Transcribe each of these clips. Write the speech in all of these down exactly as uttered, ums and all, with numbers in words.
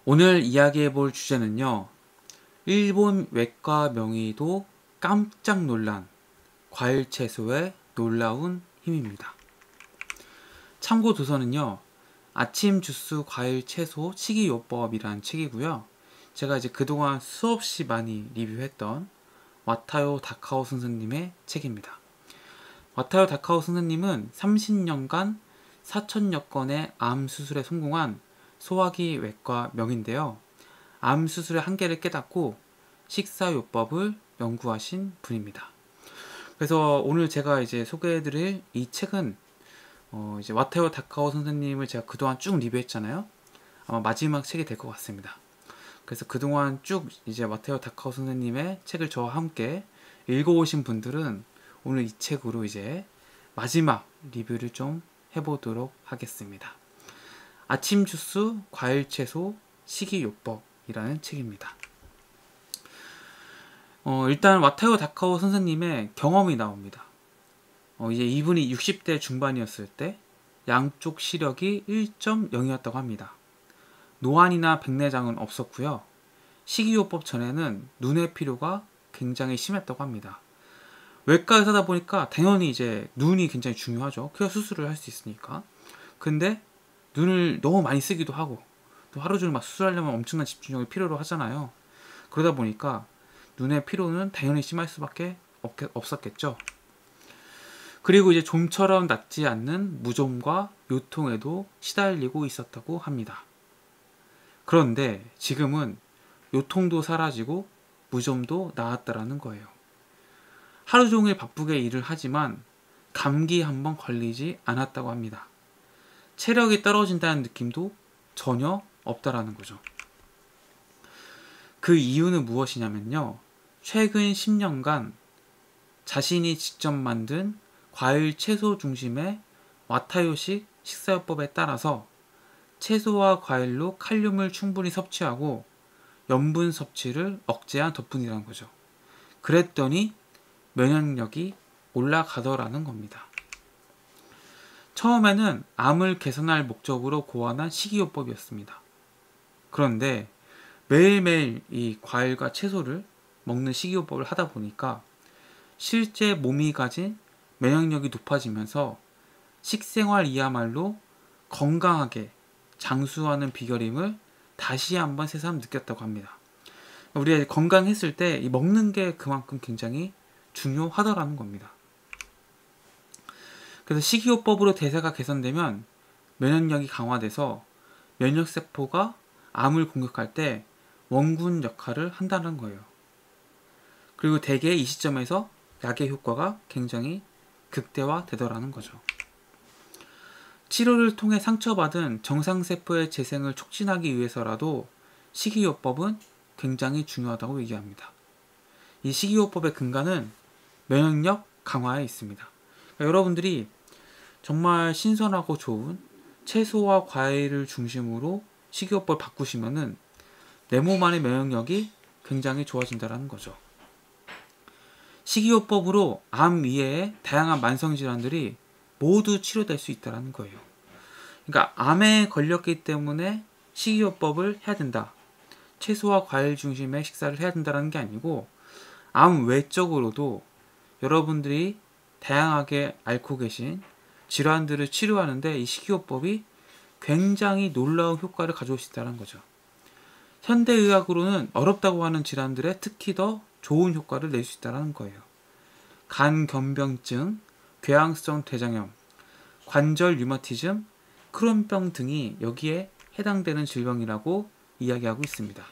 오늘 이야기해 볼 주제는요. 일본 외과 명의도 깜짝 놀란 과일 채소의 놀라운 힘입니다. 참고 도서는요. 아침 주스 과일 채소 식이요법이라는 책이고요. 제가 이제 그동안 수없이 많이 리뷰했던 와타요 다카오 선생님의 책입니다. 와타요 다카오 선생님은 삼십 년간 사천여 건의 암 수술에 성공한 소화기 외과 명인데요. 암 수술의 한계를 깨닫고 식사요법을 연구하신 분입니다. 그래서 오늘 제가 이제 소개해드릴 이 책은 어 이제 와타요 다카오 선생님을 제가 그동안 쭉 리뷰했잖아요. 아마 마지막 책이 될 것 같습니다. 그래서 그동안 쭉 이제 와타요 다카오 선생님의 책을 저와 함께 읽어오신 분들은 오늘 이 책으로 이제 마지막 리뷰를 좀 해보도록 하겠습니다. 아침 주스 과일 채소 식이요법이라는 책입니다. 어, 일단 와타요 다카오 선생님의 경험이 나옵니다. 어, 이제 이분이 육십 대 중반이었을 때 양쪽 시력이 일 점 영이었다고 합니다. 노안이나 백내장은 없었고요. 식이요법 전에는 눈의 피로가 굉장히 심했다고 합니다. 외과 의사다 보니까 당연히 이제 눈이 굉장히 중요하죠. 그래야 수술을 할 수 있으니까. 근데 눈을 너무 많이 쓰기도 하고 또 하루 종일 막 수술하려면 엄청난 집중력이 필요로 하잖아요. 그러다 보니까 눈의 피로는 당연히 심할 수밖에 없었겠죠. 그리고 이제 좀처럼 낫지 않는 무좀과 요통에도 시달리고 있었다고 합니다. 그런데 지금은 요통도 사라지고 무좀도 나았다라는 거예요. 하루 종일 바쁘게 일을 하지만 감기 한번 걸리지 않았다고 합니다. 체력이 떨어진다는 느낌도 전혀 없다라는 거죠. 그 이유는 무엇이냐면요. 최근 십 년간 자신이 직접 만든 과일 채소 중심의 와타요식 식사요법에 따라서 채소와 과일로 칼륨을 충분히 섭취하고 염분 섭취를 억제한 덕분이라는 거죠. 그랬더니 면역력이 올라가더라는 겁니다. 처음에는 암을 개선할 목적으로 고안한 식이요법이었습니다. 그런데 매일매일 이 과일과 채소를 먹는 식이요법을 하다 보니까 실제 몸이 가진 면역력이 높아지면서 식생활이야말로 건강하게 장수하는 비결임을 다시 한번 새삼 느꼈다고 합니다. 우리가 건강했을 때 이 먹는 게 그만큼 굉장히 중요하다라는 겁니다. 그래서 식이요법으로 대사가 개선되면 면역력이 강화돼서 면역세포가 암을 공격할 때 원군 역할을 한다는 거예요. 그리고 대개 이 시점에서 약의 효과가 굉장히 극대화되더라는 거죠. 치료를 통해 상처받은 정상세포의 재생을 촉진하기 위해서라도 식이요법은 굉장히 중요하다고 얘기합니다. 이 식이요법의 근간은 면역력 강화에 있습니다. 그러니까 여러분들이 정말 신선하고 좋은 채소와 과일을 중심으로 식이요법을 바꾸시면은 내 몸 안의 면역력이 굉장히 좋아진다는 거죠. 식이요법으로 암 이외의 다양한 만성질환들이 모두 치료될 수 있다는 거예요. 그러니까 암에 걸렸기 때문에 식이요법을 해야 된다. 채소와 과일 중심의 식사를 해야 된다는 게 아니고 암 외적으로도 여러분들이 다양하게 앓고 계신 질환들을 치료하는데 이 식이요법이 굉장히 놀라운 효과를 가져올 수 있다는 거죠. 현대의학으로는 어렵다고 하는 질환들에 특히 더 좋은 효과를 낼 수 있다는 거예요. 간경변증, 궤양성 대장염, 관절 류마티즘, 크론병 등이 여기에 해당되는 질병이라고 이야기하고 있습니다.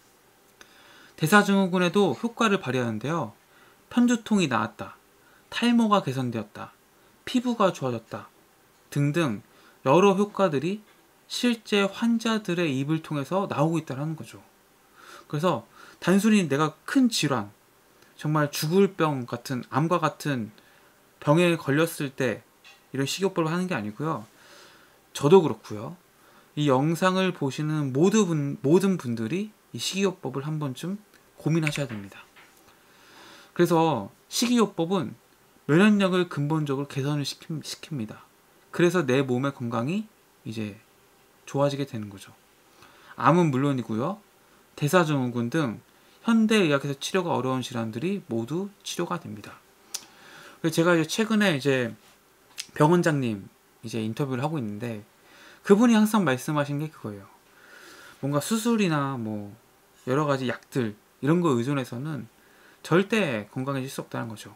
대사증후군에도 효과를 발휘하는데요. 편두통이 나았다, 탈모가 개선되었다, 피부가 좋아졌다 등등 여러 효과들이 실제 환자들의 입을 통해서 나오고 있다는 거죠. 그래서 단순히 내가 큰 질환, 정말 죽을 병 같은 암과 같은 병에 걸렸을 때 이런 식이요법을 하는 게 아니고요. 저도 그렇고요. 이 영상을 보시는 모든, 분, 모든 분들이 이 식이요법을 한 번쯤 고민하셔야 됩니다. 그래서 식이요법은 면역력을 근본적으로 개선을 시킵니다. 그래서 내 몸의 건강이 이제 좋아지게 되는 거죠. 암은 물론이고요. 대사증후군 등 현대의학에서 치료가 어려운 질환들이 모두 치료가 됩니다. 그래서 제가 이제 최근에 이제 병원장님 이제 인터뷰를 하고 있는데 그분이 항상 말씀하신 게 그거예요. 뭔가 수술이나 뭐 여러 가지 약들 이런 거 의존해서는 절대 건강해질 수 없다는 거죠.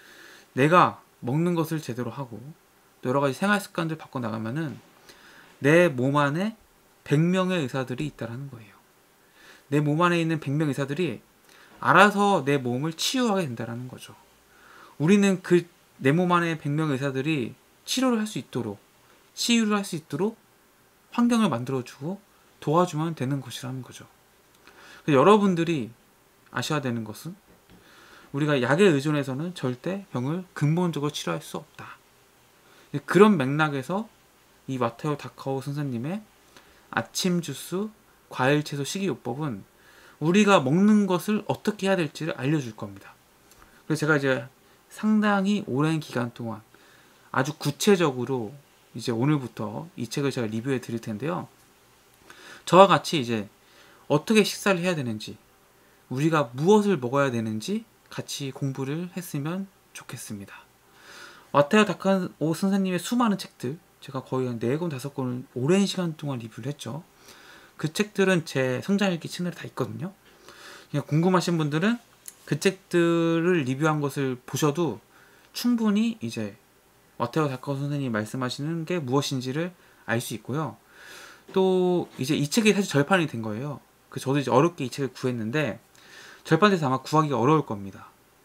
내가 먹는 것을 제대로 하고 또 여러 가지 생활 습관들 바꿔 나가면은 내 몸 안에 백 명의 의사들이 있다라는 거예요. 내 몸 안에 있는 백 명 의사들이 알아서 내 몸을 치유하게 된다라는 거죠. 우리는 그 내 몸 안에 백 명의 의사들이 치료를 할 수 있도록 치유를 할 수 있도록 환경을 만들어주고 도와주면 되는 것이라는 거죠. 여러분들이 아셔야 되는 것은 우리가 약에 의존해서는 절대 병을 근본적으로 치료할 수 없다. 그런 맥락에서 이 마테오 다카오 선생님의 아침 주스, 과일, 채소, 식이요법은 우리가 먹는 것을 어떻게 해야 될지를 알려줄 겁니다. 그래서 제가 이제 상당히 오랜 기간 동안 아주 구체적으로 이제 오늘부터 이 책을 제가 리뷰해 드릴 텐데요. 저와 같이 이제 어떻게 식사를 해야 되는지, 우리가 무엇을 먹어야 되는지 같이 공부를 했으면 좋겠습니다. 마테오 다카오 선생님의 수많은 책들, 제가 거의 한 네 권, 다섯 권을 오랜 시간 동안 리뷰를 했죠. 그 책들은 제 성장일기 채널에 다 있거든요. 그냥 궁금하신 분들은 그 책들을 리뷰한 것을 보셔도 충분히 이제 마테오 다카오 선생님이 말씀하시는 게 무엇인지를 알 수 있고요. 또 이제 이 책이 사실 절판이 된 거예요. 그 저도 이제 어렵게 이 책을 구했는데 절판돼서 아마 구하기가 어려울 겁니다.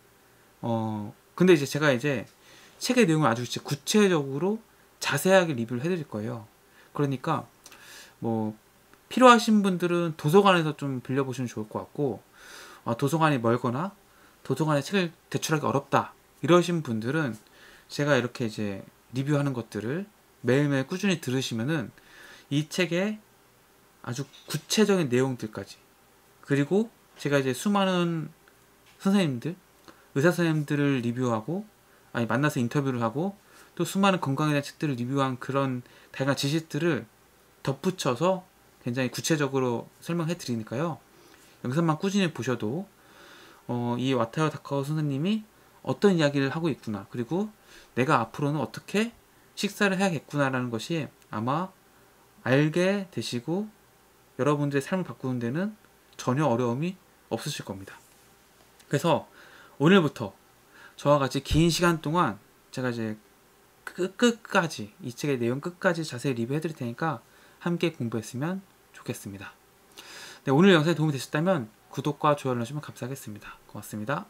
어 근데 이제 제가 이제 책의 내용을 아주 진짜 구체적으로 자세하게 리뷰를 해드릴 거예요. 그러니까 뭐 필요하신 분들은 도서관에서 좀 빌려보시면 좋을 것 같고, 아, 도서관이 멀거나 도서관에 책을 대출하기 어렵다 이러신 분들은 제가 이렇게 이제 리뷰하는 것들을 매일매일 꾸준히 들으시면은 이 책의 아주 구체적인 내용들까지, 그리고 제가 이제 수많은 선생님들, 의사 선생님들을 리뷰하고, 아니 만나서 인터뷰를 하고, 또 수많은 건강에 대한 책들을 리뷰한 그런 다양한 지식들을 덧붙여서 굉장히 구체적으로 설명해 드리니까요. 영상만 꾸준히 보셔도 어, 이 마테오 다카오 선생님이 어떤 이야기를 하고 있구나, 그리고 내가 앞으로는 어떻게 식사를 해야겠구나라는 것이 아마 알게 되시고 여러분들의 삶을 바꾸는 데는 전혀 어려움이 없으실 겁니다. 그래서 오늘부터 저와 같이 긴 시간 동안 제가 이제 끝, 끝까지 이 책의 내용 끝까지 자세히 리뷰해 드릴 테니까 함께 공부했으면 좋겠습니다. 네, 오늘 영상이 도움이 되셨다면 구독과 좋아요 눌러주시면 감사하겠습니다. 고맙습니다.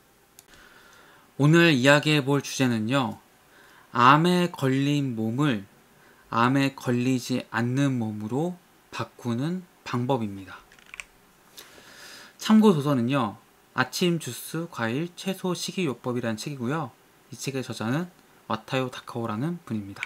오늘 이야기해 볼 주제는요, 암에 걸린 몸을 암에 걸리지 않는 몸으로 바꾸는 방법입니다. 참고 도서는요, 아침 주스, 과일, 채소, 식이요법이라는 책이고요. 이 책의 저자는 마테오 다카오라는 분입니다.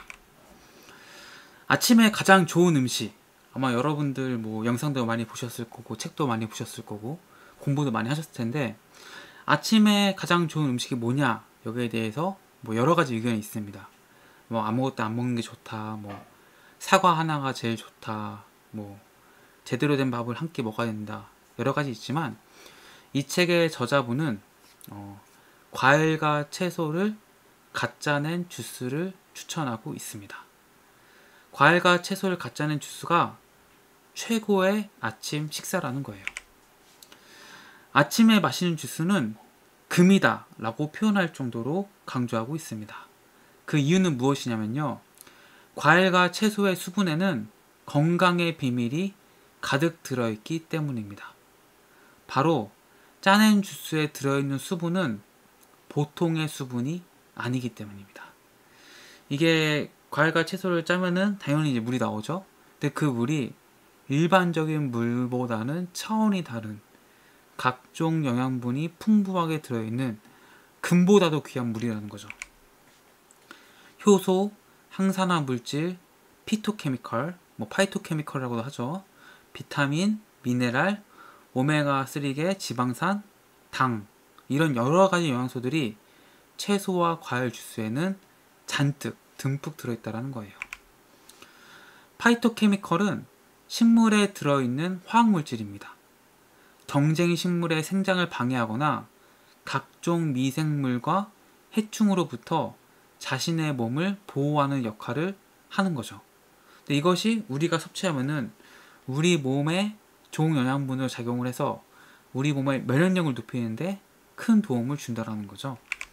아침에 가장 좋은 음식, 아마 여러분들 뭐 영상도 많이 보셨을 거고 책도 많이 보셨을 거고 공부도 많이 하셨을 텐데, 아침에 가장 좋은 음식이 뭐냐, 여기에 대해서 뭐 여러 가지 의견이 있습니다. 뭐 아무것도 안 먹는 게 좋다, 뭐 사과 하나가 제일 좋다, 뭐 제대로 된 밥을 한 끼 먹어야 된다, 여러 가지 있지만 이 책의 저자분은 어, 과일과 채소를 갓 짜낸 주스를 추천하고 있습니다. 과일과 채소를 갓 짜낸 주스가 최고의 아침 식사라는 거예요. 아침에 마시는 주스는 금이다 라고 표현할 정도로 강조하고 있습니다. 그 이유는 무엇이냐면요, 과일과 채소의 수분에는 건강의 비밀이 가득 들어있기 때문입니다. 바로 짜낸 주스에 들어있는 수분은 보통의 수분이 아니기 때문입니다. 이게 과일과 채소를 짜면은 당연히 이제 물이 나오죠. 근데 그 물이 일반적인 물보다는 차원이 다른 각종 영양분이 풍부하게 들어있는 금보다도 귀한 물이라는 거죠. 효소, 항산화 물질, 피토케미컬, 뭐 파이토케미컬이라고도 하죠. 비타민, 미네랄, 오메가삼계, 지방산, 당, 이런 여러 가지 영양소들이 채소와 과일 주스에는 잔뜩 듬뿍 들어있다는 거예요. 파이토케미컬은 식물에 들어있는 화학물질입니다. 경쟁 식물의 생장을 방해하거나 각종 미생물과 해충으로부터 자신의 몸을 보호하는 역할을 하는 거죠. 근데 이것이 우리가 섭취하면은 우리 몸에 좋은 영양분으로 작용을 해서 우리 몸의 면역력을 높이는데 큰 도움을 준다라는 거죠.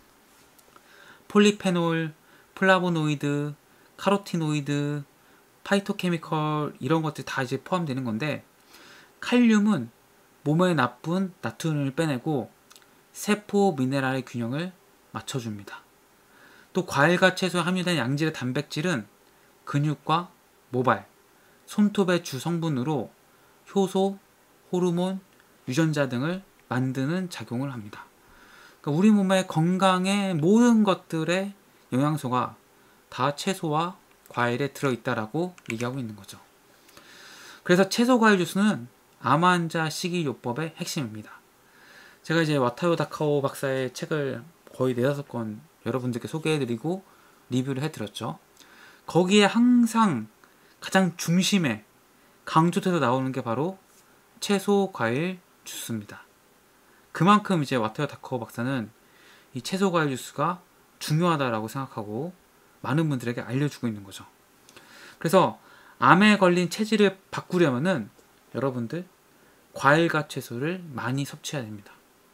폴리페놀, 플라보노이드, 카로티노이드, 파이토케미컬 이런 것들이 다 이제 포함되는 건데, 칼륨은 몸에 나쁜 나트륨을 빼내고 세포 미네랄의 균형을 맞춰줍니다. 또 과일과 채소에 함유된 양질의 단백질은 근육과 모발, 손톱의 주 성분으로 효소, 호르몬, 유전자 등을 만드는 작용을 합니다. 그러니까 우리 몸의 건강의 모든 것들의 영양소가 다 채소와 과일에 들어있다라고 얘기하고 있는 거죠. 그래서 채소 과일 주스는 암 환자 식이요법의 핵심입니다. 제가 이제 와타요 다카오 박사의 책을 거의 네다섯 권 여러분들께 소개해드리고 리뷰를 해드렸죠. 거기에 항상 가장 중심에 강조돼서 나오는 게 바로 채소 과일 주스입니다. 그만큼 이제 와타요 다카오 박사는 이 채소 과일 주스가 중요하다라고 생각하고 많은 분들에게 알려주고 있는 거죠. 그래서 암에 걸린 체질을 바꾸려면은 여러분들 과일과 채소를 많이 섭취해야 됩니다.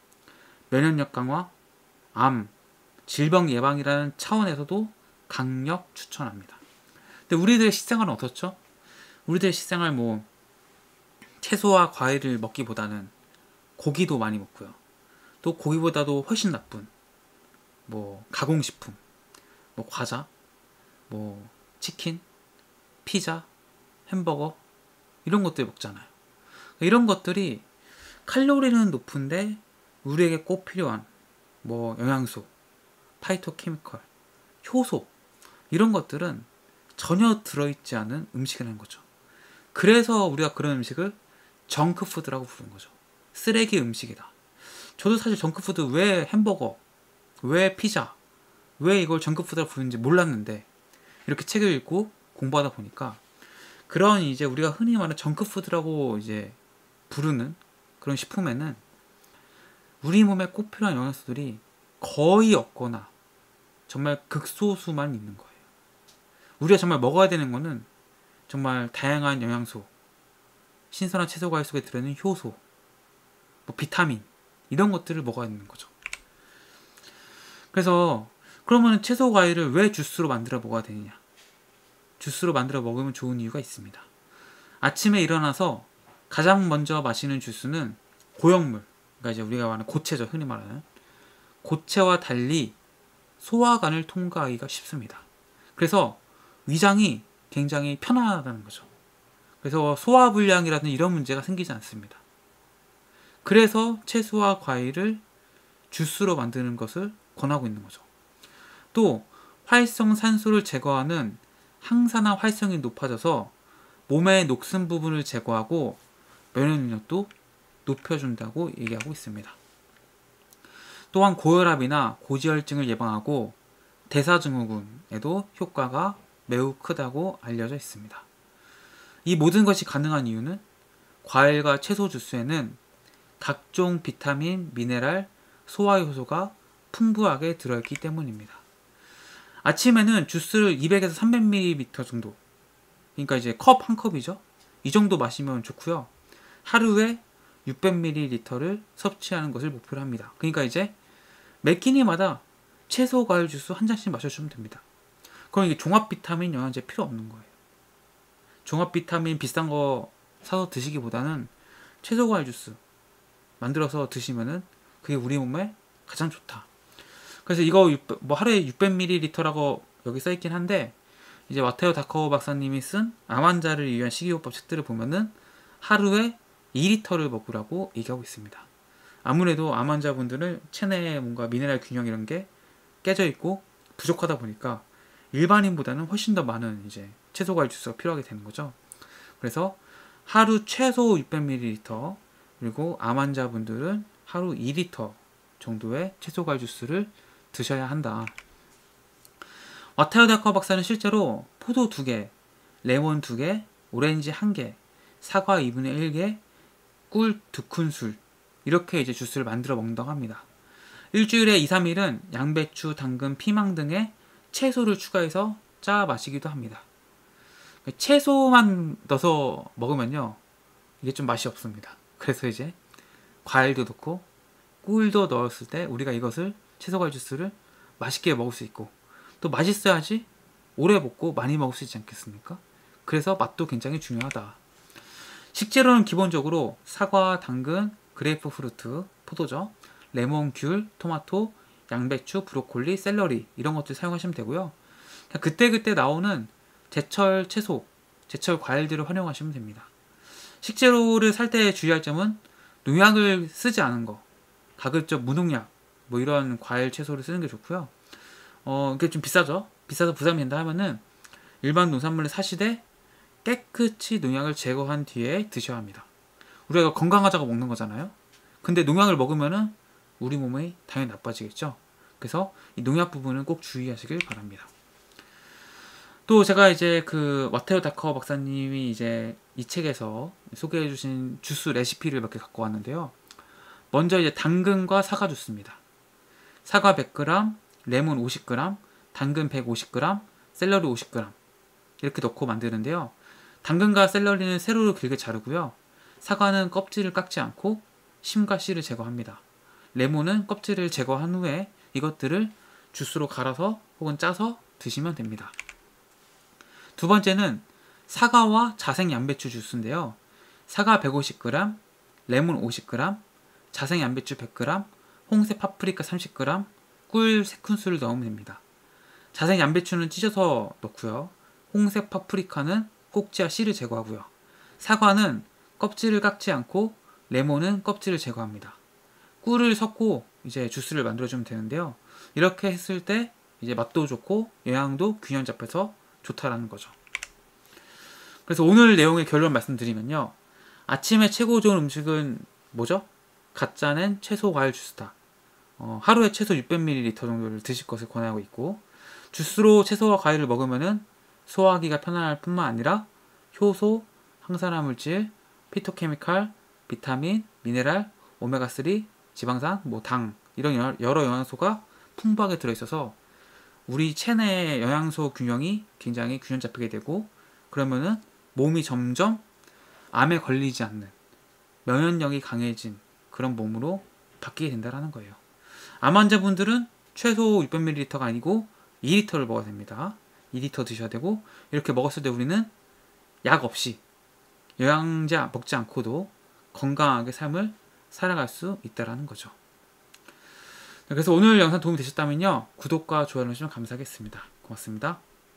면역력 강화, 암, 질병 예방이라는 차원에서도 강력 추천합니다. 근데 우리들의 식생활은 어떻죠? 우리들의 식생활 뭐 채소와 과일을 먹기보다는 고기도 많이 먹고요. 또 고기보다도 훨씬 나쁜 뭐 가공식품, 뭐 과자, 뭐 치킨, 피자, 햄버거 이런 것들 먹잖아요. 이런 것들이 칼로리는 높은데 우리에게 꼭 필요한 뭐 영양소, 파이토케미컬, 효소 이런 것들은 전혀 들어있지 않은 음식이라는 거죠. 그래서 우리가 그런 음식을 정크푸드라고 부르는 거죠. 쓰레기 음식이다. 저도 사실 정크푸드 왜 햄버거, 왜 피자, 왜 이걸 정크푸드라고 부르는지 몰랐는데 이렇게 책을 읽고 공부하다 보니까 그런 이제 우리가 흔히 말하는 정크푸드라고 이제 부르는 그런 식품에는 우리 몸에 꼭 필요한 영양소들이 거의 없거나 정말 극소수만 있는 거예요. 우리가 정말 먹어야 되는 거는 정말 다양한 영양소, 신선한 채소 과일 속에 들어있는 효소, 뭐 비타민 이런 것들을 먹어야 되는 거죠. 그래서 그러면 채소 과일을 왜 주스로 만들어 먹어야 되느냐? 주스로 만들어 먹으면 좋은 이유가 있습니다. 아침에 일어나서 가장 먼저 마시는 주스는 고역물, 그러니까 이제 우리가 말하는 고체죠, 흔히 말하는 고체와 달리 소화관을 통과하기가 쉽습니다. 그래서 위장이 굉장히 편안하다는 거죠. 그래서 소화불량이라든 이런 문제가 생기지 않습니다. 그래서 채소와 과일을 주스로 만드는 것을 권하고 있는 거죠. 또 활성산소를 제거하는 항산화 활성이 높아져서 몸의 녹슨 부분을 제거하고 면역력도 높여준다고 얘기하고 있습니다. 또한 고혈압이나 고지혈증을 예방하고 대사증후군에도 효과가 매우 크다고 알려져 있습니다. 이 모든 것이 가능한 이유는 과일과 채소 주스에는 각종 비타민, 미네랄, 소화효소가 풍부하게 들어있기 때문입니다. 아침에는 주스를 이백에서 삼백 밀리리터 정도, 그러니까 이제 컵 한 컵이죠. 이 정도 마시면 좋고요. 하루에 육백 밀리리터를 섭취하는 것을 목표로 합니다. 그러니까 이제 매 끼니마다 채소 과일 주스 한 잔씩 마셔주면 됩니다. 그럼 이게 종합 비타민 영양제 필요 없는 거예요. 종합 비타민 비싼 거 사서 드시기보다는 채소 과일 주스 만들어서 드시면은 그게 우리 몸에 가장 좋다. 그래서 이거 뭐 하루에 육백 밀리리터라고 여기 써있긴 한데, 이제 와타요 다카오 박사님이 쓴 암 환자를 위한 식이요법 책들을 보면은 하루에 이 리터를 먹으라고 얘기하고 있습니다. 아무래도 암 환자분들은 체내에 뭔가 미네랄 균형 이런 게 깨져 있고 부족하다 보니까 일반인보다는 훨씬 더 많은 이제 채소 과일 주스가 필요하게 되는 거죠. 그래서 하루 최소 육백 밀리리터, 그리고 암 환자분들은 하루 이 리터 정도의 채소 과일 주스를 드셔야 한다. 와타요 다카오 박사는 실제로 포도 두 개, 레몬 두 개, 오렌지 한 개, 사과 이분의 일 개, 꿀 두 큰술 이렇게 이제 주스를 만들어 먹는다고 합니다. 일주일에 이, 삼 일은 양배추, 당근, 피망 등의 채소를 추가해서 짜 마시기도 합니다. 채소만 넣어서 먹으면요 이게 좀 맛이 없습니다. 그래서 이제 과일도 넣고 꿀도 넣었을 때 우리가 이것을 채소과일 주스를 맛있게 먹을 수 있고 또 맛있어야지 오래 먹고 많이 먹을 수 있지 않겠습니까? 그래서 맛도 굉장히 중요하다. 식재료는 기본적으로 사과, 당근, 그레이프프루트, 포도주, 레몬, 귤, 토마토, 양배추, 브로콜리, 샐러리 이런 것들 사용하시면 되고요. 그때그때 나오는 제철 채소, 제철 과일들을 활용하시면 됩니다. 식재료를 살 때 주의할 점은 농약을 쓰지 않은 거, 가급적 무농약, 뭐 이런 과일, 채소를 쓰는 게 좋고요. 어, 이게 좀 비싸죠? 비싸서 부담이 된다 하면은 일반 농산물을 사시되 깨끗이 농약을 제거한 뒤에 드셔야 합니다. 우리가 건강하자고 먹는 거잖아요. 근데 농약을 먹으면은 우리 몸에 당연히 나빠지겠죠. 그래서 이 농약 부분은 꼭 주의하시길 바랍니다. 또 제가 이제 그 와테오 다카오 박사님이 이제 이 책에서 소개해 주신 주스 레시피를 몇 개 갖고 왔는데요. 먼저 이제 당근과 사과 주스입니다. 사과 백 그램, 레몬 오십 그램, 당근 백오십 그램, 샐러리 오십 그램 이렇게 넣고 만드는데요. 당근과 샐러리는 세로로 길게 자르고요. 사과는 껍질을 깎지 않고 심과 씨를 제거합니다. 레몬은 껍질을 제거한 후에 이것들을 주스로 갈아서 혹은 짜서 드시면 됩니다. 두 번째는 사과와 자생 양배추 주스인데요. 사과 백오십 그램, 레몬 오십 그램, 자생 양배추 백 그램, 홍색 파프리카 삼십 그램, 꿀 세 큰술을 넣으면 됩니다. 자생 양배추는 찢어서 넣고요. 홍색 파프리카는 꼭지와 씨를 제거하고요. 사과는 껍질을 깎지 않고 레몬은 껍질을 제거합니다. 꿀을 섞고 이제 주스를 만들어주면 되는데요. 이렇게 했을 때 이제 맛도 좋고 영양도 균형 잡혀서 좋다라는 거죠. 그래서 오늘 내용의 결론 말씀드리면요. 아침에 최고 좋은 음식은 뭐죠? 갓 짜낸 채소 과일 주스다. 어, 하루에 최소 육백 밀리리터 정도를 드실 것을 권하고 있고 주스로 채소와 과일을 먹으면은 소화하기가 편안할 뿐만 아니라 효소, 항산화 물질, 피토케미칼, 비타민, 미네랄, 오메가삼, 지방산, 뭐 당 이런 여러 영양소가 풍부하게 들어있어서 우리 체내의 영양소 균형이 굉장히 균형 잡히게 되고 그러면은 몸이 점점 암에 걸리지 않는 면역력이 강해진 그런 몸으로 바뀌게 된다는 거예요. 암 환자분들은 최소 육백 밀리리터가 아니고 이 리터를 먹어야 됩니다. 이 리터 드셔야 되고 이렇게 먹었을 때 우리는 약 없이 영양제 먹지 않고도 건강하게 삶을 살아갈 수 있다는 거죠. 그래서 오늘 영상 도움이 되셨다면요. 구독과 좋아요 눌러주시면 감사하겠습니다. 고맙습니다.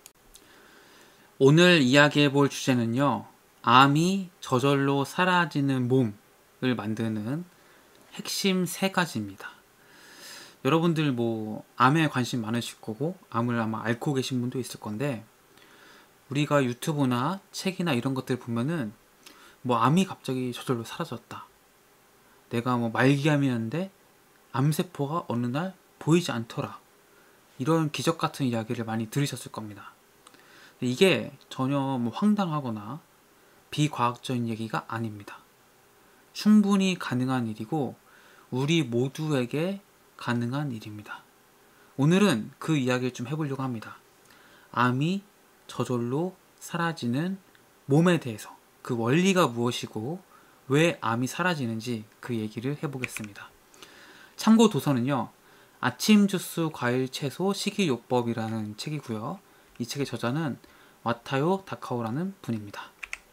오늘 이야기해볼 주제는요. 암이 저절로 사라지는 몸을 만드는 핵심 세 가지입니다. 여러분들 뭐 암에 관심 많으실 거고 암을 아마 앓고 계신 분도 있을 건데 우리가 유튜브나 책이나 이런 것들 보면은 뭐 암이 갑자기 저절로 사라졌다. 내가 뭐 말기암이었는데 암세포가 어느 날 보이지 않더라. 이런 기적 같은 이야기를 많이 들으셨을 겁니다. 근데 이게 전혀 뭐 황당하거나 비과학적인 얘기가 아닙니다. 충분히 가능한 일이고 우리 모두에게 가능한 일입니다. 오늘은 그 이야기를 좀 해보려고 합니다. 암이 저절로 사라지는 몸에 대해서 그 원리가 무엇이고 왜 암이 사라지는지 그 얘기를 해보겠습니다. 참고 도서는요. 아침 주스 과일 채소 식이요법이라는 책이고요. 이 책의 저자는 와타요 다카오라는 분입니다.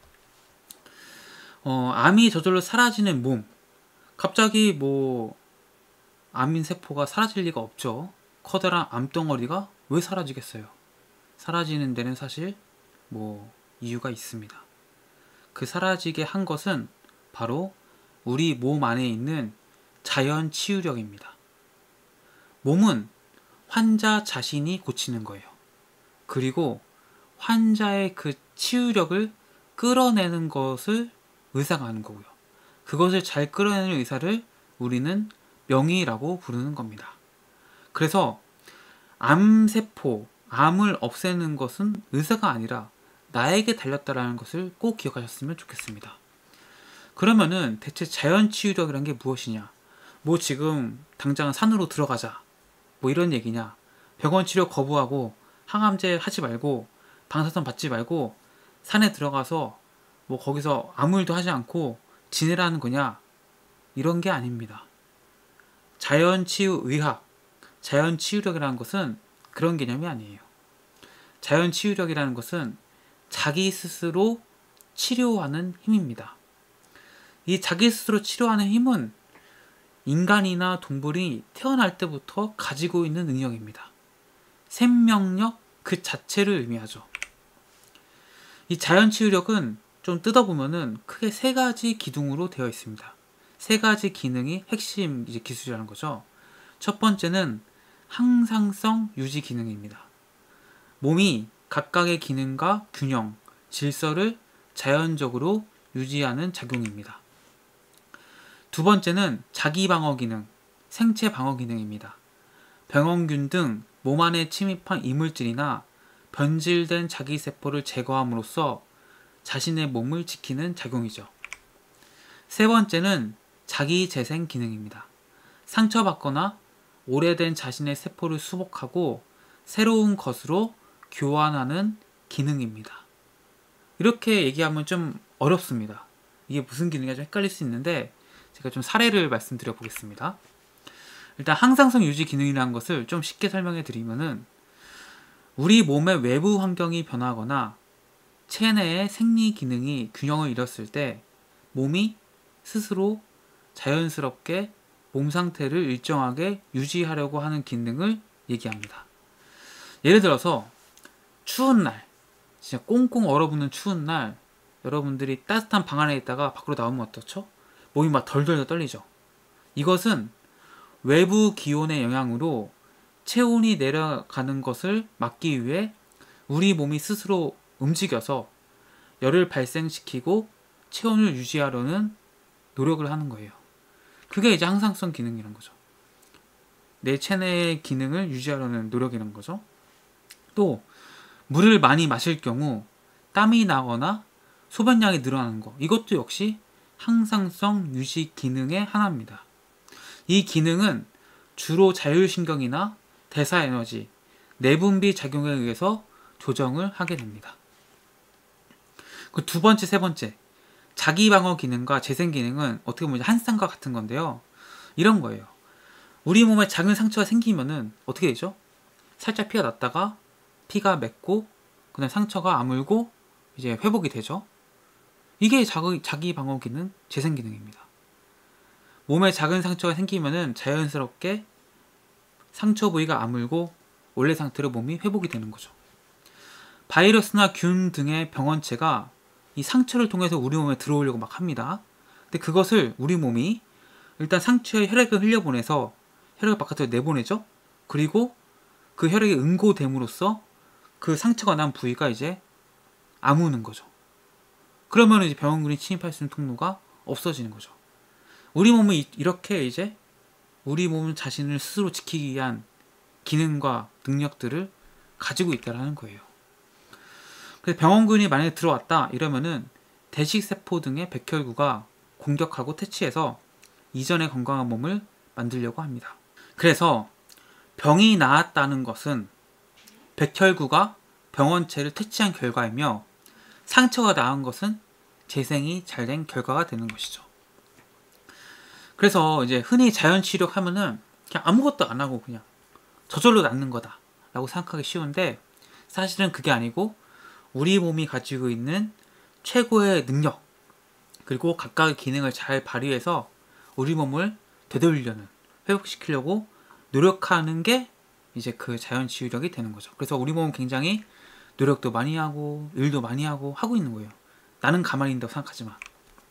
어, 암이 저절로 사라지는 몸. 갑자기 뭐 암인세포가 사라질 리가 없죠. 커다란 암덩어리가 왜 사라지겠어요? 사라지는 데는 사실 뭐 이유가 있습니다. 그 사라지게 한 것은 바로 우리 몸 안에 있는 자연 치유력입니다. 몸은 환자 자신이 고치는 거예요. 그리고 환자의 그 치유력을 끌어내는 것을 의사가 하는 거고요. 그것을 잘 끌어내는 의사를 우리는 명의라고 부르는 겁니다. 그래서 암세포, 암을 없애는 것은 의사가 아니라 나에게 달렸다라는 것을 꼭 기억하셨으면 좋겠습니다. 그러면은 대체 자연치유력이란 게 무엇이냐? 뭐 지금 당장 산으로 들어가자. 뭐 이런 얘기냐? 병원 치료 거부하고 항암제 하지 말고 방사선 받지 말고 산에 들어가서 뭐 거기서 아무 일도 하지 않고 지내라는 거냐? 이런 게 아닙니다. 자연치유의학, 자연치유력이라는 것은 그런 개념이 아니에요. 자연치유력이라는 것은 자기 스스로 치료하는 힘입니다. 이 자기 스스로 치료하는 힘은 인간이나 동물이 태어날 때부터 가지고 있는 능력입니다. 생명력 그 자체를 의미하죠. 이 자연치유력은 좀 뜯어보면은 크게 세 가지 기둥으로 되어 있습니다. 세 가지 기능이 핵심 이제 기술이라는 거죠. 첫 번째는 항상성 유지 기능입니다. 몸이 각각의 기능과 균형, 질서를 자연적으로 유지하는 작용입니다. 두 번째는 자기방어 기능, 생체 방어 기능입니다. 병원균 등 몸 안에 침입한 이물질이나 변질된 자기세포를 제거함으로써 자신의 몸을 지키는 작용이죠. 세 번째는 자기재생 기능입니다. 상처받거나 오래된 자신의 세포를 수복하고 새로운 것으로 교환하는 기능입니다. 이렇게 얘기하면 좀 어렵습니다. 이게 무슨 기능인지 좀 헷갈릴 수 있는데 제가 좀 사례를 말씀드려 보겠습니다. 일단 항상성 유지 기능이라는 것을 좀 쉽게 설명해 드리면은 우리 몸의 외부 환경이 변하거나 체내의 생리 기능이 균형을 잃었을 때 몸이 스스로 자연스럽게 몸 상태를 일정하게 유지하려고 하는 기능을 얘기합니다. 예를 들어서 추운 날, 진짜 꽁꽁 얼어붙는 추운 날 여러분들이 따뜻한 방 안에 있다가 밖으로 나오면 어떻죠? 몸이 막 덜덜 떨리죠. 이것은 외부 기온의 영향으로 체온이 내려가는 것을 막기 위해 우리 몸이 스스로 움직여서 열을 발생시키고 체온을 유지하려는 노력을 하는 거예요. 그게 이제 항상성 기능이란 거죠. 내 체내의 기능을 유지하려는 노력이란 거죠. 또 물을 많이 마실 경우 땀이 나거나 소변량이 늘어나는 거, 이것도 역시 항상성 유지 기능의 하나입니다. 이 기능은 주로 자율신경이나 대사에너지, 내분비 작용에 의해서 조정을 하게 됩니다. 그 두 번째, 세 번째, 자기방어 기능과 재생 기능은 어떻게 보면 한 쌍과 같은 건데요. 이런 거예요. 우리 몸에 작은 상처가 생기면은 어떻게 되죠? 살짝 피가 났다가 피가 맺고 그다음 상처가 아물고 이제 회복이 되죠. 이게 자기, 자기방어 기능, 재생 기능입니다. 몸에 작은 상처가 생기면은 자연스럽게 상처 부위가 아물고 원래 상태로 몸이 회복이 되는 거죠. 바이러스나 균 등의 병원체가 이 상처를 통해서 우리 몸에 들어오려고 막 합니다. 근데 그것을 우리 몸이 일단 상처에 혈액을 흘려보내서 혈액을 바깥으로 내보내죠. 그리고 그 혈액이 응고됨으로써 그 상처가 난 부위가 이제 아무는 거죠. 그러면 이제 병원균이 침입할 수 있는 통로가 없어지는 거죠. 우리 몸이 이렇게 이제 우리 몸 자신을 스스로 지키기 위한 기능과 능력들을 가지고 있다는 거예요. 그래서 병원균이 만약에 들어왔다 이러면은 대식세포 등의 백혈구가 공격하고 퇴치해서 이전의 건강한 몸을 만들려고 합니다. 그래서 병이 나았다는 것은 백혈구가 병원체를 퇴치한 결과이며 상처가 나은 것은 재생이 잘 된 결과가 되는 것이죠. 그래서 이제 흔히 자연치유력 하면은 그냥 아무것도 안 하고 그냥 저절로 낫는 거다 라고 생각하기 쉬운데 사실은 그게 아니고 우리 몸이 가지고 있는 최고의 능력 그리고 각각의 기능을 잘 발휘해서 우리 몸을 되돌리려는 회복시키려고 노력하는 게 이제 그 자연치유력이 되는 거죠. 그래서 우리 몸은 굉장히 노력도 많이 하고 일도 많이 하고 하고 있는 거예요. 나는 가만히 있다고 생각하지 마.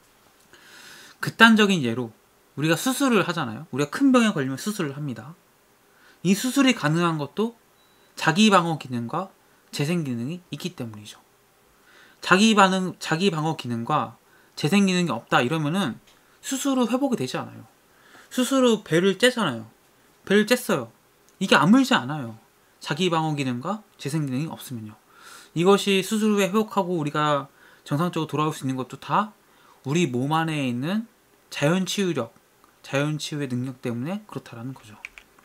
극단적인 예로 우리가 수술을 하잖아요. 우리가 큰 병에 걸리면 수술을 합니다. 이 수술이 가능한 것도 자기방어 기능과 재생 기능이 있기 때문이죠. 자기 반응, 자기 방어 기능과 재생 기능이 없다 이러면은 수술 후 회복이 되지 않아요. 수술 후 배를 째잖아요. 배를 쬐어요. 이게 아물지 않아요. 자기 방어 기능과 재생 기능이 없으면요. 이것이 수술 후에 회복하고 우리가 정상적으로 돌아올 수 있는 것도 다 우리 몸 안에 있는 자연치유력, 자연치유의 능력 때문에 그렇다라는 거죠.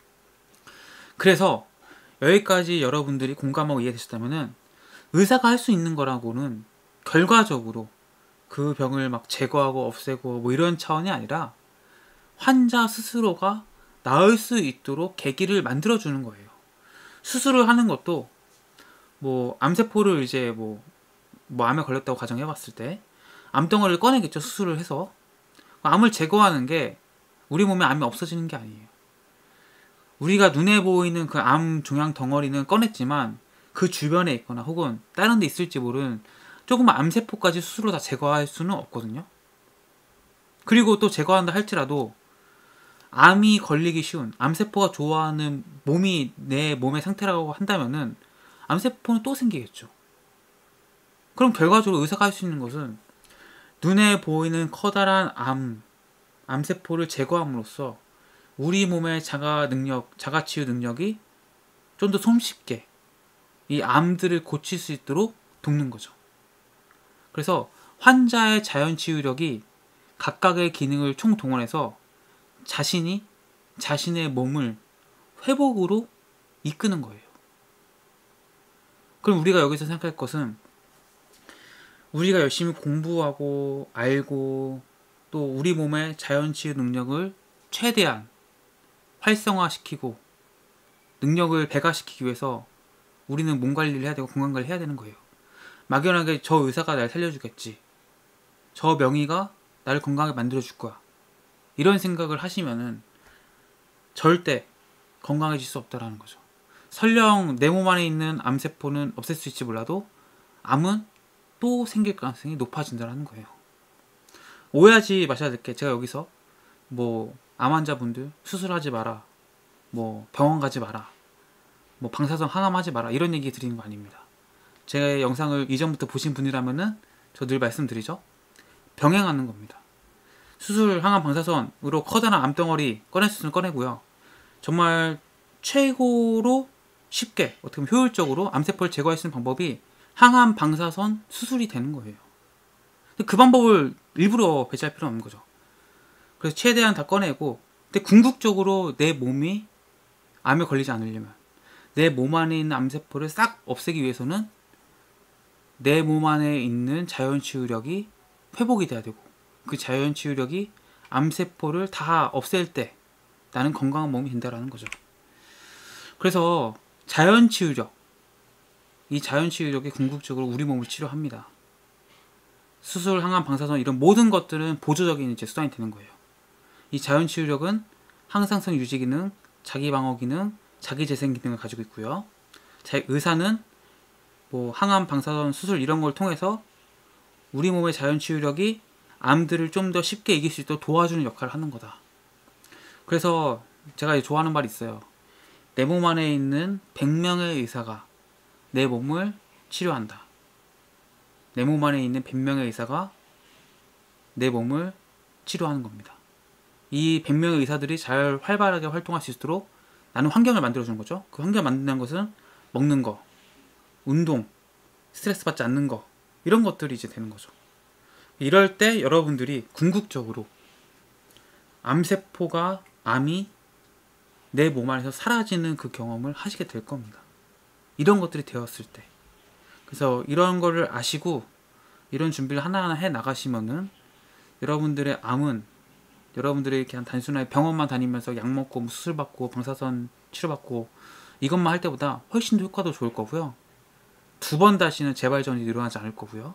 그래서 여기까지 여러분들이 공감하고 이해되셨다면은 의사가 할 수 있는 거라고는 결과적으로 그 병을 막 제거하고 없애고 뭐 이런 차원이 아니라 환자 스스로가 나을 수 있도록 계기를 만들어주는 거예요. 수술을 하는 것도 뭐 암세포를 이제 뭐, 뭐 암에 걸렸다고 가정해봤을 때 암덩어리를 꺼내겠죠. 수술을 해서. 암을 제거하는 게 우리 몸에 암이 없어지는 게 아니에요. 우리가 눈에 보이는 그 암 종양 덩어리는 꺼냈지만 그 주변에 있거나 혹은 다른 데 있을지 모르는 조금 암세포까지 스스로 다 제거할 수는 없거든요. 그리고 또 제거한다 할지라도 암이 걸리기 쉬운, 암세포가 좋아하는 몸이 내 몸의 상태라고 한다면은 암세포는 또 생기겠죠. 그럼 결과적으로 의사가 할 수 있는 것은 눈에 보이는 커다란 암, 암세포를 제거함으로써 우리 몸의 자가 능력, 자가치유 능력이 좀 더 손쉽게 이 암들을 고칠 수 있도록 돕는 거죠. 그래서 환자의 자연치유력이 각각의 기능을 총동원해서 자신이 자신의 몸을 회복으로 이끄는 거예요. 그럼 우리가 여기서 생각할 것은 우리가 열심히 공부하고 알고 또 우리 몸의 자연치유 능력을 최대한 활성화시키고 능력을 배가시키기 위해서 우리는 몸 관리를 해야 되고 건강 관리를 해야 되는 거예요. 막연하게 저 의사가 날 살려주겠지, 저 명의가 나를 건강하게 만들어줄 거야, 이런 생각을 하시면은 절대 건강해질 수 없다라는 거죠. 설령 내 몸 안에 있는 암세포는 없앨 수 있지 몰라도 암은 또 생길 가능성이 높아진다는 거예요. 오해하지 마셔야 될 게, 제가 여기서 뭐 암 환자분들 수술하지 마라, 뭐 병원 가지 마라, 뭐 방사선 항암하지 마라 이런 얘기 드리는 거 아닙니다. 제 영상을 이전부터 보신 분이라면은 저 늘 말씀드리죠. 병행하는 겁니다. 수술, 항암, 방사선으로 커다란 암덩어리 꺼낼 수는 꺼내고요. 정말 최고로 쉽게 어떻게 보면 효율적으로 암세포를 제거할 수 있는 방법이 항암, 방사선, 수술이 되는 거예요. 그 방법을 일부러 배제할 필요는 없는 거죠. 그래서 최대한 다 꺼내고, 근데 궁극적으로 내 몸이 암에 걸리지 않으려면, 내 몸 안에 있는 암세포를 싹 없애기 위해서는 내 몸 안에 있는 자연치유력이 회복이 돼야 되고, 그 자연치유력이 암세포를 다 없앨 때 나는 건강한 몸이 된다라는 거죠. 그래서 자연치유력, 이 자연치유력이 궁극적으로 우리 몸을 치료합니다. 수술, 항암, 방사선 이런 모든 것들은 보조적인 이제 수단이 되는 거예요. 이 자연치유력은 항상성 유지 기능, 자기 방어 기능, 자기 재생 기능을 가지고 있고요. 의사는 뭐 항암, 방사선, 수술 이런 걸 통해서 우리 몸의 자연치유력이 암들을 좀 더 쉽게 이길 수 있도록 도와주는 역할을 하는 거다. 그래서 제가 좋아하는 말이 있어요. 내 몸 안에 있는 백 명의 의사가 내 몸을 치료한다. 내 몸 안에 있는 백 명의 의사가 내 몸을 치료하는 겁니다. 이 백 명의 의사들이 잘 활발하게 활동할 수 있도록 나는 환경을 만들어주는 거죠. 그 환경을 만든다는 것은 먹는 거, 운동, 스트레스 받지 않는 거, 이런 것들이 이제 되는 거죠. 이럴 때 여러분들이 궁극적으로 암세포가, 암이 내 몸 안에서 사라지는 그 경험을 하시게 될 겁니다. 이런 것들이 되었을 때. 그래서 이런 거를 아시고 이런 준비를 하나하나 해 나가시면은 여러분들의 암은 여러분들이 그냥 단순하게 병원만 다니면서 약 먹고 뭐 수술 받고 방사선 치료받고 이것만 할 때보다 훨씬 더 효과도 좋을 거고요. 두 번 다시는 재발전이 일어나지 않을 거고요.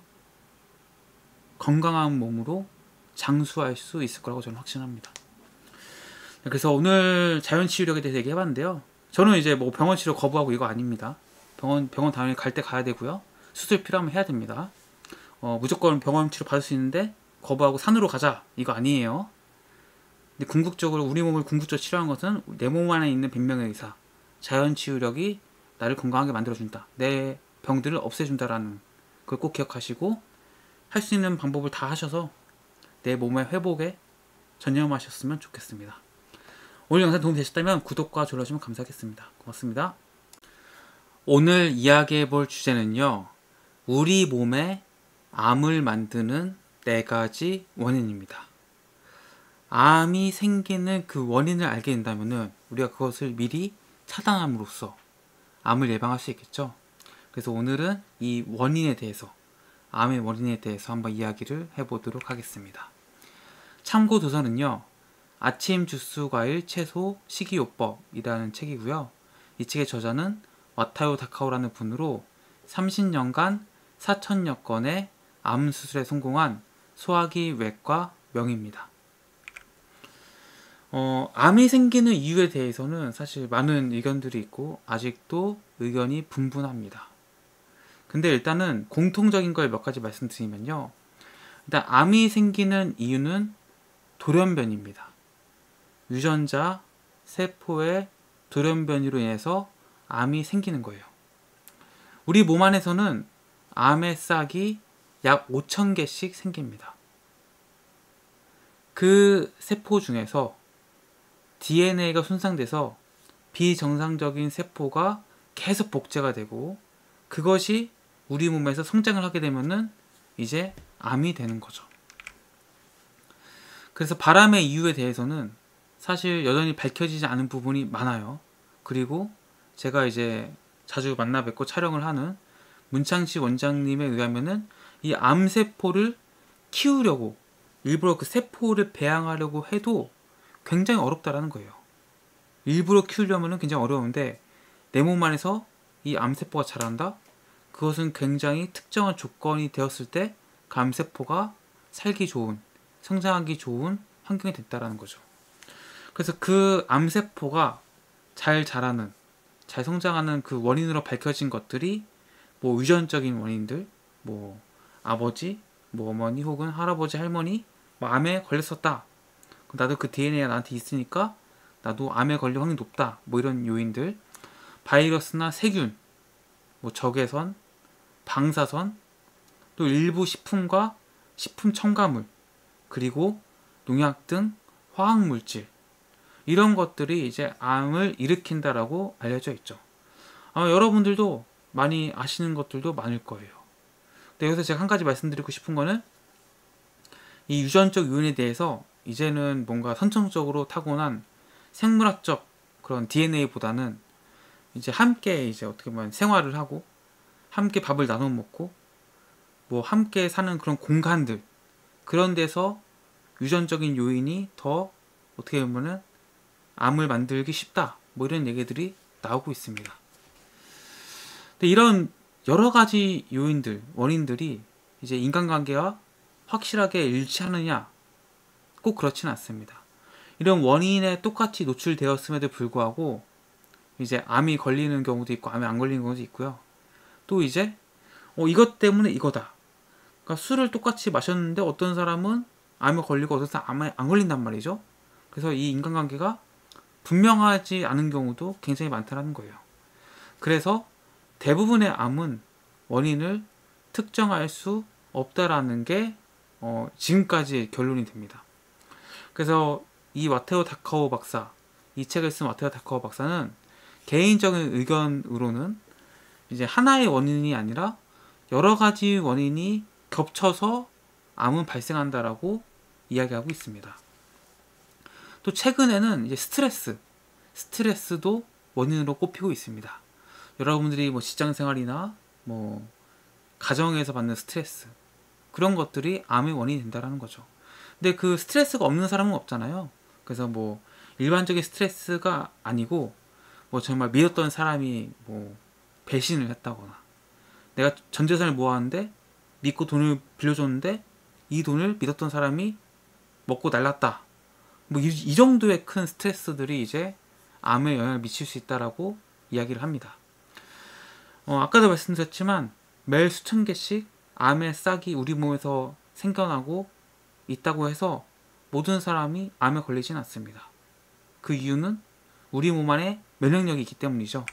건강한 몸으로 장수할 수 있을 거라고 저는 확신합니다. 그래서 오늘 자연치유력에 대해서 얘기해봤는데요. 저는 이제 뭐 병원 치료 거부하고 이거 아닙니다. 병원 병원 당연히 갈 때 가야 되고요. 수술 필요하면 해야 됩니다. 어, 무조건 병원 치료 받을 수 있는데 거부하고 산으로 가자 이거 아니에요. 근데 궁극적으로 우리 몸을 궁극적으로 치료한 것은 내 몸 안에 있는 백 명의 의사, 자연치유력이 나를 건강하게 만들어준다, 내 병들을 없애준다라는 걸 꼭 기억하시고 할 수 있는 방법을 다 하셔서 내 몸의 회복에 전념하셨으면 좋겠습니다. 오늘 영상 도움이 되셨다면 구독과 좋아요 주시면 감사하겠습니다. 고맙습니다. 오늘 이야기해 볼 주제는요, 우리 몸에 암을 만드는 네 가지 원인입니다. 암이 생기는 그 원인을 알게 된다면은 우리가 그것을 미리 차단함으로써 암을 예방할 수 있겠죠. 그래서 오늘은 이 원인에 대해서, 암의 원인에 대해서 한번 이야기를 해보도록 하겠습니다. 참고 도서는요, 아침 주스, 과일, 채소, 식이요법이라는 책이고요. 이 책의 저자는 와타요 다카오라는 분으로 삼십 년간 사천여 건의 암 수술에 성공한 소화기 외과 명의입니다. 어, 암이 생기는 이유에 대해서는 사실 많은 의견들이 있고 아직도 의견이 분분합니다. 근데 일단은 공통적인 걸 몇 가지 말씀드리면요. 일단 암이 생기는 이유는 돌연변입니다. 유전자 세포의 돌연변이로 인해서 암이 생기는 거예요. 우리 몸 안에서는 암의 싹이 약 오천 개씩 생깁니다. 그 세포 중에서 디엔에이가 손상돼서 비정상적인 세포가 계속 복제가 되고 그것이 우리 몸에서 성장을 하게 되면은 이제 암이 되는 거죠. 그래서 발암의 이유에 대해서는 사실 여전히 밝혀지지 않은 부분이 많아요. 그리고 제가 이제 자주 만나 뵙고 촬영을 하는 문창시 원장님에 의하면은 이 암세포를 키우려고 일부러 그 세포를 배양하려고 해도 굉장히 어렵다라는 거예요. 일부러 키우려면 굉장히 어려운데 내 몸 안에서 이 암세포가 자란다? 그것은 굉장히 특정한 조건이 되었을 때 그 암세포가 살기 좋은, 성장하기 좋은 환경이 됐다라는 거죠. 그래서 그 암세포가 잘 자라는, 잘 성장하는 그 원인으로 밝혀진 것들이 뭐 유전적인 원인들, 뭐 아버지, 뭐 어머니 혹은 할아버지, 할머니 뭐 암에 걸렸었다. 나도 그 디엔에이가 나한테 있으니까 나도 암에 걸릴 확률이 높다. 뭐 이런 요인들, 바이러스나 세균, 뭐 적외선, 방사선, 또 일부 식품과 식품 첨가물, 그리고 농약 등 화학물질, 이런 것들이 이제 암을 일으킨다라고 알려져 있죠. 아마 여러분들도 많이 아시는 것들도 많을 거예요. 근데 여기서 제가 한 가지 말씀드리고 싶은 거는 이 유전적 요인에 대해서 이제는 뭔가 선천적으로 타고난 생물학적 그런 디엔에이보다는 이제 함께 이제 어떻게 보면 생활을 하고 함께 밥을 나눠 먹고 뭐 함께 사는 그런 공간들, 그런 데서 유전적인 요인이 더 어떻게 보면은 암을 만들기 쉽다, 뭐 이런 얘기들이 나오고 있습니다. 근데 이런 여러 가지 요인들, 원인들이 이제 인간관계와 확실하게 일치하느냐? 꼭 그렇지는 않습니다. 이런 원인에 똑같이 노출되었음에도 불구하고 이제 암이 걸리는 경우도 있고 암이 안 걸리는 경우도 있고요. 또 이제 어, 이것 때문에 이거다. 그러니까 술을 똑같이 마셨는데 어떤 사람은 암에 걸리고 어떤 사람은 암에 안 걸린단 말이죠. 그래서 이 인간관계가 분명하지 않은 경우도 굉장히 많다는 거예요. 그래서 대부분의 암은 원인을 특정할 수 없다라는 게 어, 지금까지 결론이 됩니다. 그래서 이 와타요 다카오 박사, 이 책을 쓴 와타요 다카오 박사는 개인적인 의견으로는 이제 하나의 원인이 아니라 여러 가지 원인이 겹쳐서 암은 발생한다라고 이야기하고 있습니다. 또 최근에는 이제 스트레스, 스트레스도 원인으로 꼽히고 있습니다. 여러분들이 뭐 직장 생활이나 뭐 가정에서 받는 스트레스, 그런 것들이 암의 원인이 된다라는 거죠. 근데 그 스트레스가 없는 사람은 없잖아요. 그래서 뭐 일반적인 스트레스가 아니고 뭐 정말 믿었던 사람이 뭐 배신을 했다거나, 내가 전 재산을 모았는데 믿고 돈을 빌려줬는데 이 돈을 믿었던 사람이 먹고 날랐다. 뭐 이 정도의 큰 스트레스들이 이제 암에 영향을 미칠 수 있다라고 이야기를 합니다. 어, 아까도 말씀드렸지만 매일 수천 개씩 암의 싹이 우리 몸에서 생겨나고 있다고 해서 모든 사람이 암에 걸리진 않습니다. 그 이유는 우리 몸 안에 면역력이 있기 때문이죠.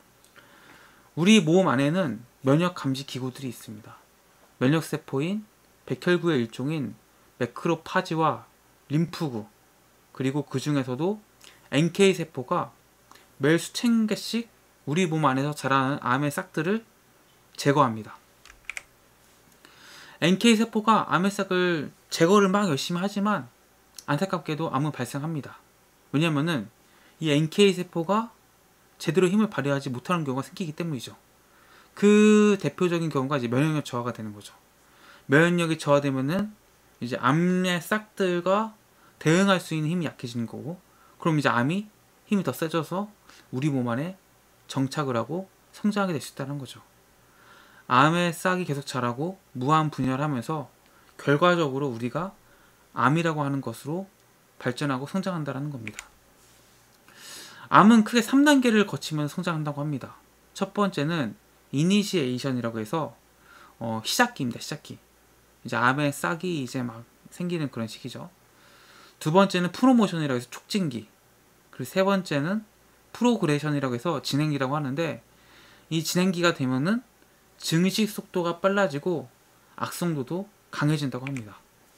우리 몸 안에는 면역 감지 기구들이 있습니다. 면역세포인 백혈구의 일종인 매크로파지와 림프구, 그리고 그 중에서도 엔케이 세포가 매일 수천 개씩 우리 몸 안에서 자라는 암의 싹들을 제거합니다. 엔케이 세포가 암의 싹을 제거를 막 열심히 하지만 안타깝게도 암은 발생합니다. 왜냐면은 이 엔케이 세포가 제대로 힘을 발휘하지 못하는 경우가 생기기 때문이죠. 그 대표적인 경우가 이제 면역력 저하가 되는 거죠. 면역력이 저하되면은 이제 암의 싹들과 대응할 수 있는 힘이 약해지는 거고, 그럼 이제 암이 힘이 더 세져서 우리 몸 안에 정착을 하고 성장하게 될 수 있다는 거죠. 암의 싹이 계속 자라고 무한 분열하면서 결과적으로 우리가 암이라고 하는 것으로 발전하고 성장한다는 겁니다. 암은 크게 삼 단계를 거치면서 성장한다고 합니다. 첫 번째는 이니시에이션이라고 해서 어, 시작기입니다. 시작기. 이제 암의 싹이 이제 막 생기는 그런 시기죠. 두 번째는 프로모션이라고 해서 촉진기. 그리고 세 번째는 프로그레션이라고 해서 진행기라고 하는데, 이 진행기가 되면은 증식 속도가 빨라지고 악성도도 강해진다고 합니다.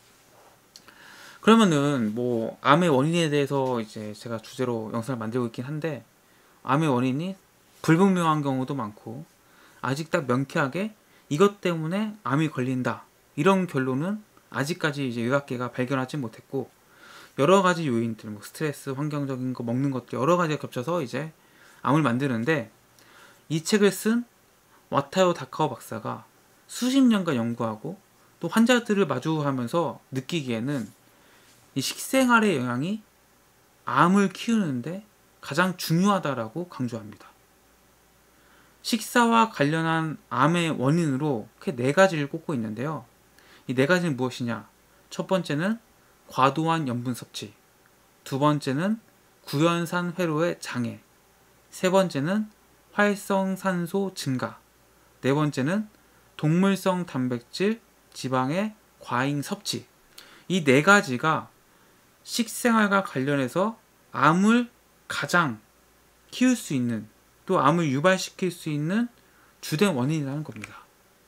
그러면은 뭐 암의 원인에 대해서 이제 제가 주제로 영상을 만들고 있긴 한데, 암의 원인이 불분명한 경우도 많고 아직 딱 명쾌하게 이것 때문에 암이 걸린다 이런 결론은 아직까지 이제 의학계가 발견하지 못했고, 여러 가지 요인들, 뭐 스트레스, 환경적인 거, 먹는 것들 여러 가지가 겹쳐서 이제 암을 만드는데, 이 책을 쓴 와타요 다카오 박사가 수십 년간 연구하고 또 환자들을 마주하면서 느끼기에는 이 식생활의 영향이 암을 키우는데 가장 중요하다라고 강조합니다. 식사와 관련한 암의 원인으로 크게 네 가지를 꼽고 있는데요. 이 네 가지는 무엇이냐? 첫 번째는 과도한 염분 섭취, 두 번째는 구연산 회로의 장애, 세 번째는 활성산소 증가, 네 번째는 동물성 단백질, 지방의 과잉 섭취. 이 네 가지가 식생활과 관련해서 암을 가장 키울 수 있는, 또 암을 유발시킬 수 있는 주된 원인이라는 겁니다.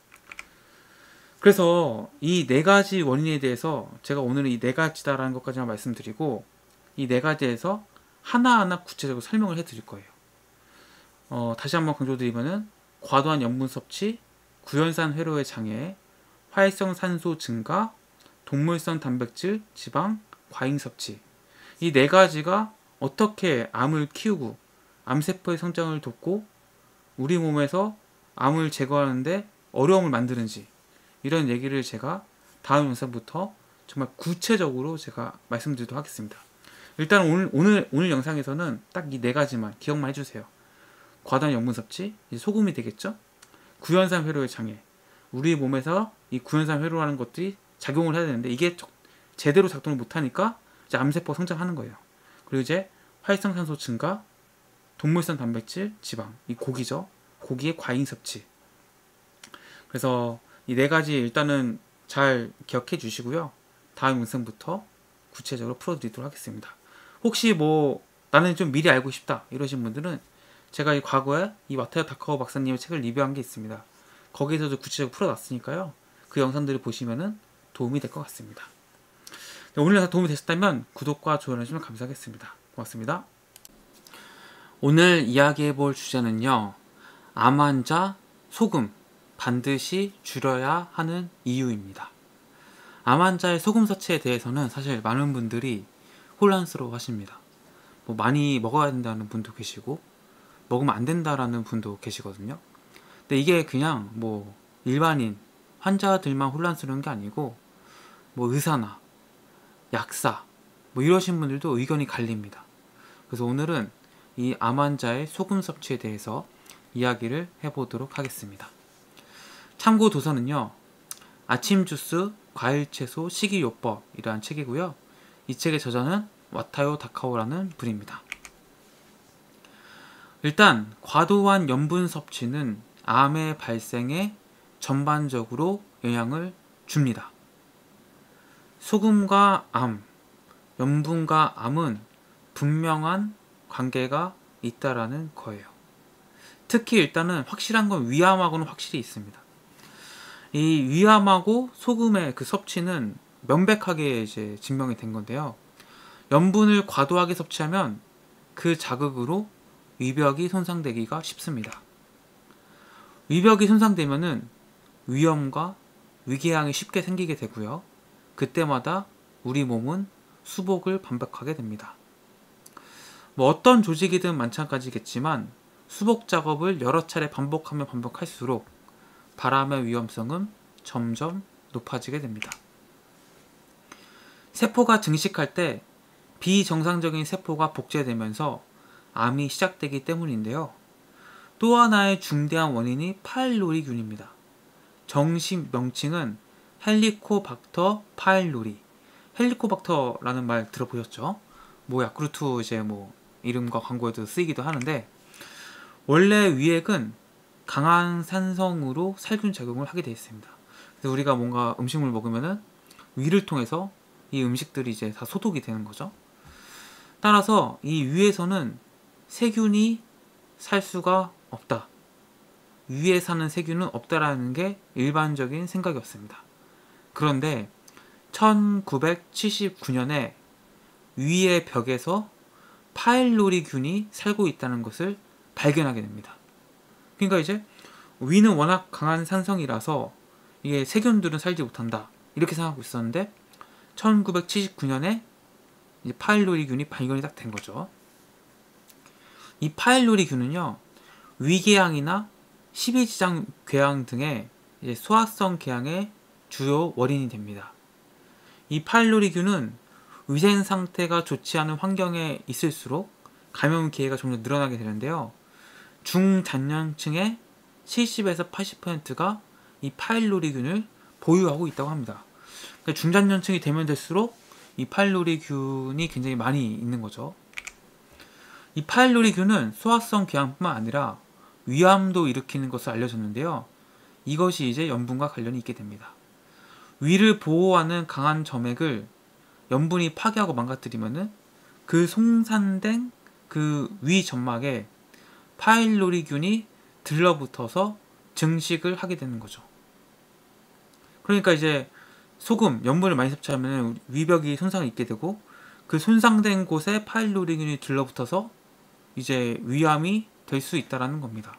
그래서 이 네 가지 원인에 대해서 제가 오늘은 이 네 가지다라는 것까지만 말씀드리고, 이 네 가지에서 하나하나 구체적으로 설명을 해드릴 거예요. 어, 다시 한번 강조드리면은 과도한 염분 섭취, 구연산 회로의 장애, 활성산소 증가, 동물성 단백질, 지방, 과잉 섭취. 이 네 가지가 어떻게 암을 키우고 암세포의 성장을 돕고 우리 몸에서 암을 제거하는데 어려움을 만드는지, 이런 얘기를 제가 다음 영상부터 정말 구체적으로 제가 말씀드리도록 하겠습니다. 일단 오늘 오늘 오늘 영상에서는 딱 이 네 가지만 기억만 해주세요. 과다한 염분 섭취, 이제 소금이 되겠죠. 구연산 회로의 장애, 우리 몸에서 이 구연산 회로라는 것들이 작용을 해야 되는데 이게 제대로 작동을 못하니까 이제 암세포가 성장하는 거예요. 그리고 이제 활성산소 증가, 동물성 단백질, 지방, 이 고기죠. 고기의 과잉 섭취. 그래서 이 네 가지 일단은 잘 기억해 주시고요. 다음 영상부터 구체적으로 풀어드리도록 하겠습니다. 혹시 뭐 나는 좀 미리 알고 싶다 이러신 분들은 제가 이 과거에 이 와타요 다카오 박사님의 책을 리뷰한 게 있습니다. 거기에서도 구체적으로 풀어놨으니까요. 그 영상들을 보시면은 도움이 될 것 같습니다. 오늘 영상 도움이 되셨다면 구독과 좋아요 해주시면 감사하겠습니다. 고맙습니다. 오늘 이야기해 볼 주제는요, 암 환자 소금 반드시 줄여야 하는 이유입니다. 암 환자의 소금 섭취에 대해서는 사실 많은 분들이 혼란스러워 하십니다. 뭐 많이 먹어야 된다는 분도 계시고 먹으면 안 된다라는 분도 계시거든요. 근데 이게 그냥 뭐 일반인 환자들만 혼란스러운 게 아니고 뭐 의사나 약사 뭐 이러신 분들도 의견이 갈립니다. 그래서 오늘은 이 암 환자의 소금 섭취에 대해서 이야기를 해보도록 하겠습니다. 참고 도서는요, 아침 주스, 과일 채소 식이요법이라는 책이고요. 이 책의 저자는 와타요 다카오라는 분입니다. 일단 과도한 염분 섭취는 암의 발생에 전반적으로 영향을 줍니다. 소금과 암, 염분과 암은 분명한 관계가 있다라는 거예요. 특히 일단은 확실한 건 위암하고는 확실히 있습니다. 이 위암하고 소금의 그 섭취는 명백하게 이제 증명이 된 건데요. 염분을 과도하게 섭취하면 그 자극으로 위벽이 손상되기가 쉽습니다. 위벽이 손상되면은 위염과 위궤양이 쉽게 생기게 되고요. 그때마다 우리 몸은 수복을 반복하게 됩니다. 뭐 어떤 조직이든 마찬가지겠지만 수복 작업을 여러 차례 반복하면 반복할수록 발암의 위험성은 점점 높아지게 됩니다. 세포가 증식할 때 비정상적인 세포가 복제되면서 암이 시작되기 때문인데요. 또 하나의 중대한 원인이 파일로리균입니다. 정식 명칭은 헬리코박터 파일로리. 헬리코박터라는 말 들어보셨죠? 뭐 야쿠르트 이제 뭐 이름과 광고에도 쓰이기도 하는데, 원래 위액은 강한 산성으로 살균 작용을 하게 되어 있습니다. 그래서 우리가 뭔가 음식물 먹으면은 위를 통해서 이 음식들이 이제 다 소독이 되는 거죠. 따라서 이 위에서는 세균이 살 수가 없다. 위에 사는 세균은 없다라는 게 일반적인 생각이었습니다. 그런데 천구백칠십구 년에 위의 벽에서 파일로리균이 살고 있다는 것을 발견하게 됩니다. 그러니까 이제 위는 워낙 강한 산성이라서 이게 세균들은 살지 못한다 이렇게 생각하고 있었는데, 천구백칠십구 년에 이제 파일로리균이 발견이 딱 된 거죠. 이 파일로리균은요, 위궤양이나 십이지장 궤양 등의 이제 소화성 궤양의 주요 원인이 됩니다. 이 파일로리균은 위생 상태가 좋지 않은 환경에 있을수록 감염 기회가 점점 늘어나게 되는데요. 중장년층의 칠십에서 팔십 퍼센트가 이 파일로리균을 보유하고 있다고 합니다. 그러니까 중장년층이 되면 될수록 이 파일로리균이 굉장히 많이 있는 거죠. 이 파일로리균은 소화성 궤양뿐만 아니라 위암도 일으키는 것으로 알려졌는데요. 이것이 이제 염분과 관련이 있게 됩니다. 위를 보호하는 강한 점액을 염분이 파괴하고 망가뜨리면은 그 송산된 그 위 점막에 파일로리균이 들러붙어서 증식을 하게 되는 거죠. 그러니까 이제 소금, 염분을 많이 섭취하면 위벽이 손상이 있게 되고, 그 손상된 곳에 파일로리균이 들러붙어서 이제 위암이 될 수 있다는 겁니다.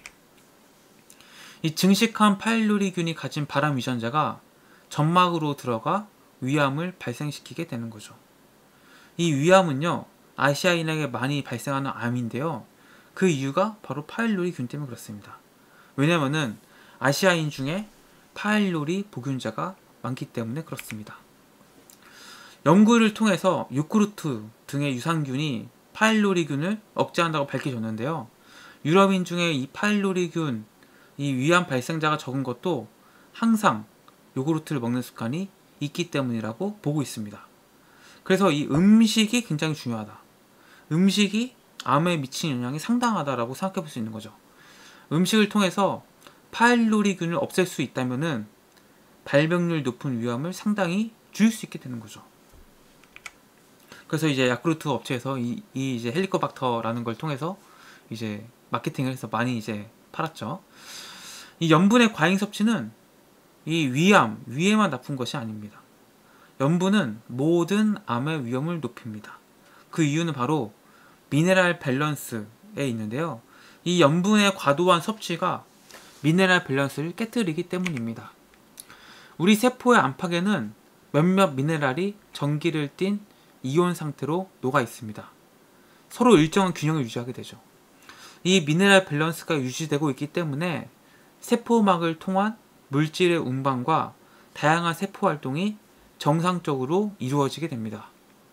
이 증식한 파일로리균이 가진 발암 유전자가 점막으로 들어가 위암을 발생시키게 되는 거죠. 이 위암은요, 아시아인에게 많이 발생하는 암인데요. 그 이유가 바로 파일로리균 때문에 그렇습니다. 왜냐면은 아시아인 중에 파일로리 보균자가 많기 때문에 그렇습니다. 연구를 통해서 요구르트 등의 유산균이 파일로리균을 억제한다고 밝혀졌는데요. 유럽인 중에 이 파일로리균, 이 위암 발생자가 적은 것도 항상 요구르트를 먹는 습관이 있기 때문이라고 보고 있습니다. 그래서 이 음식이 굉장히 중요하다. 음식이 암에 미치는 영향이 상당하다라고 생각해 볼 수 있는 거죠. 음식을 통해서 파일로리균을 없앨 수 있다면은 발병률 높은 위암을 상당히 줄일 수 있게 되는 거죠. 그래서 이제 야쿠르트 업체에서 이, 이 이제 헬리코박터라는 걸 통해서 이제 마케팅을 해서 많이 이제 팔았죠. 이 염분의 과잉 섭취는 이 위암, 위에만 나쁜 것이 아닙니다. 염분은 모든 암의 위험을 높입니다. 그 이유는 바로 미네랄 밸런스에 있는데요. 이 염분의 과도한 섭취가 미네랄 밸런스를 깨뜨리기 때문입니다. 우리 세포의 안팎에는 몇몇 미네랄이 전기를 띤 이온 상태로 녹아 있습니다. 서로 일정한 균형을 유지하게 되죠. 이 미네랄 밸런스가 유지되고 있기 때문에 세포막을 통한 물질의 운반과 다양한 세포 활동이 정상적으로 이루어지게 됩니다.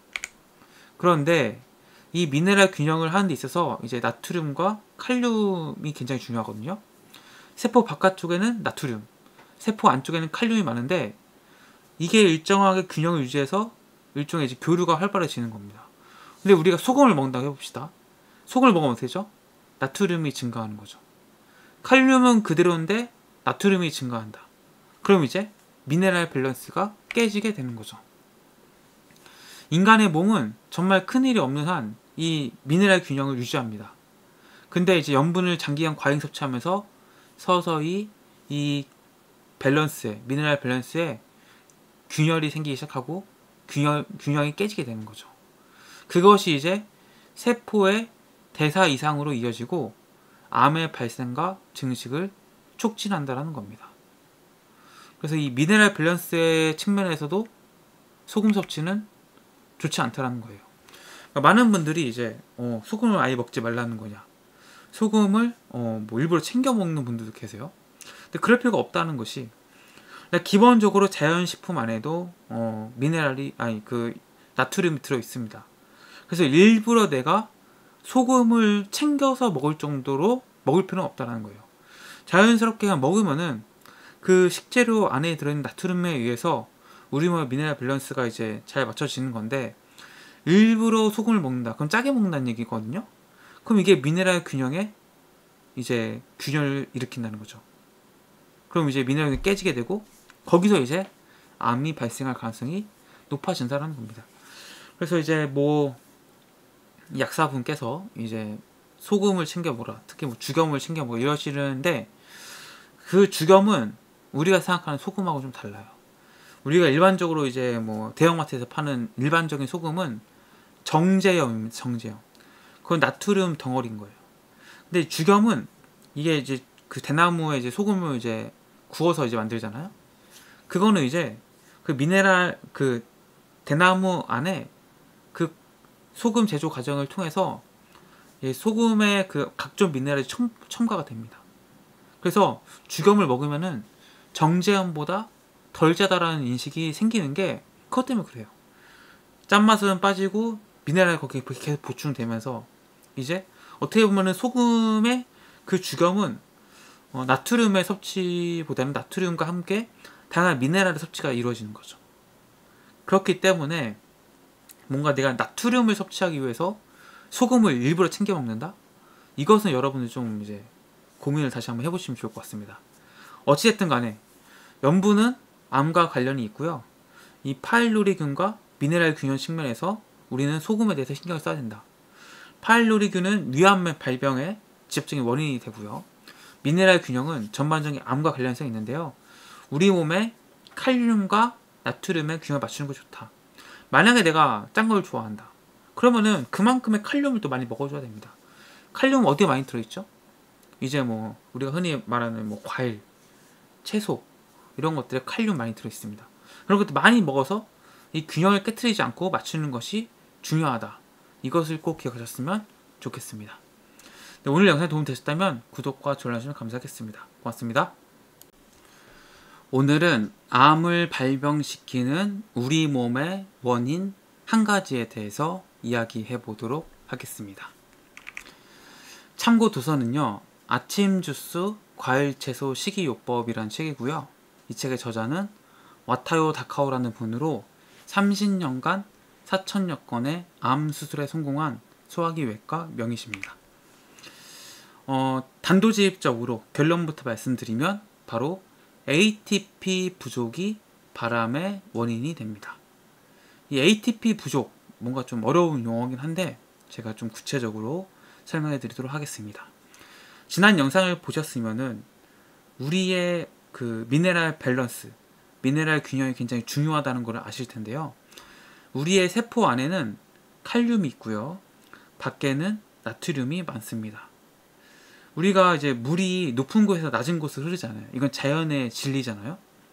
그런데 이 미네랄 균형을 하는 데 있어서 이제 나트륨과 칼륨이 굉장히 중요하거든요. 세포 바깥쪽에는 나트륨, 세포 안쪽에는 칼륨이 많은데, 이게 일정하게 균형을 유지해서 일종의 이제 교류가 활발해지는 겁니다. 근데 우리가 소금을 먹는다고 해봅시다. 소금을 먹으면 어떻게 되죠? 나트륨이 증가하는 거죠. 칼륨은 그대로인데 나트륨이 증가한다. 그럼 이제 미네랄 밸런스가 깨지게 되는 거죠. 인간의 몸은 정말 큰일이 없는 한 이 미네랄 균형을 유지합니다. 근데 이제 염분을 장기간 과잉 섭취하면서 서서히 이 밸런스에, 미네랄 밸런스에 균열이 생기기 시작하고 균열, 균형이 깨지게 되는 거죠. 그것이 이제 세포의 대사 이상으로 이어지고 암의 발생과 증식을 촉진한다는 겁니다. 그래서 이 미네랄 밸런스의 측면에서도 소금 섭취는 좋지 않다라는 거예요. 그러니까 많은 분들이 이제 어, 소금을 아예 먹지 말라는 거냐, 소금을 어, 뭐 일부러 챙겨 먹는 분들도 계세요. 근데 그럴 필요가 없다는 것이, 기본적으로 자연식품 안에도 어, 미네랄이 아니 그 나트륨이 들어 있습니다. 그래서 일부러 내가 소금을 챙겨서 먹을 정도로 먹을 필요는 없다는 거예요. 자연스럽게 그냥 먹으면은 그 식재료 안에 들어있는 나트륨에 의해서 우리 몸의 미네랄 밸런스가 이제 잘 맞춰지는 건데, 일부러 소금을 먹는다, 그럼 짜게 먹는다는 얘기거든요. 그럼 이게 미네랄 균형에 이제 균열을 일으킨다는 거죠. 그럼 이제 미네랄이 깨지게 되고 거기서 이제 암이 발생할 가능성이 높아진다는 겁니다. 그래서 이제 뭐 약사분께서 이제 소금을 챙겨 먹어라, 특히 뭐 죽염을 챙겨 먹어 이러시는데, 그 죽염은 우리가 생각하는 소금하고 좀 달라요. 우리가 일반적으로 이제 뭐 대형마트에서 파는 일반적인 소금은 정제염입니다. 정제염. 그건 나트륨 덩어리인 거예요. 근데 죽염은 이게 이제 그 대나무에 이제 소금을 이제 구워서 이제 만들잖아요. 그거는 이제 그 미네랄 그 대나무 안에 그 소금 제조 과정을 통해서 소금의 그 각종 미네랄이 첨, 첨가가 됩니다. 그래서 죽염을 먹으면은 정제염보다 덜 짜다라는 인식이 생기는 게 그것 때문에 그래요. 짠맛은 빠지고 미네랄이 거기에 계속 보충되면서 이제 어떻게 보면은 소금의 그 죽염은 어, 나트륨의 섭취보다는 나트륨과 함께 다양한 미네랄의 섭취가 이루어지는 거죠. 그렇기 때문에 뭔가 내가 나트륨을 섭취하기 위해서 소금을 일부러 챙겨 먹는다? 이것은 여러분들 좀 이제 고민을 다시 한번 해보시면 좋을 것 같습니다. 어찌됐든 간에 염분은 암과 관련이 있고요. 이 파일로리균과 미네랄 균형 측면에서 우리는 소금에 대해서 신경을 써야 된다. 파일로리균은 뇌암의 발병의 직접적인 원인이 되고요. 미네랄 균형은 전반적인 암과 관련성이 있는데요. 우리 몸에 칼륨과 나트륨의 균형을 맞추는 게 좋다. 만약에 내가 짠 걸 좋아한다, 그러면은 그만큼의 칼륨을 또 많이 먹어줘야 됩니다. 칼륨 어디에 많이 들어있죠? 이제 뭐 우리가 흔히 말하는 뭐 과일, 채소 이런 것들에 칼륨 많이 들어있습니다. 그런 것들 많이 먹어서 이 균형을 깨트리지 않고 맞추는 것이 중요하다. 이것을 꼭 기억하셨으면 좋겠습니다. 네, 오늘 영상이 도움이 되셨다면 구독과 좋아요 주시면 감사하겠습니다. 고맙습니다. 오늘은 암을 발병시키는 우리 몸의 원인 한 가지에 대해서 이야기해 보도록 하겠습니다. 참고 도서는요, 아침 주스 과일 채소 식이요법이라는 책이고요. 이 책의 저자는 와타요 다카오라는 분으로 삼십 년간 사천여 건의 암 수술에 성공한 소화기외과 명의십니다. 어, 단도직입적으로 결론부터 말씀드리면 바로 에이티피 부족이 발암의 원인이 됩니다. 이 에이티피 부족, 뭔가 좀 어려운 용어긴 한데 제가 좀 구체적으로 설명해 드리도록 하겠습니다. 지난 영상을 보셨으면은 우리의 그 미네랄 밸런스, 미네랄 균형이 굉장히 중요하다는 걸 아실 텐데요. 우리의 세포 안에는 칼륨이 있고요. 밖에는 나트륨이 많습니다. 우리가 이제 물이 높은 곳에서 낮은 곳으로 흐르잖아요. 이건 자연의 진리잖아요.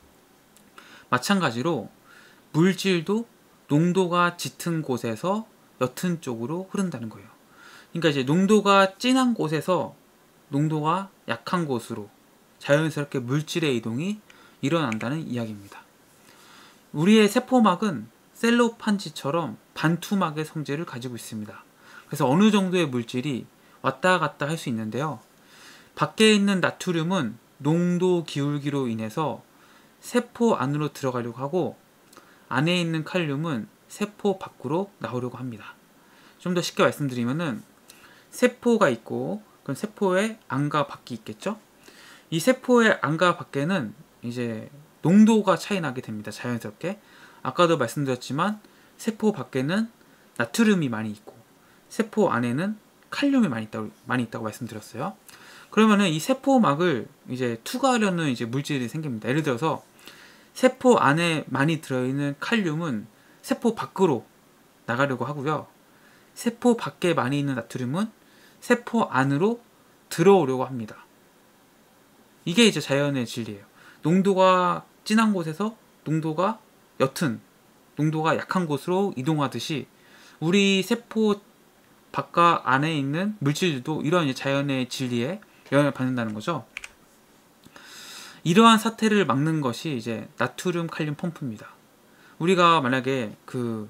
마찬가지로 물질도 농도가 짙은 곳에서 옅은 쪽으로 흐른다는 거예요. 그러니까 이제 농도가 진한 곳에서 농도가 약한 곳으로 자연스럽게 물질의 이동이 일어난다는 이야기입니다. 우리의 세포막은 셀로판지처럼 반투막의 성질을 가지고 있습니다. 그래서 어느 정도의 물질이 왔다 갔다 할 수 있는데요. 밖에 있는 나트륨은 농도 기울기로 인해서 세포 안으로 들어가려고 하고, 안에 있는 칼륨은 세포 밖으로 나오려고 합니다. 좀 더 쉽게 말씀드리면은 세포가 있고, 그럼 세포의 안과 밖이 있겠죠? 이 세포의 안과 밖에는 이제 농도가 차이 나게 됩니다. 자연스럽게. 아까도 말씀드렸지만 세포 밖에는 나트륨이 많이 있고 세포 안에는 칼륨이 많이 있다고, 많이 있다고 말씀드렸어요. 그러면은 이 세포막을 이제 투과하려는 이제 물질이 생깁니다. 예를 들어서 세포 안에 많이 들어있는 칼륨은 세포 밖으로 나가려고 하고요. 세포 밖에 많이 있는 나트륨은 세포 안으로 들어오려고 합니다. 이게 이제 자연의 진리예요. 농도가 진한 곳에서 농도가 옅은, 농도가 약한 곳으로 이동하듯이 우리 세포 바깥 안에 있는 물질들도 이러한 자연의 진리에 영향을 받는다는 거죠. 이러한 사태를 막는 것이 이제 나트륨 칼륨 펌프입니다. 우리가 만약에 그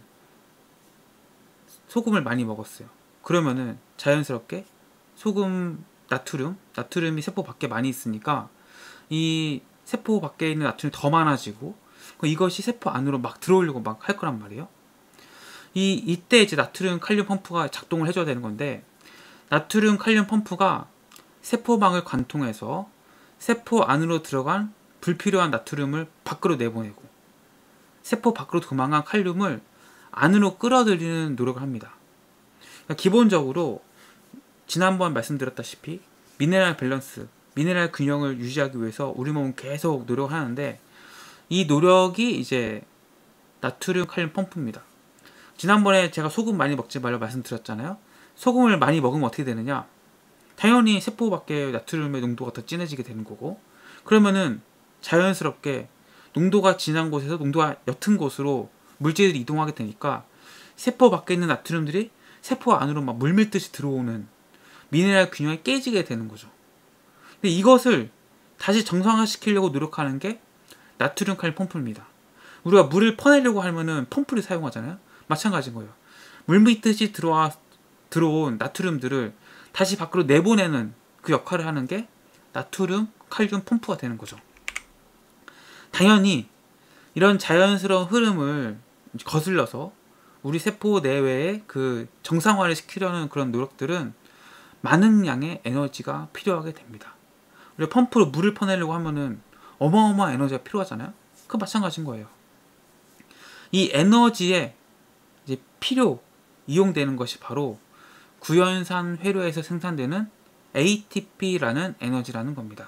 소금을 많이 먹었어요. 그러면은 자연스럽게 소금 나트륨, 나트륨이 세포 밖에 많이 있으니까 이 세포 밖에 있는 나트륨이 더 많아지고 이것이 세포 안으로 막 들어오려고 막 할 거란 말이에요. 이 이때 이제 나트륨 칼륨 펌프가 작동을 해줘야 되는 건데, 나트륨 칼륨 펌프가 세포방을 관통해서 세포 안으로 들어간 불필요한 나트륨을 밖으로 내보내고 세포 밖으로 도망간 칼륨을 안으로 끌어들이는 노력을 합니다. 그러니까 기본적으로 지난번 말씀드렸다시피 미네랄 밸런스, 미네랄 균형을 유지하기 위해서 우리 몸은 계속 노력하는데, 이 노력이 이제 나트륨 칼륨 펌프입니다. 지난번에 제가 소금 많이 먹지 말라고 말씀드렸잖아요. 소금을 많이 먹으면 어떻게 되느냐? 당연히 세포 밖에 나트륨의 농도가 더 진해지게 되는 거고, 그러면은 자연스럽게 농도가 진한 곳에서 농도가 옅은 곳으로 물질들이 이동하게 되니까 세포 밖에 있는 나트륨들이 세포 안으로 막 물밀듯이 들어오는 미네랄 균형이 깨지게 되는 거죠. 근데 이것을 다시 정상화시키려고 노력하는 게 나트륨 칼륨 펌프입니다. 우리가 물을 퍼내려고 하면은 펌프를 사용하잖아요. 마찬가지인 거예요. 물밀듯이 들어와 들어온 나트륨들을 다시 밖으로 내보내는 그 역할을 하는 게 나트륨 칼륨 펌프가 되는 거죠. 당연히 이런 자연스러운 흐름을 거슬러서 우리 세포 내외에 그 정상화를 시키려는 그런 노력들은 많은 양의 에너지가 필요하게 됩니다. 우리가 펌프로 물을 퍼내려고 하면은 어마어마한 에너지가 필요하잖아요. 그 마찬가지인 거예요. 이 에너지에 이제 필요, 이용되는 것이 바로 구연산 회로에서 생산되는 에이티피라는 에너지라는 겁니다.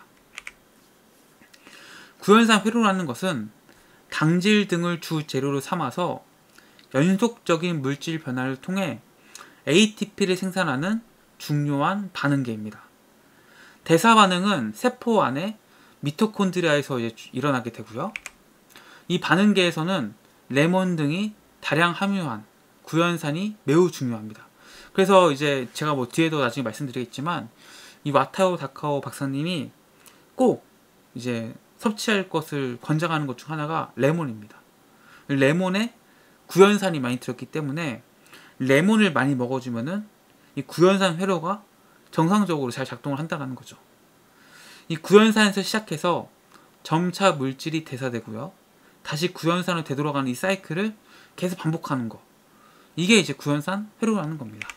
구연산 회로라는 것은 당질 등을 주 재료로 삼아서 연속적인 물질 변화를 통해 에이티피를 생산하는 중요한 반응계입니다. 대사 반응은 세포 안에 미토콘드리아에서 이제 일어나게 되고요. 이 반응계에서는 레몬 등이 다량 함유한 구연산이 매우 중요합니다. 그래서 이제 제가 뭐 뒤에도 나중에 말씀드리겠지만 이 와타오 다카오 박사님이 꼭 이제 섭취할 것을 권장하는 것 중 하나가 레몬입니다. 레몬에 구연산이 많이 들었기 때문에 레몬을 많이 먹어주면은 이 구연산 회로가 정상적으로 잘 작동을 한다는 거죠. 이 구연산에서 시작해서 점차 물질이 대사되고요. 다시 구연산으로 되돌아가는 이 사이클을 계속 반복하는 거. 이게 이제 구연산 회로라는 겁니다.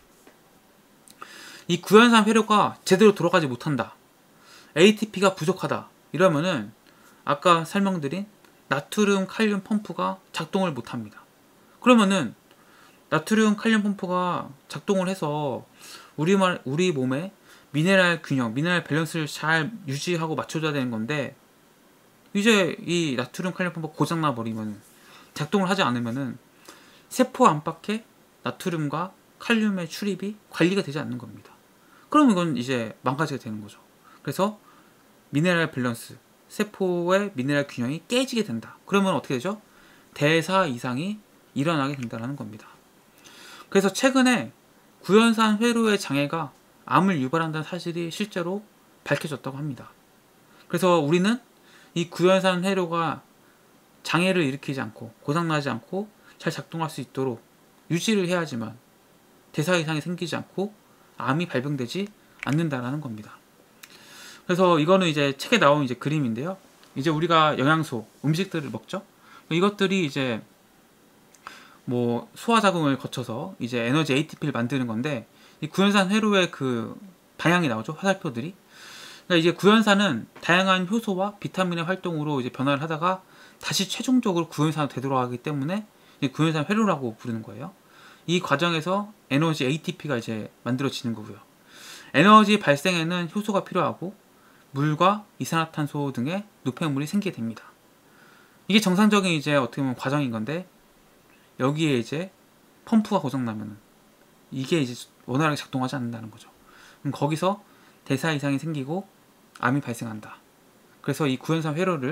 이 구연산 회로가 제대로 돌아가지 못한다. 에이티피가 부족하다. 이러면은 아까 설명드린 나트륨 칼륨 펌프가 작동을 못합니다. 그러면은 나트륨 칼륨 펌프가 작동을 해서 우리 말 우리 몸에 미네랄 균형, 미네랄 밸런스를 잘 유지하고 맞춰줘야 되는 건데, 이제 이 나트륨 칼륨 펌프가 고장나 버리면, 작동을 하지 않으면은 세포 안팎에 나트륨과 칼륨의 출입이 관리가 되지 않는 겁니다. 그럼 이건 이제 망가지게 되는 거죠. 그래서 미네랄 밸런스, 세포의 미네랄 균형이 깨지게 된다. 그러면 어떻게 되죠? 대사 이상이 일어나게 된다는 겁니다. 그래서 최근에 구연산 회로의 장애가 암을 유발한다는 사실이 실제로 밝혀졌다고 합니다. 그래서 우리는 이 구연산 회로가 장애를 일으키지 않고 고장나지 않고 잘 작동할 수 있도록 유지를 해야지만 대사 이상이 생기지 않고 암이 발병되지 않는다라는 겁니다. 그래서 이거는 이제 책에 나온 이제 그림인데요. 이제 우리가 영양소, 음식들을 먹죠. 이것들이 이제 뭐 소화작용을 거쳐서 이제 에너지 에이티피를 만드는 건데, 이 구연산 회로의 그 방향이 나오죠. 화살표들이. 그러니까 이제 구연산은 다양한 효소와 비타민의 활동으로 이제 변화를 하다가 다시 최종적으로 구연산으로 되돌아가기 때문에 구연산 회로라고 부르는 거예요. 이 과정에서 에너지 에이티피가 이제 만들어지는 거고요. 에너지 발생에는 효소가 필요하고 물과 이산화탄소 등의 노폐물이 생기게 됩니다. 이게 정상적인 이제 어떻게 보면 과정인 건데, 여기에 이제 펌프가 고장나면 이게 이제 원활하게 작동하지 않는다는 거죠. 그럼 거기서 대사 이상이 생기고 암이 발생한다. 그래서 이 구연산 회로를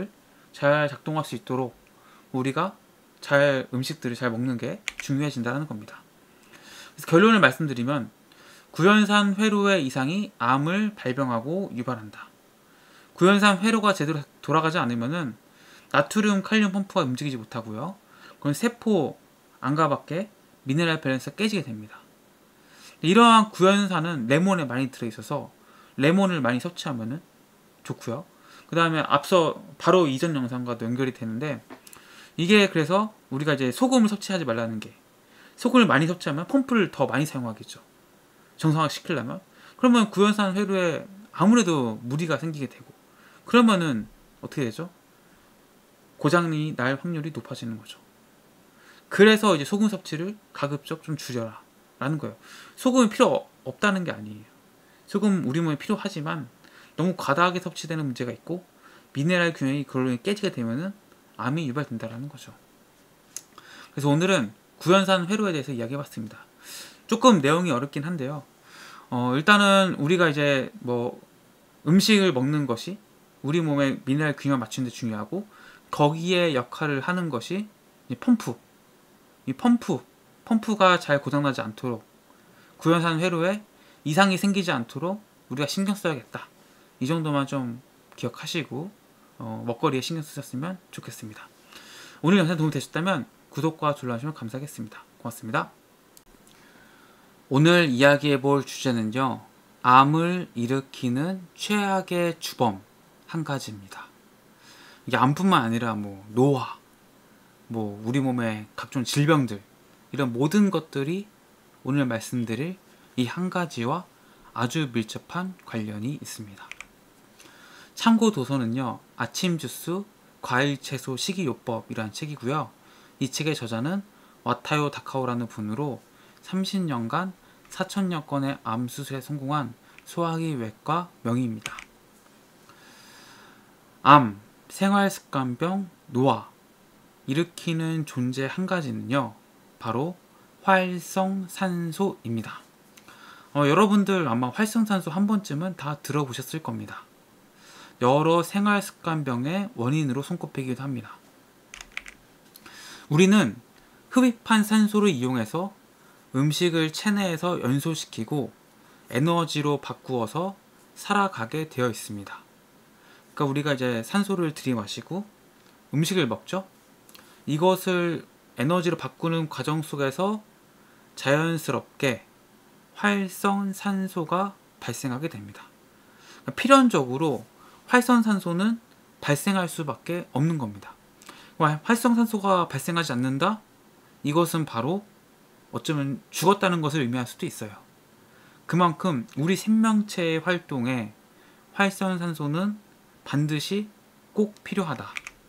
잘 작동할 수 있도록 우리가 잘 음식들을 잘 먹는 게 중요해진다는 겁니다. 그래서 결론을 말씀드리면 구연산 회로의 이상이 암을 발병하고 유발한다. 구연산 회로가 제대로 돌아가지 않으면은 나트륨, 칼륨 펌프가 움직이지 못하고요. 그건 세포 안과 밖에 미네랄 밸런스가 깨지게 됩니다. 이러한 구연산은 레몬에 많이 들어있어서 레몬을 많이 섭취하면은 좋고요. 그 다음에 앞서 바로 이전 영상과도 연결이 되는데 이게 그래서 우리가 이제 소금을 섭취하지 말라는 게 소금을 많이 섭취하면 펌프를 더 많이 사용하겠죠. 정상화 시키려면. 그러면 구연산 회로에 아무래도 무리가 생기게 되고 그러면은 어떻게 되죠? 고장이 날 확률이 높아지는 거죠. 그래서 이제 소금 섭취를 가급적 좀 줄여라 라는 거예요. 소금이 필요 없다는 게 아니에요. 소금 우리 몸에 필요하지만 너무 과다하게 섭취되는 문제가 있고 미네랄 균형이 그걸로 깨지게 되면은 암이 유발된다라는 거죠. 그래서 오늘은 구연산 회로에 대해서 이야기해봤습니다. 조금 내용이 어렵긴 한데요. 어, 일단은 우리가 이제 뭐 음식을 먹는 것이 우리 몸의 미네랄 균형을 맞추는 데 중요하고 거기에 역할을 하는 것이 펌프. 이 펌프, 펌프가 잘 고장나지 않도록 구연산 회로에 이상이 생기지 않도록 우리가 신경 써야겠다. 이 정도만 좀 기억하시고 어, 먹거리에 신경 쓰셨으면 좋겠습니다. 오늘 영상 도움이 되셨다면 구독과 좋아요 해주시면 감사하겠습니다. 고맙습니다. 오늘 이야기해볼 주제는요. 암을 일으키는 최악의 주범 한 가지입니다. 이게 암뿐만 아니라 뭐 노화, 뭐 우리 몸의 각종 질병들 이런 모든 것들이 오늘 말씀드릴 이 한 가지와 아주 밀접한 관련이 있습니다. 참고 도서는요. 아침 주스, 과일 채소 식이요법이라는 책이고요. 이 책의 저자는 와타요 다카오라는 분으로 삼십 년간 사천여 건의 암 수술에 성공한 소화기 외과 명의입니다. 암, 생활습관병, 노화 일으키는 존재 한 가지는요. 바로 활성산소입니다. 어, 여러분들 아마 활성산소 한 번쯤은 다 들어보셨을 겁니다. 여러 생활습관병의 원인으로 손꼽히기도 합니다. 우리는 흡입한 산소를 이용해서 음식을 체내에서 연소시키고 에너지로 바꾸어서 살아가게 되어 있습니다. 그러니까 우리가 이제 산소를 들이마시고 음식을 먹죠. 이것을 에너지로 바꾸는 과정 속에서 자연스럽게 활성산소가 발생하게 됩니다. 그러니까 필연적으로 활성산소는 발생할 수밖에 없는 겁니다. 활성산소가 발생하지 않는다? 이것은 바로 어쩌면 죽었다는 것을 의미할 수도 있어요. 그만큼 우리 생명체의 활동에 활성산소는 반드시 꼭 필요하다.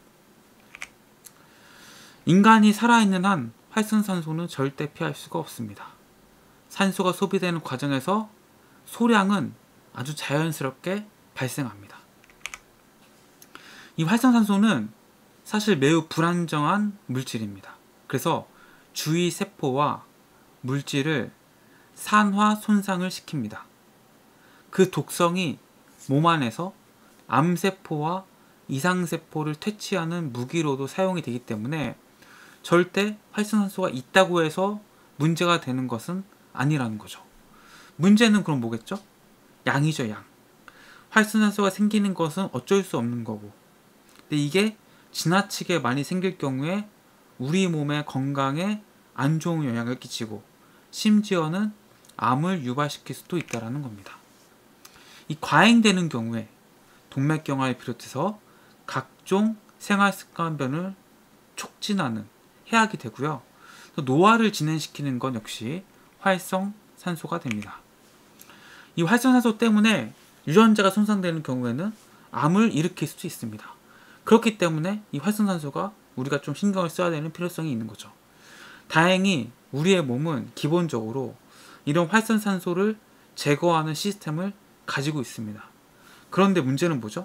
인간이 살아있는 한 활성산소는 절대 피할 수가 없습니다. 산소가 소비되는 과정에서 소량은 아주 자연스럽게 발생합니다. 이 활성산소는 사실 매우 불안정한 물질입니다. 그래서 주위 세포와 물질을 산화 손상을 시킵니다. 그 독성이 몸 안에서 암세포와 이상세포를 퇴치하는 무기로도 사용이 되기 때문에 절대 활성산소가 있다고 해서 문제가 되는 것은 아니라는 거죠. 문제는 그럼 뭐겠죠? 양이죠, 양. 활성산소가 생기는 것은 어쩔 수 없는 거고, 근데 이게 지나치게 많이 생길 경우에 우리 몸의 건강에 안 좋은 영향을 끼치고 심지어는 암을 유발시킬 수도 있다는 겁니다. 이 과잉되는 경우에 동맥경화를 비롯해서 각종 생활습관변을 촉진하는 해악이 되고요. 노화를 진행시키는 건 역시 활성산소가 됩니다. 이 활성산소 때문에 유전자가 손상되는 경우에는 암을 일으킬 수도 있습니다. 그렇기 때문에 이 활성산소가 우리가 좀 신경을 써야 되는 필요성이 있는 거죠. 다행히 우리의 몸은 기본적으로 이런 활성산소를 제거하는 시스템을 가지고 있습니다. 그런데 문제는 뭐죠?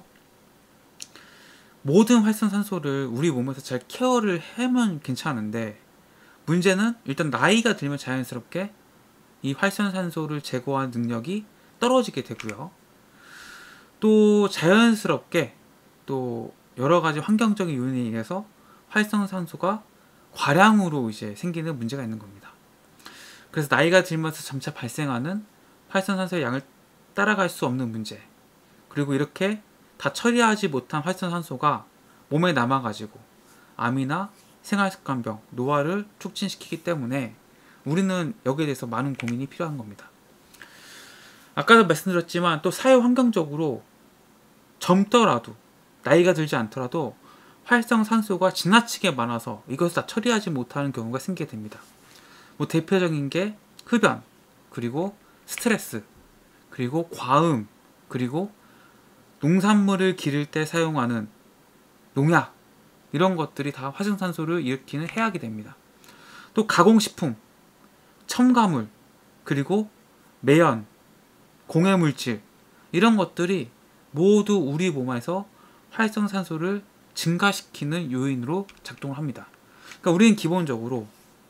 모든 활성산소를 우리 몸에서 잘 케어를 하면 괜찮은데 문제는 일단 나이가 들면 자연스럽게 이 활성산소를 제거하는 능력이 떨어지게 되고요. 또 자연스럽게 또 여러 가지 환경적인 요인에 의해서 활성산소가 과량으로 이제 생기는 문제가 있는 겁니다. 그래서 나이가 들면서 점차 발생하는 활성산소의 양을 따라갈 수 없는 문제, 그리고 이렇게 다 처리하지 못한 활성산소가 몸에 남아가지고 암이나 생활습관병, 노화를 촉진시키기 때문에 우리는 여기에 대해서 많은 고민이 필요한 겁니다. 아까도 말씀드렸지만 또 사회 환경적으로 젊더라도, 나이가 들지 않더라도 활성산소가 지나치게 많아서 이것을 다 처리하지 못하는 경우가 생기게 됩니다. 뭐 대표적인 게 흡연, 그리고 스트레스, 그리고 과음, 그리고 농산물을 기를 때 사용하는 농약, 이런 것들이 다 활성산소를 일으키는 해악이 됩니다. 또 가공식품, 첨가물, 그리고 매연, 공해물질, 이런 것들이 모두 우리 몸에서 활성산소를 증가시키는 요인으로 작동을 합니다. 그러니까 우리는 기본적으로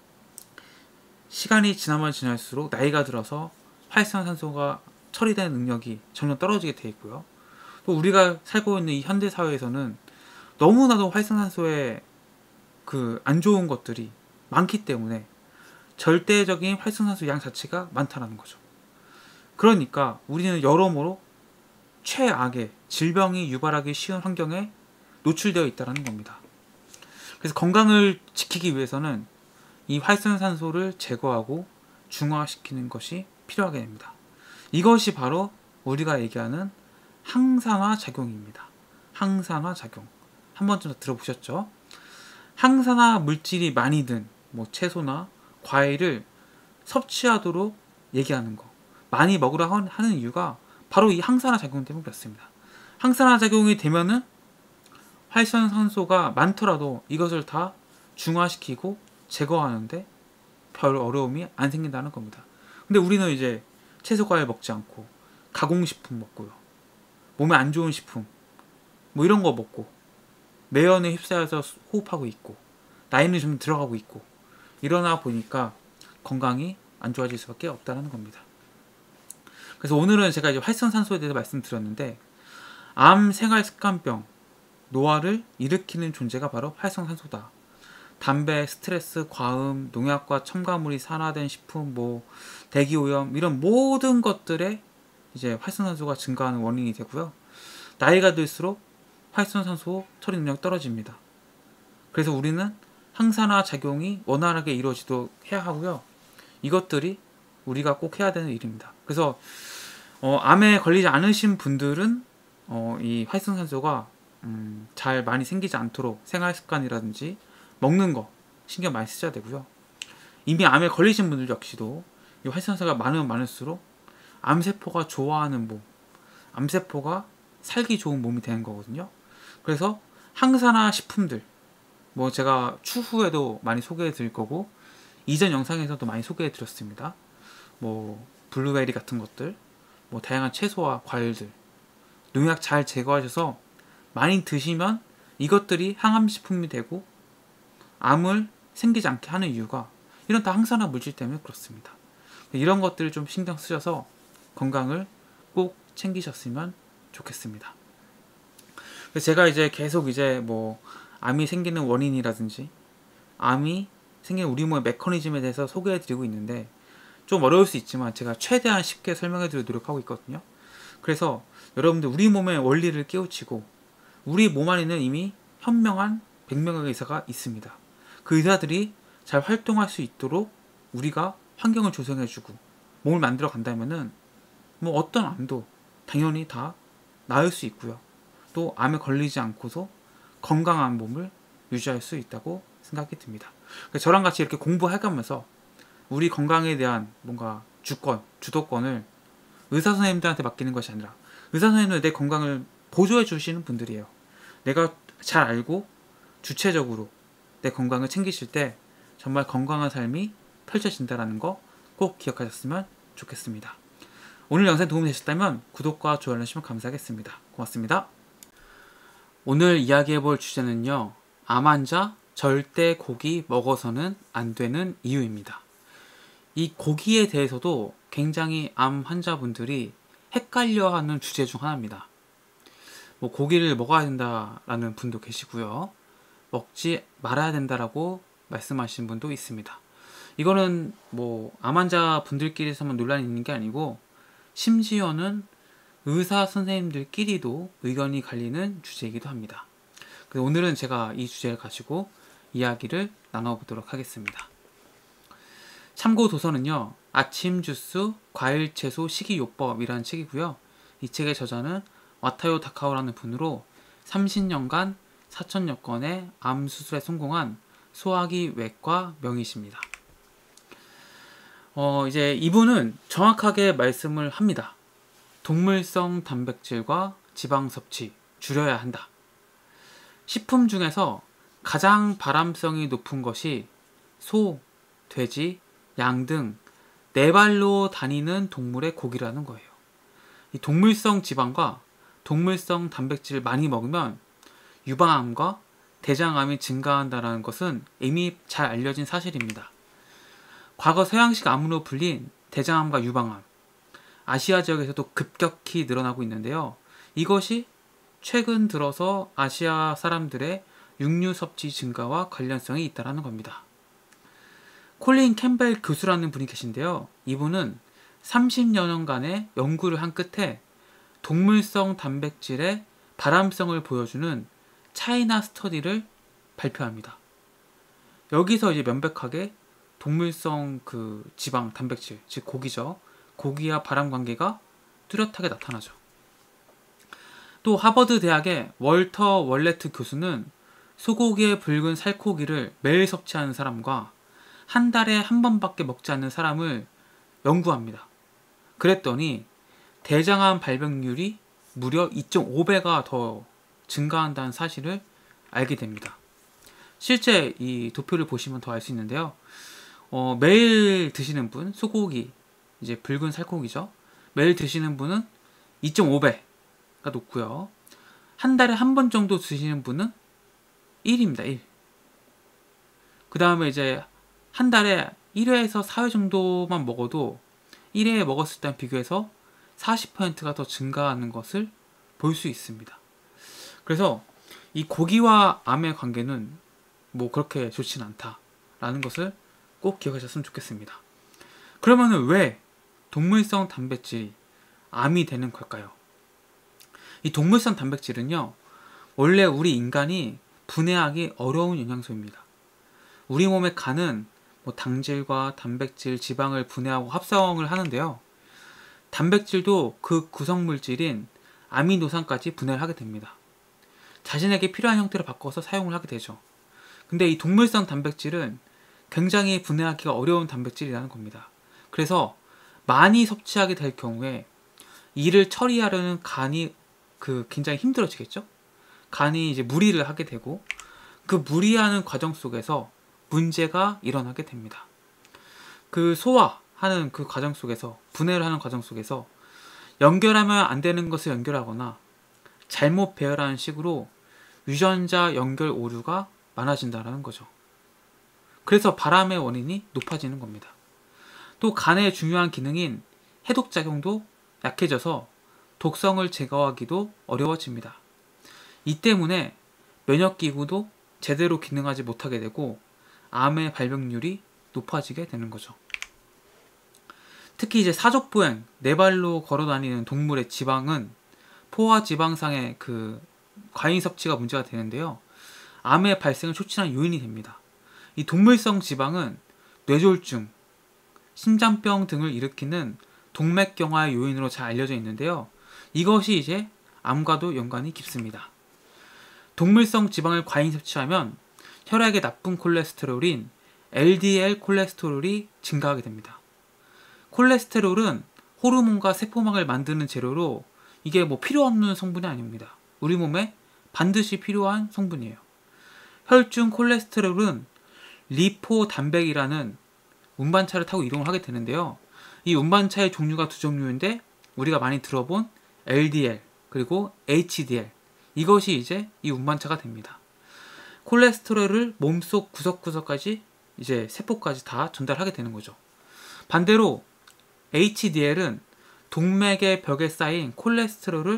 시간이 지나면 지날수록 나이가 들어서 활성산소가 처리되는 능력이 점점 떨어지게 되어 있고요. 또 우리가 살고 있는 이 현대 사회에서는 너무나도 활성산소에 그 안 좋은 것들이 많기 때문에 절대적인 활성산소 양 자체가 많다는 거죠. 그러니까 우리는 여러모로 최악의 질병이 유발하기 쉬운 환경에 노출되어 있다는 겁니다. 그래서 건강을 지키기 위해서는 이 활성산소를 제거하고 중화시키는 것이 필요하게 됩니다. 이것이 바로 우리가 얘기하는 항산화 작용입니다. 항산화 작용. 한 번쯤 더 들어보셨죠? 항산화 물질이 많이 든 뭐 채소나 과일을 섭취하도록 얘기하는 거, 많이 먹으라 하는 이유가 바로 이 항산화 작용 때문에 그렇습니다. 항산화 작용이 되면은 활성산소가 많더라도 이것을 다 중화시키고 제거하는데 별 어려움이 안 생긴다는 겁니다. 근데 우리는 이제 채소 과일 먹지 않고 가공식품 먹고요, 몸에 안 좋은 식품 뭐 이런 거 먹고 매연에 휩싸여서 호흡하고 있고 나이는 좀 들어가고 있고 이러나 보니까 건강이 안 좋아질 수밖에 없다는 겁니다. 그래서 오늘은 제가 이제 활성산소에 대해서 말씀드렸는데, 암, 생활습관병, 노화를 일으키는 존재가 바로 활성산소다. 담배, 스트레스, 과음, 농약과 첨가물이 산화된 식품, 뭐 대기오염, 이런 모든 것들에 이제 활성산소가 증가하는 원인이 되고요. 나이가 들수록 활성산소 처리 능력이 떨어집니다. 그래서 우리는 항산화 작용이 원활하게 이루어지도록 해야 하고요. 이것들이 우리가 꼭 해야 되는 일입니다. 그래서 어, 암에 걸리지 않으신 분들은 어, 이 활성산소가 음, 잘 많이 생기지 않도록 생활습관이라든지 먹는 거 신경 많이 쓰셔야 되고요. 이미 암에 걸리신 분들 역시도 이 활성산소가 많으면 많을수록 암세포가 좋아하는 몸, 암세포가 살기 좋은 몸이 되는 거거든요. 그래서 항산화 식품들, 뭐 제가 추후에도 많이 소개해 드릴 거고 이전 영상에서도 많이 소개해 드렸습니다. 뭐 블루베리 같은 것들, 뭐 다양한 채소와 과일들, 농약 잘 제거하셔서 많이 드시면 이것들이 항암식품이 되고 암을 생기지 않게 하는 이유가 이런 다 항산화 물질 때문에 그렇습니다. 이런 것들을 좀 신경 쓰셔서 건강을 꼭 챙기셨으면 좋겠습니다. 그래서 제가 이제 계속 이제 뭐 암이 생기는 원인이라든지 암이 생기는 우리 몸의 메커니즘에 대해서 소개해 드리고 있는데 좀 어려울 수 있지만 제가 최대한 쉽게 설명해 드리도록 노력하고 있거든요. 그래서 여러분들 우리 몸의 원리를 깨우치고 우리 몸 안에는 이미 현명한 백 명의 의사가 있습니다. 그 의사들이 잘 활동할 수 있도록 우리가 환경을 조성해 주고 몸을 만들어 간다면은 뭐 어떤 암도 당연히 다 나을 수 있고요. 또 암에 걸리지 않고서 건강한 몸을 유지할 수 있다고 생각이 듭니다. 저랑 같이 이렇게 공부해가면서 우리 건강에 대한 뭔가 주권, 주도권을 의사 선생님들한테 맡기는 것이 아니라 의사 선생님은 내 건강을 보조해 주시는 분들이에요. 내가 잘 알고 주체적으로 내 건강을 챙기실 때 정말 건강한 삶이 펼쳐진다는 거 꼭 기억하셨으면 좋겠습니다. 오늘 영상 도움이 되셨다면 구독과 좋아요 해주시면 감사하겠습니다. 고맙습니다. 오늘 이야기해볼 주제는요, 암 환자 절대 고기 먹어서는 안 되는 이유입니다. 이 고기에 대해서도 굉장히 암 환자분들이 헷갈려하는 주제 중 하나입니다. 뭐 고기를 먹어야 된다라는 분도 계시고요. 먹지 말아야 된다라고 말씀하시는 분도 있습니다. 이거는 뭐 암 환자 분들끼리서만 논란이 있는 게 아니고 심지어는 의사 선생님들끼리도 의견이 갈리는 주제이기도 합니다. 그래서 오늘은 제가 이 주제를 가지고 이야기를 나눠보도록 하겠습니다. 참고 도서는요, 아침 주스, 과일, 채소, 식이요법이라는 책이고요. 이 책의 저자는 와타요 다카오라는 분으로 삼십 년간 사천여 건의 암 수술에 성공한 소화기 외과 명의십니다. 어, 이제 이분은 정확하게 말씀을 합니다. 동물성 단백질과 지방 섭취 줄여야 한다. 식품 중에서 가장 발암성이 높은 것이 소, 돼지, 양 등 네 발로 다니는 동물의 고기라는 거예요. 이 동물성 지방과 동물성 단백질을 많이 먹으면 유방암과 대장암이 증가한다는 것은 이미 잘 알려진 사실입니다. 과거 서양식 암으로 불린 대장암과 유방암, 아시아 지역에서도 급격히 늘어나고 있는데요. 이것이 최근 들어서 아시아 사람들의 육류 섭취 증가와 관련성이 있다는 겁니다. 콜린 캠벨 교수라는 분이 계신데요. 이분은 삼십여 년간의 연구를 한 끝에 동물성 단백질의 발암성을 보여주는 차이나 스터디를 발표합니다. 여기서 이제 명백하게 동물성 그 지방 단백질, 즉 고기죠. 고기와 발암 관계가 뚜렷하게 나타나죠. 또 하버드 대학의 월터 월레트 교수는 소고기의 붉은 살코기를 매일 섭취하는 사람과 한 달에 한 번밖에 먹지 않는 사람을 연구합니다. 그랬더니 대장암 발병률이 무려 이 점 오 배가 더 증가한다는 사실을 알게 됩니다. 실제 이 도표를 보시면 더 알 수 있는데요. 어, 매일 드시는 분, 소고기, 이제 붉은 살코기죠. 매일 드시는 분은 이 점 오 배가 높고요. 한 달에 한 번 정도 드시는 분은 일입니다. 일. 그 다음에 이제 한 달에 일 회에서 사 회 정도만 먹어도 일 회에 먹었을 때랑 비교해서 사십 퍼센트가 더 증가하는 것을 볼 수 있습니다. 그래서 이 고기와 암의 관계는 뭐 그렇게 좋지는 않다라는 것을 꼭 기억하셨으면 좋겠습니다. 그러면 왜 동물성 단백질이 암이 되는 걸까요? 이 동물성 단백질은요, 원래 우리 인간이 분해하기 어려운 영양소입니다. 우리 몸의 간은 뭐 당질과 단백질, 지방을 분해하고 합성을 하는데요. 단백질도 그 구성물질인 아미노산까지 분해를 하게 됩니다. 자신에게 필요한 형태로 바꿔서 사용을 하게 되죠. 근데 이 동물성 단백질은 굉장히 분해하기가 어려운 단백질이라는 겁니다. 그래서 많이 섭취하게 될 경우에 이를 처리하려는 간이 그 굉장히 힘들어지겠죠? 간이 이제 무리를 하게 되고 그 무리하는 과정 속에서 문제가 일어나게 됩니다. 그 소화하는 그 과정 속에서, 분해를 하는 과정 속에서 연결하면 안 되는 것을 연결하거나 잘못 배열하는 식으로 유전자 연결 오류가 많아진다는 거죠. 그래서 발암의 원인이 높아지는 겁니다. 또 간의 중요한 기능인 해독작용도 약해져서 독성을 제거하기도 어려워집니다. 이 때문에 면역기구도 제대로 기능하지 못하게 되고 암의 발병률이 높아지게 되는 거죠. 특히 이제 사족보행, 네 발로 걸어다니는 동물의 지방은 포화 지방상의 그 과잉 섭취가 문제가 되는데요. 암의 발생을 촉진하는 요인이 됩니다. 이 동물성 지방은 뇌졸중, 심장병 등을 일으키는 동맥경화의 요인으로 잘 알려져 있는데요. 이것이 이제 암과도 연관이 깊습니다. 동물성 지방을 과잉 섭취하면 혈액의 나쁜 콜레스테롤인 엘디엘 콜레스테롤이 증가하게 됩니다. 콜레스테롤은 호르몬과 세포막을 만드는 재료로 이게 뭐 필요 없는 성분이 아닙니다. 우리 몸에 반드시 필요한 성분이에요. 혈중 콜레스테롤은 리포단백이라는 운반차를 타고 이동을 하게 되는데요. 이 운반차의 종류가 두 종류인데 우리가 많이 들어본 엘디엘 그리고 에이치디엘, 이것이 이제 이 운반차가 됩니다. 콜레스테롤을 몸속 구석구석까지 이제 세포까지 다 전달하게 되는 거죠. 반대로 에이치디엘은 동맥의 벽에 쌓인 콜레스테롤을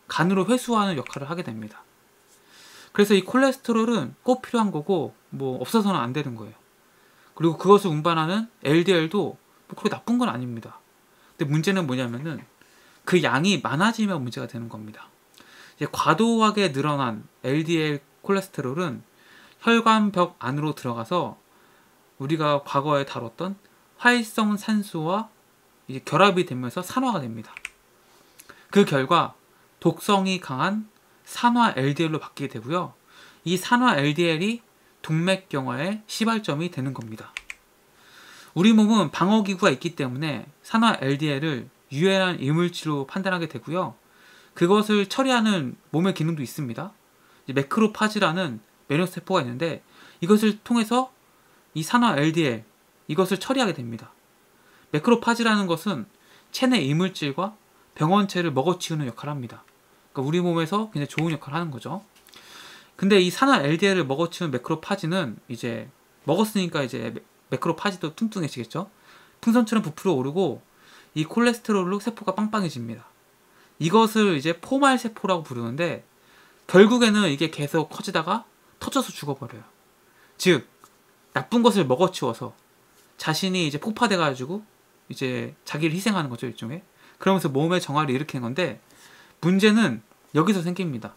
간으로 회수하는 역할을 하게 됩니다. 그래서 이 콜레스테롤은 꼭 필요한 거고 뭐 없어서는 안 되는 거예요. 그리고 그것을 운반하는 엘디엘도 뭐 그렇게 나쁜 건 아닙니다. 근데 문제는 뭐냐면은 그 양이 많아지면 문제가 되는 겁니다. 이제 과도하게 늘어난 엘디엘 콜레스테롤은 혈관벽 안으로 들어가서 우리가 과거에 다뤘던 활성 산소와 이제 결합이 되면서 산화가 됩니다. 그 결과 독성이 강한 산화 엘디엘로 바뀌게 되고요. 이 산화 엘디엘이 동맥경화의 시발점이 되는 겁니다. 우리 몸은 방어기구가 있기 때문에 산화 엘디엘을 유해한 이물질로 판단하게 되고요. 그것을 처리하는 몸의 기능도 있습니다. 매크로파지라는 면역세포가 있는데 이것을 통해서 이 산화 엘디엘 이것을 처리하게 됩니다. 매크로파지라는 것은 체내 이물질과 병원체를 먹어치우는 역할을 합니다. 그러니까 우리 몸에서 굉장히 좋은 역할을 하는 거죠. 근데 이 산화 엘디엘을 먹어치우는 매크로파지는 이제 먹었으니까 이제 매크로파지도 뚱뚱해지겠죠. 풍선처럼 부풀어 오르고 이 콜레스테롤로 세포가 빵빵해집니다. 이것을 이제 포말세포라고 부르는데 결국에는 이게 계속 커지다가 터져서 죽어버려요. 즉 나쁜 것을 먹어치워서 자신이 이제 폭파돼가지고 이제 자기를 희생하는 거죠, 일종의. 그러면서 몸의 정화를 일으키는 건데 문제는 여기서 생깁니다.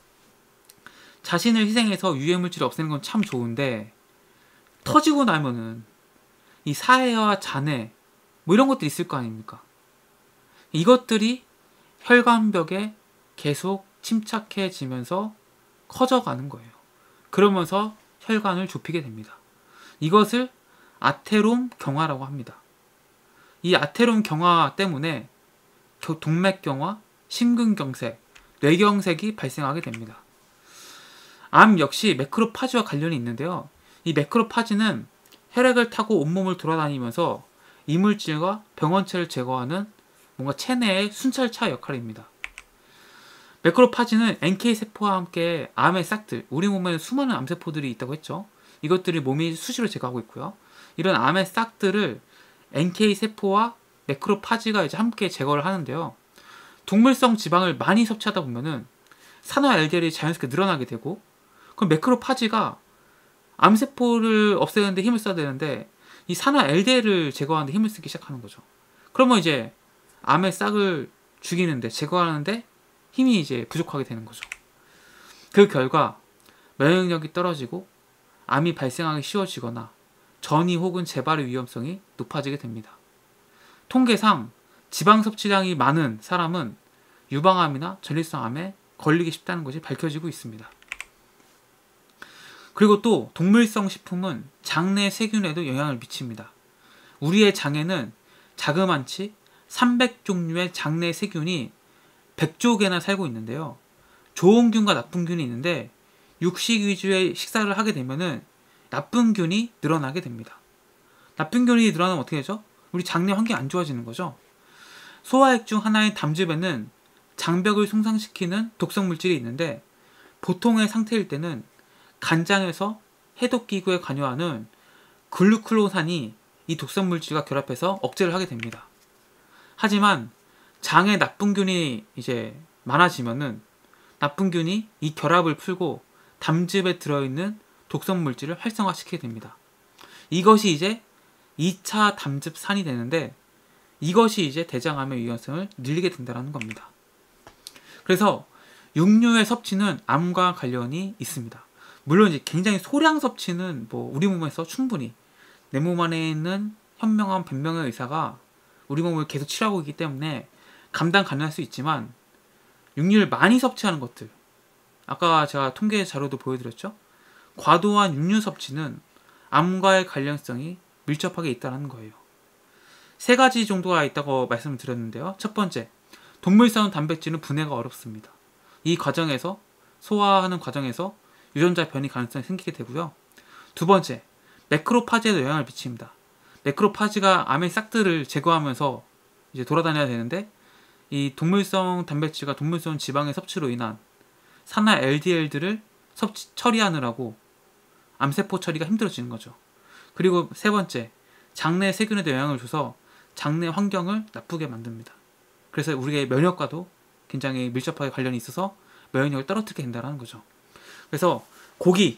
자신을 희생해서 유해물질을 없애는 건 참 좋은데 터지고 나면은 이 사해와 잔해 뭐 이런 것들이 있을 거 아닙니까? 이것들이 혈관벽에 계속 침착해지면서 커져가는 거예요. 그러면서 혈관을 좁히게 됩니다. 이것을 아테롬 경화라고 합니다. 이 아테롬 경화 때문에 동맥경화, 심근경색, 뇌경색이 발생하게 됩니다. 암 역시 매크로파지와 관련이 있는데요. 이 매크로파지는 혈액을 타고 온몸을 돌아다니면서 이물질과 병원체를 제거하는 뭔가 체내의 순찰차 역할입니다. 매크로파지는 엔케이세포와 함께 암의 싹들, 우리 몸에는 수많은 암세포들이 있다고 했죠. 이것들이 몸이 수시로 제거하고 있고요. 이런 암의 싹들을 엔케이세포와 매크로파지가 이제 함께 제거를 하는데요. 동물성 지방을 많이 섭취하다 보면은 산화 엘디엘이 자연스럽게 늘어나게 되고, 그럼 매크로파지가 암세포를 없애는데 힘을 써야 되는데 이 산화 엘디엘을 제거하는데 힘을 쓰기 시작하는 거죠. 그러면 이제 암의 싹을 죽이는데, 제거하는데 힘이 이제 부족하게 되는 거죠. 그 결과 면역력이 떨어지고 암이 발생하기 쉬워지거나 전이 혹은 재발의 위험성이 높아지게 됩니다. 통계상 지방 섭취량이 많은 사람은 유방암이나 전립선 암에 걸리기 쉽다는 것이 밝혀지고 있습니다. 그리고 또 동물성 식품은 장내 세균에도 영향을 미칩니다. 우리의 장에는 자그만치 삼백 종류의 장내 세균이 백조 개나 살고 있는데요. 좋은 균과 나쁜 균이 있는데 육식 위주의 식사를 하게 되면은 나쁜 균이 늘어나게 됩니다. 나쁜 균이 늘어나면 어떻게 되죠? 우리 장내 환경이 안 좋아지는 거죠. 소화액 중 하나인 담즙에는 장벽을 손상시키는 독성 물질이 있는데 보통의 상태일 때는 간장에서 해독기구에 관여하는 글루클로산이 이 독성 물질과 결합해서 억제를 하게 됩니다. 하지만 장에 나쁜 균이 이제 많아지면은 나쁜 균이 이 결합을 풀고 담즙에 들어있는 독성 물질을 활성화시키게 됩니다. 이것이 이제 이 차 담즙산이 되는데 이것이 이제 대장암의 위험성을 늘리게 된다는 겁니다. 그래서 육류의 섭취는 암과 관련이 있습니다. 물론 이제 굉장히 소량 섭취는 뭐 우리 몸에서 충분히 내 몸 안에 있는 현명한 백 명의 의사가 우리 몸을 계속 치료하고 있기 때문에 감당 가능할 수 있지만 육류를 많이 섭취하는 것들, 아까 제가 통계 자료도 보여드렸죠. 과도한 육류 섭취는 암과의 관련성이 밀접하게 있다는 거예요. 세 가지 정도가 있다고 말씀을 드렸는데요. 첫 번째, 동물성 단백질은 분해가 어렵습니다. 이 과정에서 소화하는 과정에서 유전자 변이 가능성이 생기게 되고요. 두 번째, 매크로파지에도 영향을 미칩니다. 매크로파지가 암의 싹들을 제거하면서 이제 돌아다녀야 되는데 이 동물성 단백질과 동물성 지방의 섭취로 인한 산화 엘디엘들을 섭취, 처리하느라고 암세포 처리가 힘들어지는 거죠. 그리고 세 번째, 장내 세균에도 영향을 줘서 장내 환경을 나쁘게 만듭니다. 그래서 우리의 면역과도 굉장히 밀접하게 관련이 있어서 면역력을 떨어뜨리게 된다는 거죠. 그래서 고기,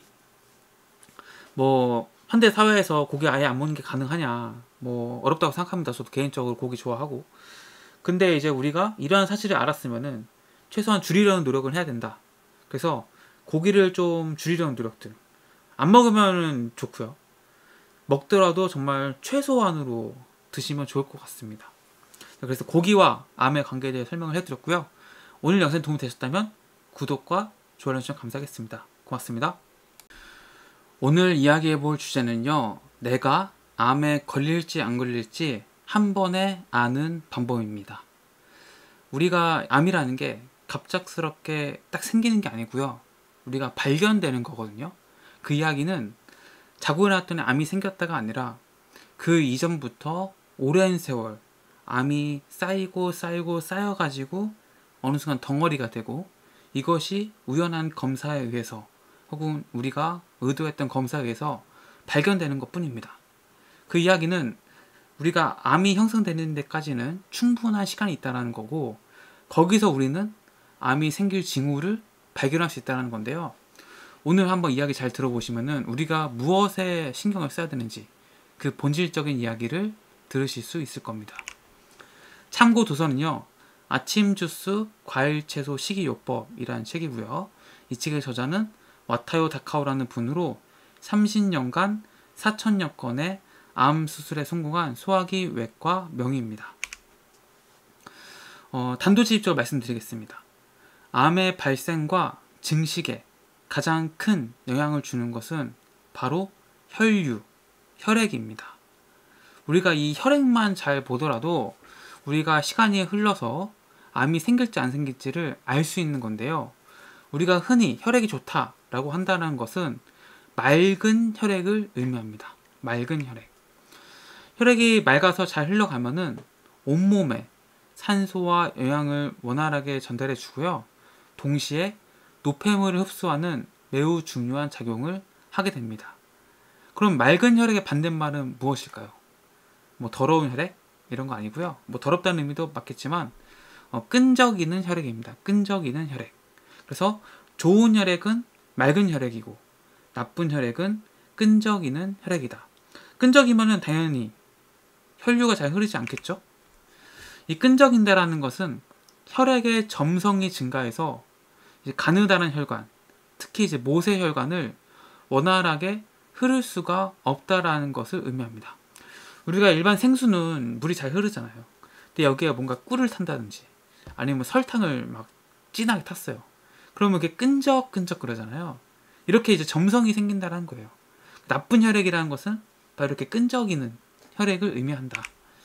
뭐 현대 사회에서 고기 아예 안 먹는 게 가능하냐, 뭐 어렵다고 생각합니다. 저도 개인적으로 고기 좋아하고. 근데 이제 우리가 이러한 사실을 알았으면은 최소한 줄이려는 노력을 해야 된다. 그래서 고기를 좀 줄이려는 노력들. 안 먹으면은 좋고요. 먹더라도 정말 최소한으로 드시면 좋을 것 같습니다. 그래서 고기와 암의 관계에 대해 설명을 해드렸고요. 오늘 영상이 도움이 되셨다면 구독과 좋아요 해주시면 감사하겠습니다. 고맙습니다. 오늘 이야기해볼 주제는요, 내가 암에 걸릴지 안 걸릴지 한 번에 아는 방법입니다. 우리가 암이라는 게 갑작스럽게 딱 생기는 게 아니고요, 우리가 발견되는 거거든요. 그 이야기는 자고 일어났더니 암이 생겼다가 아니라 그 이전부터 오랜 세월 암이 쌓이고 쌓이고 쌓여가지고 어느 순간 덩어리가 되고, 이것이 우연한 검사에 의해서 혹은 우리가 의도했던 검사에 의해서 발견되는 것 뿐입니다. 그 이야기는 우리가 암이 형성되는 데까지는 충분한 시간이 있다는 거고, 거기서 우리는 암이 생길 징후를 발견할 수 있다는 건데요. 오늘 한번 이야기 잘 들어보시면은 우리가 무엇에 신경을 써야 되는지 그 본질적인 이야기를 들으실 수 있을 겁니다. 참고 도서는요, 아침 주스 과일 채소 식이요법이라는 책이고요. 이 책의 저자는 와타요 다카오라는 분으로 삼십 년간 사천여 건의 암 수술에 성공한 소화기 외과 명의입니다. 어, 단도직입적으로 말씀드리겠습니다. 암의 발생과 증식에 가장 큰 영향을 주는 것은 바로 혈류, 혈액입니다. 우리가 이 혈액만 잘 보더라도 우리가 시간이 흘러서 암이 생길지 안 생길지를 알 수 있는 건데요. 우리가 흔히 혈액이 좋다라고 한다는 것은 맑은 혈액을 의미합니다. 맑은 혈액. 혈액이 맑아서 잘 흘러가면은 온몸에 산소와 영양을 원활하게 전달해 주고요. 동시에 노폐물을 흡수하는 매우 중요한 작용을 하게 됩니다. 그럼 맑은 혈액의 반대말은 무엇일까요? 뭐 더러운 혈액? 이런 거 아니고요. 뭐 더럽다는 의미도 맞겠지만 어, 끈적이는 혈액입니다. 끈적이는 혈액. 그래서 좋은 혈액은 맑은 혈액이고 나쁜 혈액은 끈적이는 혈액이다. 끈적이면은 당연히 혈류가 잘 흐르지 않겠죠? 이 끈적인다라는 것은 혈액의 점성이 증가해서 이제 가느다란 혈관, 특히 이제 모세혈관을 원활하게 흐를 수가 없다라는 것을 의미합니다. 우리가 일반 생수는 물이 잘 흐르잖아요. 근데 여기에 뭔가 꿀을 탄다든지 아니면 설탕을 막 진하게 탔어요. 그러면 이게 끈적끈적 그러잖아요. 이렇게 이제 점성이 생긴다는 거예요. 나쁜 혈액이라는 것은 바로 이렇게 끈적이는 혈액을 의미한다.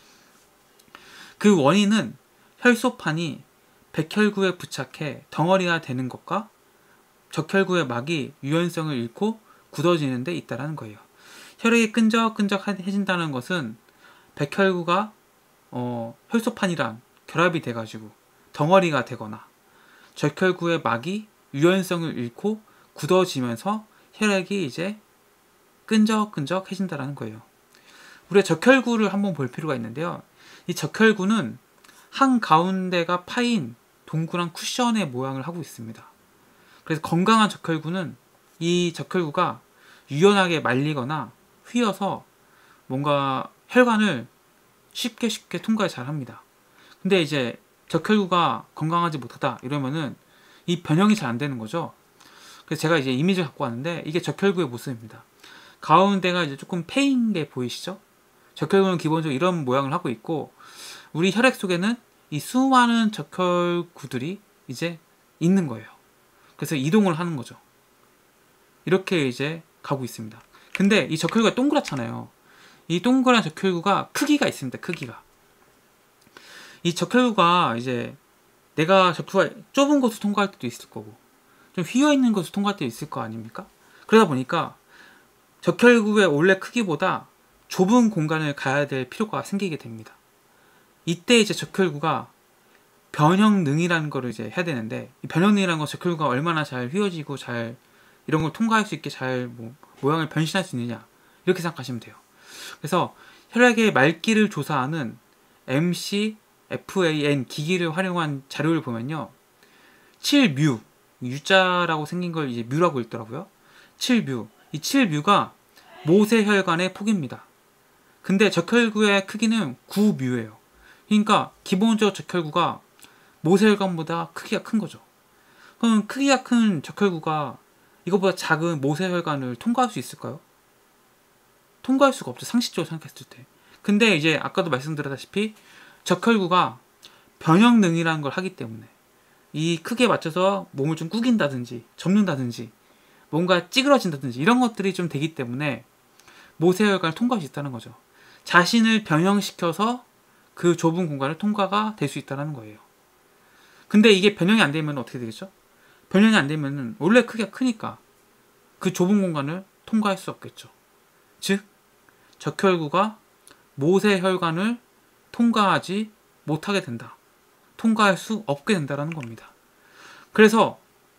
그 원인은 혈소판이 백혈구에 부착해 덩어리가 되는 것과 적혈구의 막이 유연성을 잃고 굳어지는 데 있다는 거예요. 혈액이 끈적끈적해진다는 것은 백혈구가 어, 혈소판이랑 결합이 돼가지고 덩어리가 되거나 적혈구의 막이 유연성을 잃고 굳어지면서 혈액이 이제 끈적끈적해진다는 거예요. 우리가 적혈구를 한번 볼 필요가 있는데요. 이 적혈구는 한가운데가 파인 동그란 쿠션의 모양을 하고 있습니다. 그래서 건강한 적혈구는 이 적혈구가 유연하게 말리거나 휘어서 뭔가 혈관을 쉽게 쉽게 통과를 잘 합니다. 근데 이제 적혈구가 건강하지 못하다 이러면은 이 변형이 잘 안 되는 거죠. 그래서 제가 이제 이미지를 갖고 왔는데 이게 적혈구의 모습입니다. 가운데가 이제 조금 패인 게 보이시죠? 적혈구는 기본적으로 이런 모양을 하고 있고, 우리 혈액 속에는 이 수많은 적혈구들이 이제 있는 거예요. 그래서 이동을 하는 거죠. 이렇게 이제 가고 있습니다. 근데 이 적혈구가 동그랗잖아요. 이 동그란 적혈구가 크기가 있습니다. 크기가. 이 적혈구가 이제 내가 적혈구가 좁은 곳을 통과할 때도 있을 거고 좀 휘어있는 곳을 통과할 때도 있을 거 아닙니까? 그러다 보니까 적혈구의 원래 크기보다 좁은 공간을 가야 될 필요가 생기게 됩니다. 이때 이제 적혈구가 변형능이라는 거를 이제 해야 되는데, 이 변형능이라는 건 적혈구가 얼마나 잘 휘어지고 잘 이런 걸 통과할 수 있게 잘 뭐 모양을 변신할 수 있느냐 이렇게 생각하시면 돼요. 그래서 혈액의 맑기를 조사하는 엠씨 FAN 기기를 활용한 자료를 보면요. 칠 뮤, U자라고 생긴 걸 이제 뮤라고 읽더라고요. 칠 뮤. 이 칠 뮤가 모세혈관의 폭입니다. 근데 적혈구의 크기는 구 뮤예요. 그러니까 기본적으로 적혈구가 모세혈관보다 크기가 큰 거죠. 그럼 크기가 큰 적혈구가 이거보다 작은 모세혈관을 통과할 수 있을까요? 통과할 수가 없죠. 상식적으로 생각했을 때. 근데 이제 아까도 말씀드렸다시피 적혈구가 변형능이라는 걸 하기 때문에 이 크기에 맞춰서 몸을 좀 구긴다든지 접는다든지 뭔가 찌그러진다든지 이런 것들이 좀 되기 때문에 모세혈관을 통과할 수 있다는 거죠. 자신을 변형시켜서 그 좁은 공간을 통과가 될 수 있다는 거예요. 근데 이게 변형이 안 되면 어떻게 되겠죠? 변형이 안 되면 원래 크기가 크니까 그 좁은 공간을 통과할 수 없겠죠. 즉 적혈구가 모세혈관을 통과하지 못하게 된다. 통과할 수 없게 된다는 겁니다. 그래서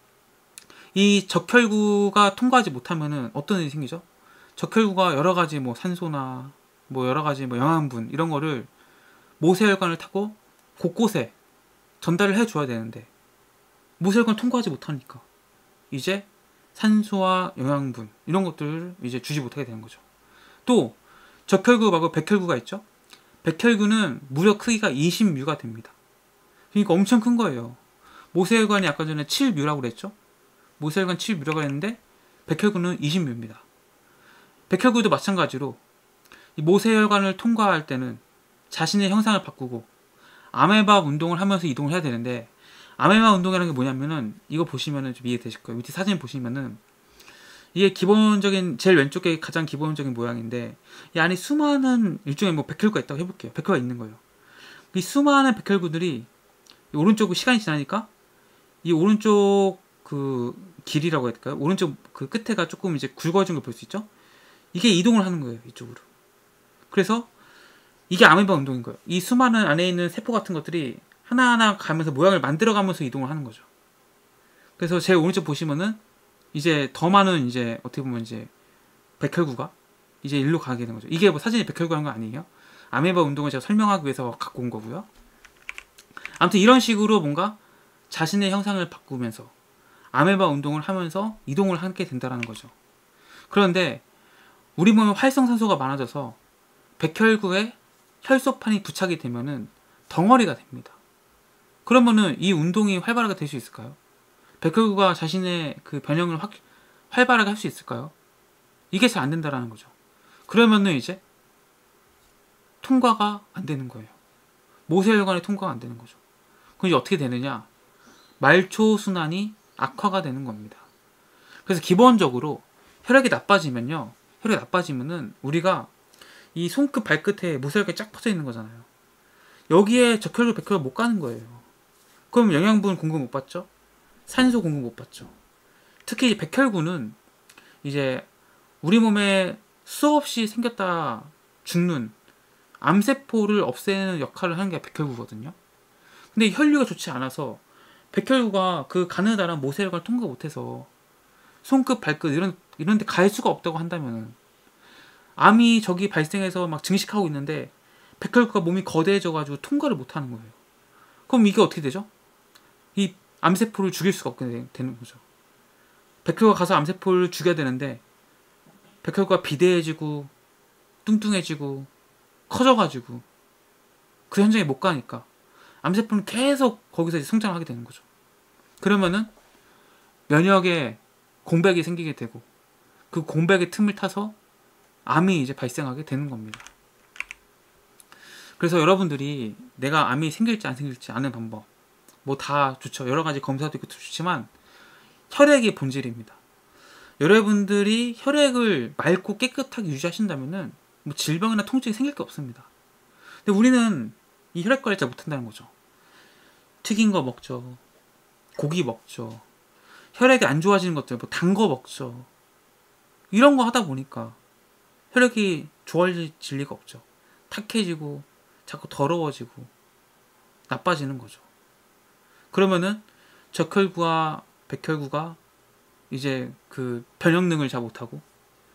이 적혈구가 통과하지 못하면은 어떤 일이 생기죠? 적혈구가 여러 가지 뭐 산소나 뭐 여러 가지 뭐 영양분 이런 거를 모세혈관을 타고 곳곳에 전달을 해줘야 되는데 모세혈관을 통과하지 못하니까 이제 산소와 영양분 이런 것들을 이제 주지 못하게 되는 거죠. 또 적혈구 말고 백혈구가 있죠. 백혈구는 무려 크기가 이십 뮤가 됩니다. 그러니까 엄청 큰 거예요. 모세혈관이 아까 전에 칠 뮤라고 그랬죠. 모세혈관 칠 뮤라고 했는데 백혈구는 이십 뮤입니다. 백혈구도 마찬가지로 이 모세혈관을 통과할 때는 자신의 형상을 바꾸고 아메바 운동을 하면서 이동을 해야 되는데 아메바 운동이라는 게 뭐냐면은 이거 보시면은 좀 이해되실 거예요. 밑에 사진 보시면은 이게 기본적인 제일 왼쪽에 가장 기본적인 모양인데 이 안에 수많은 일종의 뭐 백혈구가 있다고 해볼게요. 백혈구가 있는 거예요. 이 수많은 백혈구들이 이 오른쪽 시간이 지나니까 이 오른쪽 그 길이라고 해야 될까요? 오른쪽 그 끝에가 조금 이제 굵어진 걸 볼 수 있죠? 이게 이동을 하는 거예요. 이쪽으로. 그래서 이게 아메바 운동인 거예요. 이 수많은 안에 있는 세포 같은 것들이 하나하나 가면서 모양을 만들어가면서 이동을 하는 거죠. 그래서 제 오른쪽 보시면은 이제 더 많은 이제 어떻게 보면 이제 백혈구가 이제 일로 가게 되는 거죠. 이게 뭐 사진이 백혈구라는 거 아니에요? 아메바 운동을 제가 설명하기 위해서 갖고 온 거고요. 아무튼 이런 식으로 뭔가 자신의 형상을 바꾸면서 아메바 운동을 하면서 이동을 하게 된다는 거죠. 그런데 우리 몸에 활성산소가 많아져서 백혈구에 혈소판이 부착이 되면은 덩어리가 됩니다. 그러면은 이 운동이 활발하게 될 수 있을까요? 백혈구가 자신의 그 변형을 확, 활발하게 할 수 있을까요? 이게 잘 안 된다라는 거죠. 그러면은 이제 통과가 안 되는 거예요. 모세혈관의 통과가 안 되는 거죠. 그럼 이제 어떻게 되느냐? 말초순환이 악화가 되는 겁니다. 그래서 기본적으로 혈액이 나빠지면요. 혈액이 나빠지면은 우리가 이 손끝 발끝에 모세혈관이 쫙 퍼져 있는 거잖아요. 여기에 적혈구, 백혈구 못 가는 거예요. 그럼 영양분 공급 못 받죠? 산소 공급 못 받죠. 특히 이제 백혈구는 이제 우리 몸에 수없이 생겼다 죽는 암세포를 없애는 역할을 하는 게 백혈구거든요. 근데 혈류가 좋지 않아서 백혈구가 그 가느다란 모세혈관을 통과 못해서 손끝, 발끝 이런 이런 데 갈 수가 없다고 한다면 암이 저기 발생해서 막 증식하고 있는데 백혈구가 몸이 거대해져가지고 통과를 못하는 거예요. 그럼 이게 어떻게 되죠? 이 암세포를 죽일 수가 없게 되는 거죠. 백혈구가 가서 암세포를 죽여야 되는데 백혈구가 비대해지고 뚱뚱해지고 커져가지고 그 현장에 못 가니까 암세포는 계속 거기서 이제 성장을 하게 되는 거죠. 그러면은 면역에 공백이 생기게 되고 그 공백의 틈을 타서 암이 이제 발생하게 되는 겁니다. 그래서 여러분들이 내가 암이 생길지 안 생길지 아는 방법 뭐 다 좋죠. 여러 가지 검사도 있고 좋지만 혈액이 본질입니다. 여러분들이 혈액을 맑고 깨끗하게 유지하신다면은 뭐 질병이나 통증이 생길 게 없습니다. 근데 우리는 이 혈액 관리 잘 못한다는 거죠. 튀긴 거 먹죠. 고기 먹죠. 혈액이 안 좋아지는 것들 뭐 단 거 먹죠. 이런 거 하다 보니까 혈액이 좋아질 리가 없죠. 탁해지고 자꾸 더러워지고 나빠지는 거죠. 그러면은 적혈구와 백혈구가 이제 그 변형능을 잘 못하고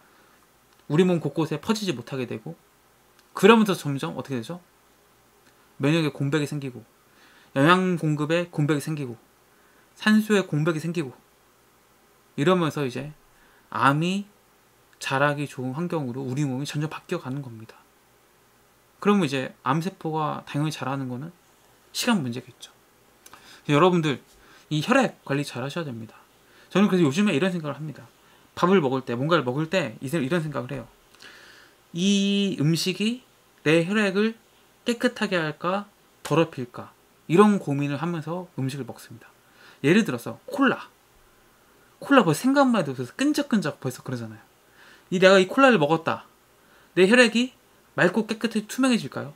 우리 몸 곳곳에 퍼지지 못하게 되고 그러면서 점점 어떻게 되죠? 면역에 공백이 생기고 영양 공급에 공백이 생기고 산소에 공백이 생기고 이러면서 이제 암이 자라기 좋은 환경으로 우리 몸이 점점 바뀌어가는 겁니다. 그러면 이제 암세포가 당연히 자라는 거는 시간 문제겠죠. 여러분들 이 혈액 관리 잘 하셔야 됩니다. 저는 그래서 요즘에 이런 생각을 합니다. 밥을 먹을 때 뭔가를 먹을 때 이런 생각을 해요. 이 음식이 내 혈액을 깨끗하게 할까 더럽힐까 이런 고민을 하면서 음식을 먹습니다. 예를 들어서 콜라 콜라 벌써 생각만 해도 끈적끈적 벌써 그러잖아요. 이 내가 이 콜라를 먹었다. 내 혈액이 맑고 깨끗하게 투명해질까요?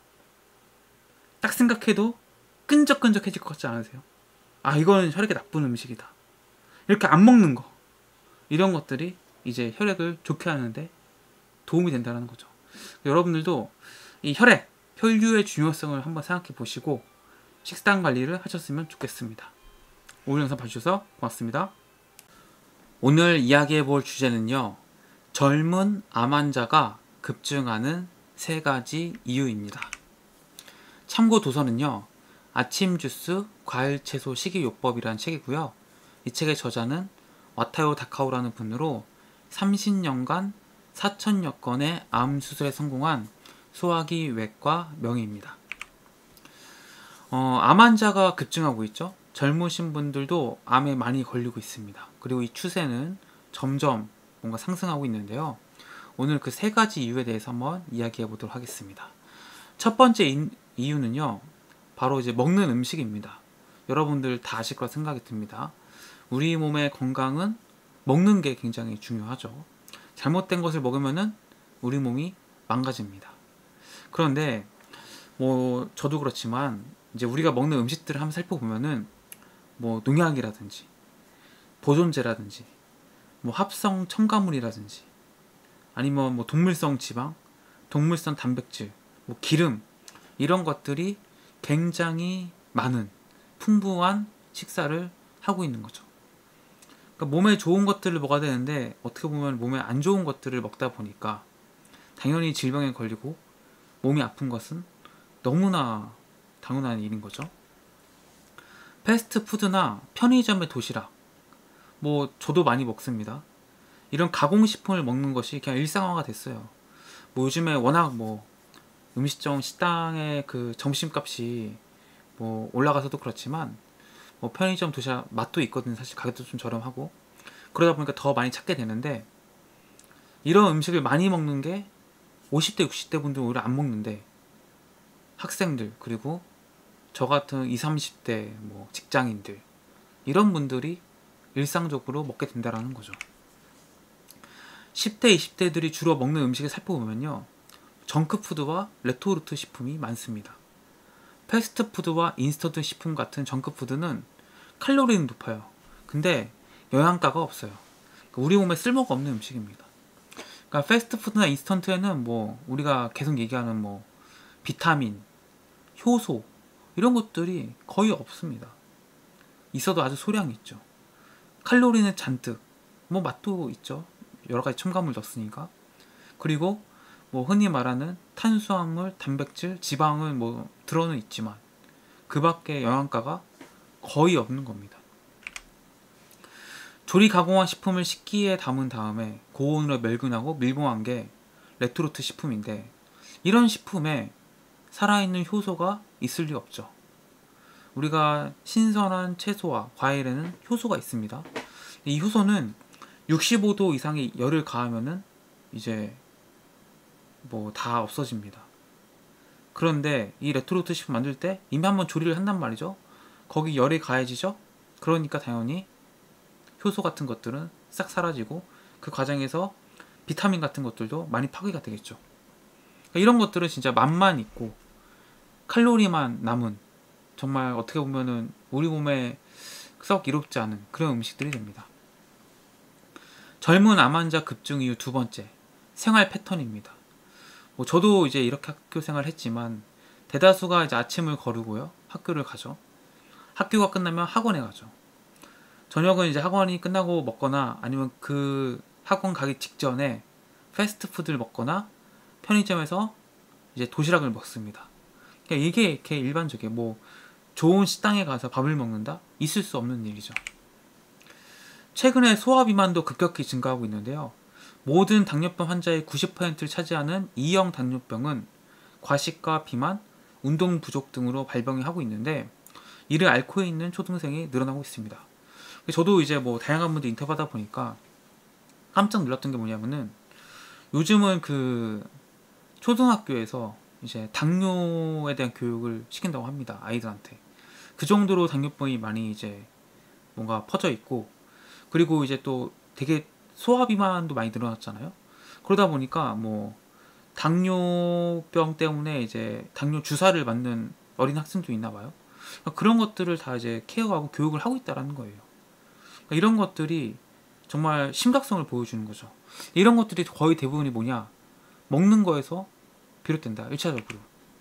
딱 생각해도 끈적끈적해질 것 같지 않으세요? 아, 이건 혈액에 나쁜 음식이다. 이렇게 안 먹는 거 이런 것들이 이제 혈액을 좋게 하는데 도움이 된다는 거죠. 여러분들도 이 혈액, 혈류의 중요성을 한번 생각해 보시고 식단 관리를 하셨으면 좋겠습니다. 오늘 영상 봐주셔서 고맙습니다. 오늘 이야기해 볼 주제는요, 젊은 암 환자가 급증하는 세 가지 이유입니다. 참고 도서는요, 아침 주스, 과일, 채소, 식이요법이라는 책이고요. 이 책의 저자는 와타요 다카오라는 분으로 삼십 년간 사천여 건의 암 수술에 성공한 소화기 외과 명의입니다. 어, 암 환자가 급증하고 있죠. 젊으신 분들도 암에 많이 걸리고 있습니다. 그리고 이 추세는 점점 뭔가 상승하고 있는데요. 오늘 그 세 가지 이유에 대해서 한번 이야기해 보도록 하겠습니다. 첫 번째 인, 이유는요, 바로 이제 먹는 음식입니다. 여러분들 다 아실 거라 생각이 듭니다. 우리 몸의 건강은 먹는 게 굉장히 중요하죠. 잘못된 것을 먹으면은 우리 몸이 망가집니다. 그런데 뭐 저도 그렇지만 이제 우리가 먹는 음식들을 한번 살펴보면은 뭐 농약이라든지 보존제라든지 뭐 합성 첨가물이라든지 아니면 뭐 동물성 지방, 동물성 단백질, 뭐 기름 이런 것들이 굉장히 많은 풍부한 식사를 하고 있는 거죠. 그러니까 몸에 좋은 것들을 먹어야 되는데 어떻게 보면 몸에 안 좋은 것들을 먹다 보니까 당연히 질병에 걸리고 몸이 아픈 것은 너무나 당연한 일인 거죠. 패스트푸드나 편의점의 도시락, 뭐 저도 많이 먹습니다. 이런 가공식품을 먹는 것이 그냥 일상화가 됐어요. 뭐 요즘에 워낙 뭐 음식점 식당의 그 점심값이 뭐 올라가서도 그렇지만 뭐 편의점 도시락 맛도 있거든요. 사실 가격도 좀 저렴하고 그러다 보니까 더 많이 찾게 되는데, 이런 음식을 많이 먹는 게 오십 대 육십 대 분들은 오히려 안 먹는데 학생들 그리고 저 같은 이십, 삼십 대 뭐 직장인들 이런 분들이 일상적으로 먹게 된다라는 거죠. 십 대, 이십 대들이 주로 먹는 음식을 살펴보면요, 정크푸드와 레토르트 식품이 많습니다. 패스트푸드와 인스턴트 식품 같은 정크푸드는 칼로리는 높아요. 근데 영양가가 없어요. 우리 몸에 쓸모가 없는 음식입니다. 그러니까 패스트푸드나 인스턴트에는 뭐 우리가 계속 얘기하는 뭐 비타민, 효소 이런 것들이 거의 없습니다. 있어도 아주 소량이 있죠. 칼로리는 잔뜩, 뭐 맛도 있죠. 여러 가지 첨가물 넣었으니까. 그리고 뭐 흔히 말하는 탄수화물, 단백질, 지방은 뭐 들어는 있지만 그 밖에 영양가가 거의 없는 겁니다. 조리 가공한 식품을 식기에 담은 다음에 고온으로 멸균하고 밀봉한 게 레토르트 식품인데, 이런 식품에 살아있는 효소가 있을 리 없죠. 우리가 신선한 채소와 과일에는 효소가 있습니다. 이 효소는 육십오 도 이상의 열을 가하면은 이제 뭐 다 없어집니다. 그런데 이 레토르트 식품 만들 때 이미 한번 조리를 한단 말이죠. 거기 열이 가해지죠. 그러니까 당연히 효소 같은 것들은 싹 사라지고 그 과정에서 비타민 같은 것들도 많이 파괴가 되겠죠. 그러니까 이런 것들은 진짜 맛만 있고 칼로리만 남은, 정말 어떻게 보면은 우리 몸에 썩 이롭지 않은 그런 음식들이 됩니다. 젊은 암 환자 급증 이유 두 번째, 생활 패턴입니다. 뭐 저도 이제 이렇게 학교 생활을 했지만 대다수가 이제 아침을 거르고요, 학교를 가죠. 학교가 끝나면 학원에 가죠. 저녁은 이제 학원이 끝나고 먹거나 아니면 그 학원 가기 직전에 패스트푸드를 먹거나 편의점에서 이제 도시락을 먹습니다. 그냥 이게 이렇게 일반적이에요. 뭐 좋은 식당에 가서 밥을 먹는다? 있을 수 없는 일이죠. 최근에 소화비만도 급격히 증가하고 있는데요. 모든 당뇨병 환자의 구십 퍼센트를 차지하는 이형 당뇨병은 과식과 비만, 운동 부족 등으로 발병이 하고 있는데 이를 앓고 있는 초등생이 늘어나고 있습니다. 저도 이제 뭐 다양한 분들 인터뷰하다 보니까 깜짝 놀랐던 게 뭐냐면은 요즘은 그 초등학교에서 이제 당뇨에 대한 교육을 시킨다고 합니다. 아이들한테. 그 정도로 당뇨병이 많이 이제 뭔가 퍼져 있고, 그리고 이제 또 되게 소화비만도 많이 늘어났잖아요. 그러다 보니까 뭐 당뇨병 때문에 이제 당뇨 주사를 맞는 어린 학생도 있나 봐요. 그런 것들을 다 이제 케어하고 교육을 하고 있다라는 거예요. 그러니까 이런 것들이 정말 심각성을 보여주는 거죠. 이런 것들이 거의 대부분이 뭐냐? 먹는 거에서 비롯된다. 일차적으로.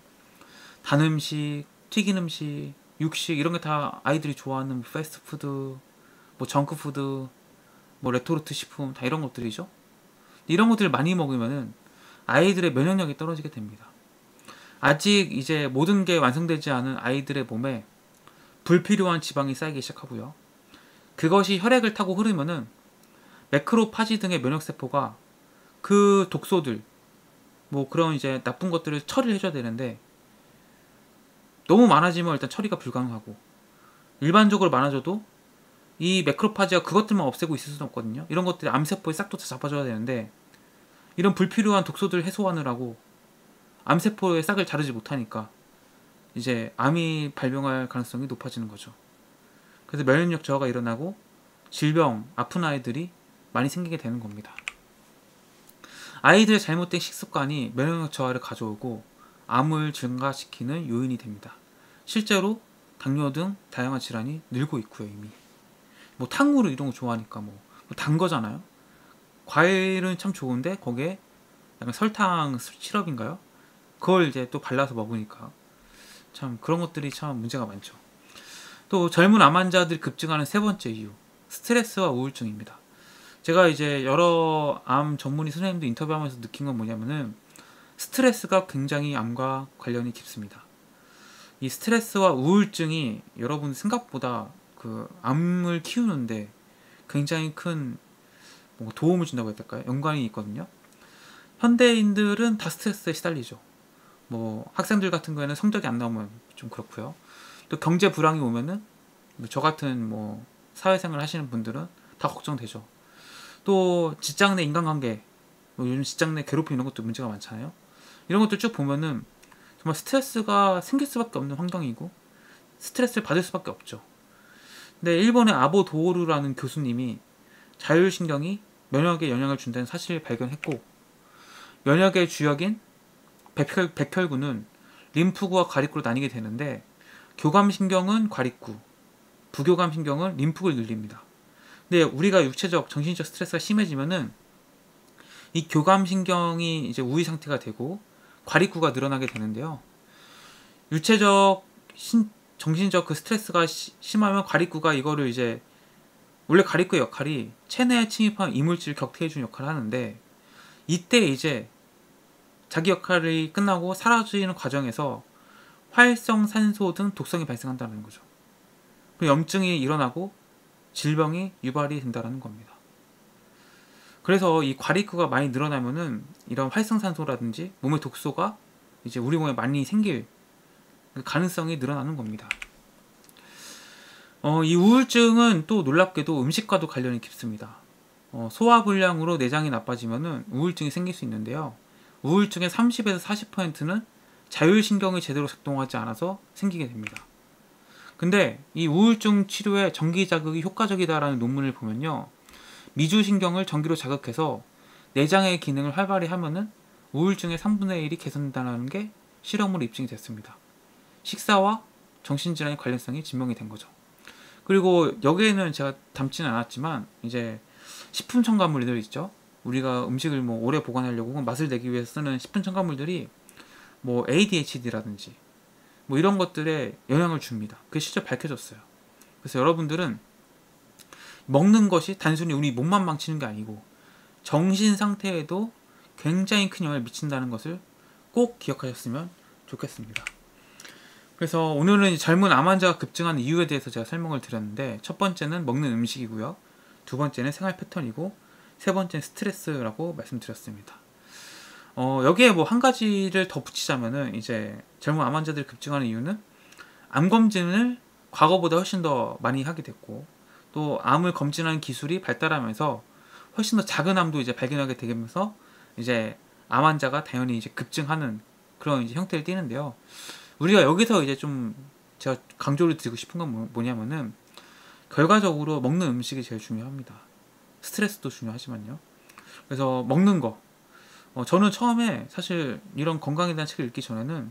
단 음식, 튀긴 음식, 육식 이런 게 다 아이들이 좋아하는 뭐 패스트푸드, 뭐 정크푸드, 뭐 레토르트 식품 다 이런 것들이죠. 이런 것들을 많이 먹으면은 아이들의 면역력이 떨어지게 됩니다. 아직 이제 모든 게 완성되지 않은 아이들의 몸에 불필요한 지방이 쌓이기 시작하고요. 그것이 혈액을 타고 흐르면은 매크로파지 등의 면역세포가 그 독소들, 뭐 그런 이제 나쁜 것들을 처리를 해줘야 되는데 너무 많아지면 일단 처리가 불가능하고, 일반적으로 많아져도 이 매크로파지가 그것들만 없애고 있을 수는 없거든요. 이런 것들이 암세포에 싹도 다 잡아줘야 되는데 이런 불필요한 독소들을 해소하느라고 암세포의 싹을 자르지 못하니까 이제 암이 발병할 가능성이 높아지는 거죠. 그래서 면역력 저하가 일어나고 질병, 아픈 아이들이 많이 생기게 되는 겁니다. 아이들의 잘못된 식습관이 면역력 저하를 가져오고 암을 증가시키는 요인이 됩니다. 실제로 당뇨 등 다양한 질환이 늘고 있고요. 이미 뭐 탕후루 이런 거 좋아하니까 뭐 단 거잖아요. 과일은 참 좋은데 거기에 약간 설탕 시럽인가요? 그걸 이제 또 발라서 먹으니까 참 그런 것들이 참 문제가 많죠. 또 젊은 암 환자들이 급증하는 세 번째 이유, 스트레스와 우울증입니다. 제가 이제 여러 암 전문의 선생님들 인터뷰하면서 느낀 건 뭐냐면은 스트레스가 굉장히 암과 관련이 깊습니다. 이 스트레스와 우울증이 여러분 생각보다 그 암을 키우는데 굉장히 큰 도움을 준다고 해야 될까요? 연관이 있거든요. 현대인들은 다 스트레스에 시달리죠. 뭐 학생들 같은 경우에는 성적이 안 나오면 좀 그렇고요. 또 경제 불황이 오면은 저 같은 뭐 사회생활 하시는 분들은 다 걱정되죠. 또 직장 내 인간관계, 뭐 요즘 직장 내 괴롭힘 이런 것도 문제가 많잖아요. 이런 것들 쭉 보면은 정말 스트레스가 생길 수밖에 없는 환경이고 스트레스를 받을 수밖에 없죠. 근데 일본의 아보 도오루라는 교수님이 자율신경이 면역에 영향을 준다는 사실을 발견했고, 면역의 주역인 백혈, 백혈구는 림프구와 과립구로 나뉘게 되는데 교감신경은 과립구, 부교감신경은 림프구를 늘립니다. 근데 우리가 육체적, 정신적 스트레스가 심해지면은 이 교감신경이 이제 우위 상태가 되고 과립구가 늘어나게 되는데요. 육체적, 신, 정신적 그 스트레스가 시, 심하면 과립구가 이거를 이제 원래 과립구의 역할이 체내에 침입한 이물질을 격퇴해주는 역할을 하는데 이때 이제 자기 역할이 끝나고 사라지는 과정에서 활성산소 등 독성이 발생한다는 거죠. 그리고 염증이 일어나고 질병이 유발이 된다는 겁니다. 그래서 이 과립구가 많이 늘어나면은 이런 활성산소라든지 몸의 독소가 이제 우리 몸에 많이 생길 가능성이 늘어나는 겁니다. 어, 이 우울증은 또 놀랍게도 음식과도 관련이 깊습니다. 어, 소화불량으로 내장이 나빠지면은 우울증이 생길 수 있는데요. 우울증의 삼십에서 사십 퍼센트는 자율신경이 제대로 작동하지 않아서 생기게 됩니다. 근데 이 우울증 치료에 전기 자극이 효과적이다라는 논문을 보면요. 미주신경을 전기로 자극해서 내장의 기능을 활발히 하면은 우울증의 삼분의 일이 개선된다는 게 실험으로 입증이 됐습니다. 식사와 정신질환의 관련성이 증명이 된 거죠. 그리고 여기에는 제가 담지는 않았지만 이제 식품 첨가물들 있죠. 우리가 음식을 뭐 오래 보관하려고 혹은 맛을 내기 위해서 쓰는 식품 첨가물들이 뭐 에이디에이치디라든지 뭐 이런 것들에 영향을 줍니다. 그게 실제 밝혀졌어요. 그래서 여러분들은 먹는 것이 단순히 우리 몸만 망치는 게 아니고 정신 상태에도 굉장히 큰 영향을 미친다는 것을 꼭 기억하셨으면 좋겠습니다. 그래서 오늘은 젊은 암 환자가 급증하는 이유에 대해서 제가 설명을 드렸는데, 첫 번째는 먹는 음식이고요. 두 번째는 생활 패턴이고, 세 번째는 스트레스라고 말씀드렸습니다. 어, 여기에 뭐 한 가지를 더 붙이자면은, 이제 젊은 암 환자들이 급증하는 이유는 암 검진을 과거보다 훨씬 더 많이 하게 됐고, 또 암을 검진하는 기술이 발달하면서 훨씬 더 작은 암도 이제 발견하게 되면서 이제 암 환자가 당연히 이제 급증하는 그런 이제 형태를 띠는데요. 우리가 여기서 이제 좀 제가 강조를 드리고 싶은 건 뭐냐면은, 결과적으로 먹는 음식이 제일 중요합니다. 스트레스도 중요하지만요. 그래서 먹는 거, 어, 저는 처음에 사실 이런 건강에 대한 책을 읽기 전에는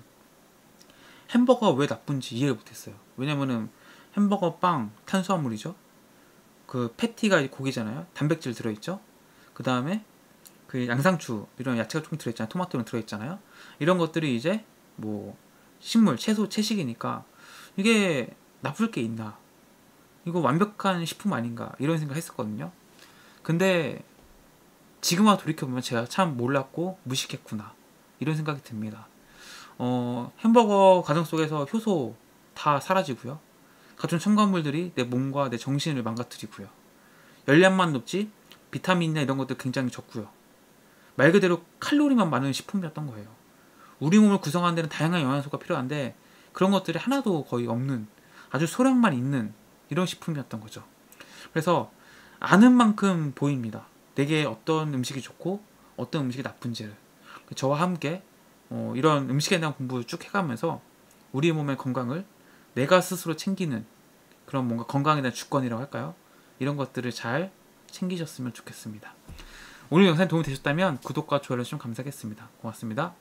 햄버거가 왜 나쁜지 이해를 못했어요. 왜냐면은 햄버거 빵 탄수화물이죠. 그 패티가 고기잖아요. 단백질 들어있죠. 그 다음에 그 양상추 이런 야채가 조금 들어있잖아요. 토마토는 들어있잖아요. 이런 것들이 이제 뭐 식물, 채소, 채식이니까 이게 나쁠 게 있나, 이거 완벽한 식품 아닌가, 이런 생각 했었거든요. 근데 지금 와서 돌이켜보면 제가 참 몰랐고 무식했구나, 이런 생각이 듭니다. 어, 햄버거 과정 속에서 효소 다 사라지고요. 각종 첨가물들이 내 몸과 내 정신을 망가뜨리고요. 열량만 높지 비타민이나 이런 것들 굉장히 적고요. 말 그대로 칼로리만 많은 식품이었던 거예요. 우리 몸을 구성하는 데는 다양한 영양소가 필요한데 그런 것들이 하나도 거의 없는, 아주 소량만 있는 이런 식품이었던 거죠. 그래서 아는 만큼 보입니다. 내게 어떤 음식이 좋고 어떤 음식이 나쁜지를. 저와 함께 어, 이런 음식에 대한 공부를 쭉 해가면서 우리 몸의 건강을 내가 스스로 챙기는 그런 뭔가 건강에 대한 주권이라고 할까요? 이런 것들을 잘 챙기셨으면 좋겠습니다. 오늘 영상이 도움이 되셨다면 구독과 좋아요 좀 감사하겠습니다. 고맙습니다.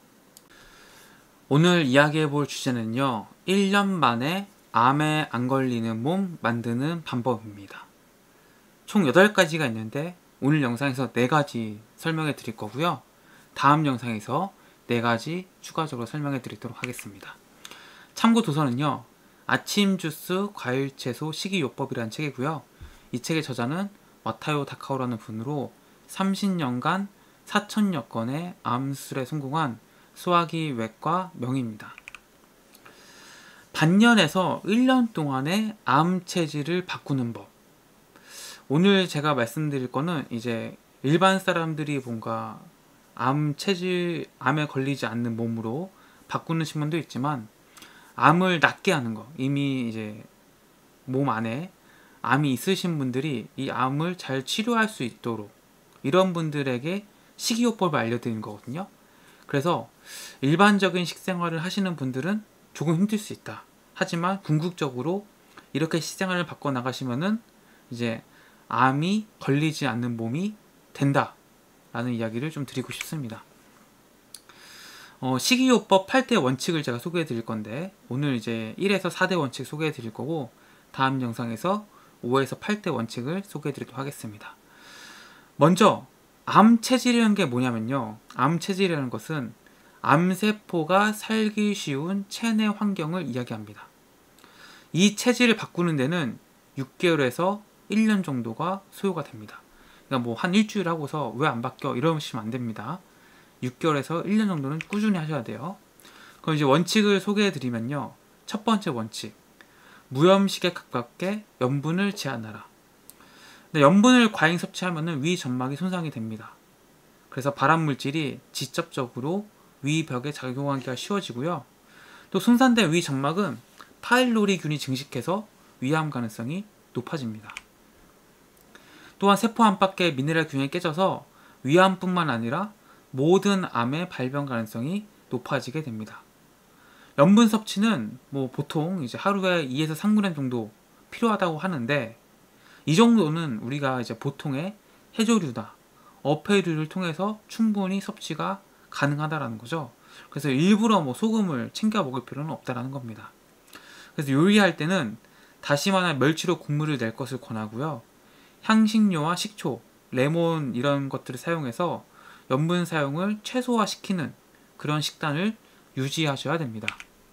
오늘 이야기해볼 주제는요, 일 년 만에 암에 안 걸리는 몸 만드는 방법입니다. 총 여덟 가지가 있는데 오늘 영상에서 네 가지 설명해 드릴 거고요. 다음 영상에서 네 가지 추가적으로 설명해 드리도록 하겠습니다. 참고 도서는요, 아침 주스 과일 채소 식이요법이라는 책이고요. 이 책의 저자는 와타요 다카오라는 분으로 삼십 년간 사천여 건의 암 수술에 성공한 소화기 외과 명의입니다. 반년에서 일 년 동안의 암 체질을 바꾸는 법. 오늘 제가 말씀드릴 거는 이제 일반 사람들이 뭔가 암 체질, 암에 걸리지 않는 몸으로 바꾸는 측면도 있지만, 암을 낫게 하는 거, 이미 이제 몸 안에 암이 있으신 분들이 이 암을 잘 치료할 수 있도록 이런 분들에게 식이요법을 알려드리는 거거든요. 그래서 일반적인 식생활을 하시는 분들은 조금 힘들 수 있다. 하지만 궁극적으로 이렇게 식생활을 바꿔 나가시면은 이제 암이 걸리지 않는 몸이 된다 라는 이야기를 좀 드리고 싶습니다. 어, 식이요법 팔 대 원칙을 제가 소개해 드릴 건데, 오늘 이제 일에서 사 대 원칙 소개해 드릴 거고, 다음 영상에서 오에서 팔 대 원칙을 소개해 드리도록 하겠습니다. 먼저 암 체질이라는 게 뭐냐면요, 암 체질이라는 것은 암세포가 살기 쉬운 체내 환경을 이야기합니다. 이 체질을 바꾸는 데는 육 개월에서 일 년 정도가 소요가 됩니다. 그러니까 뭐 한 일주일 하고서 왜 안 바뀌어 이러시면 안 됩니다. 육 개월에서 일 년 정도는 꾸준히 하셔야 돼요. 그럼 이제 원칙을 소개해 드리면요, 첫 번째 원칙, 무염식에 가깝게 염분을 제한하라. 근데 염분을 과잉 섭취하면 위 점막이 손상이 됩니다. 그래서 발암물질이 직접적으로 위 벽에 작용하기가 쉬워지고요. 또 손상된 위 점막은 파일로리균이 증식해서 위암 가능성이 높아집니다. 또한 세포 안팎의 미네랄 균형이 깨져서 위암뿐만 아니라 모든 암의 발병 가능성이 높아지게 됩니다. 염분 섭취는 뭐 보통 이제 하루에 이에서 삼 그램 정도 필요하다고 하는데, 이 정도는 우리가 이제 보통의 해조류나 어패류를 통해서 충분히 섭취가 가능하다라는 거죠. 그래서 일부러 뭐 소금을 챙겨 먹을 필요는 없다라는 겁니다. 그래서 요리할 때는 다시마나 멸치로 국물을 낼 것을 권하고요. 향신료와 식초, 레몬 이런 것들을 사용해서 염분 사용을 최소화시키는 그런 식단을 유지하셔야 됩니다.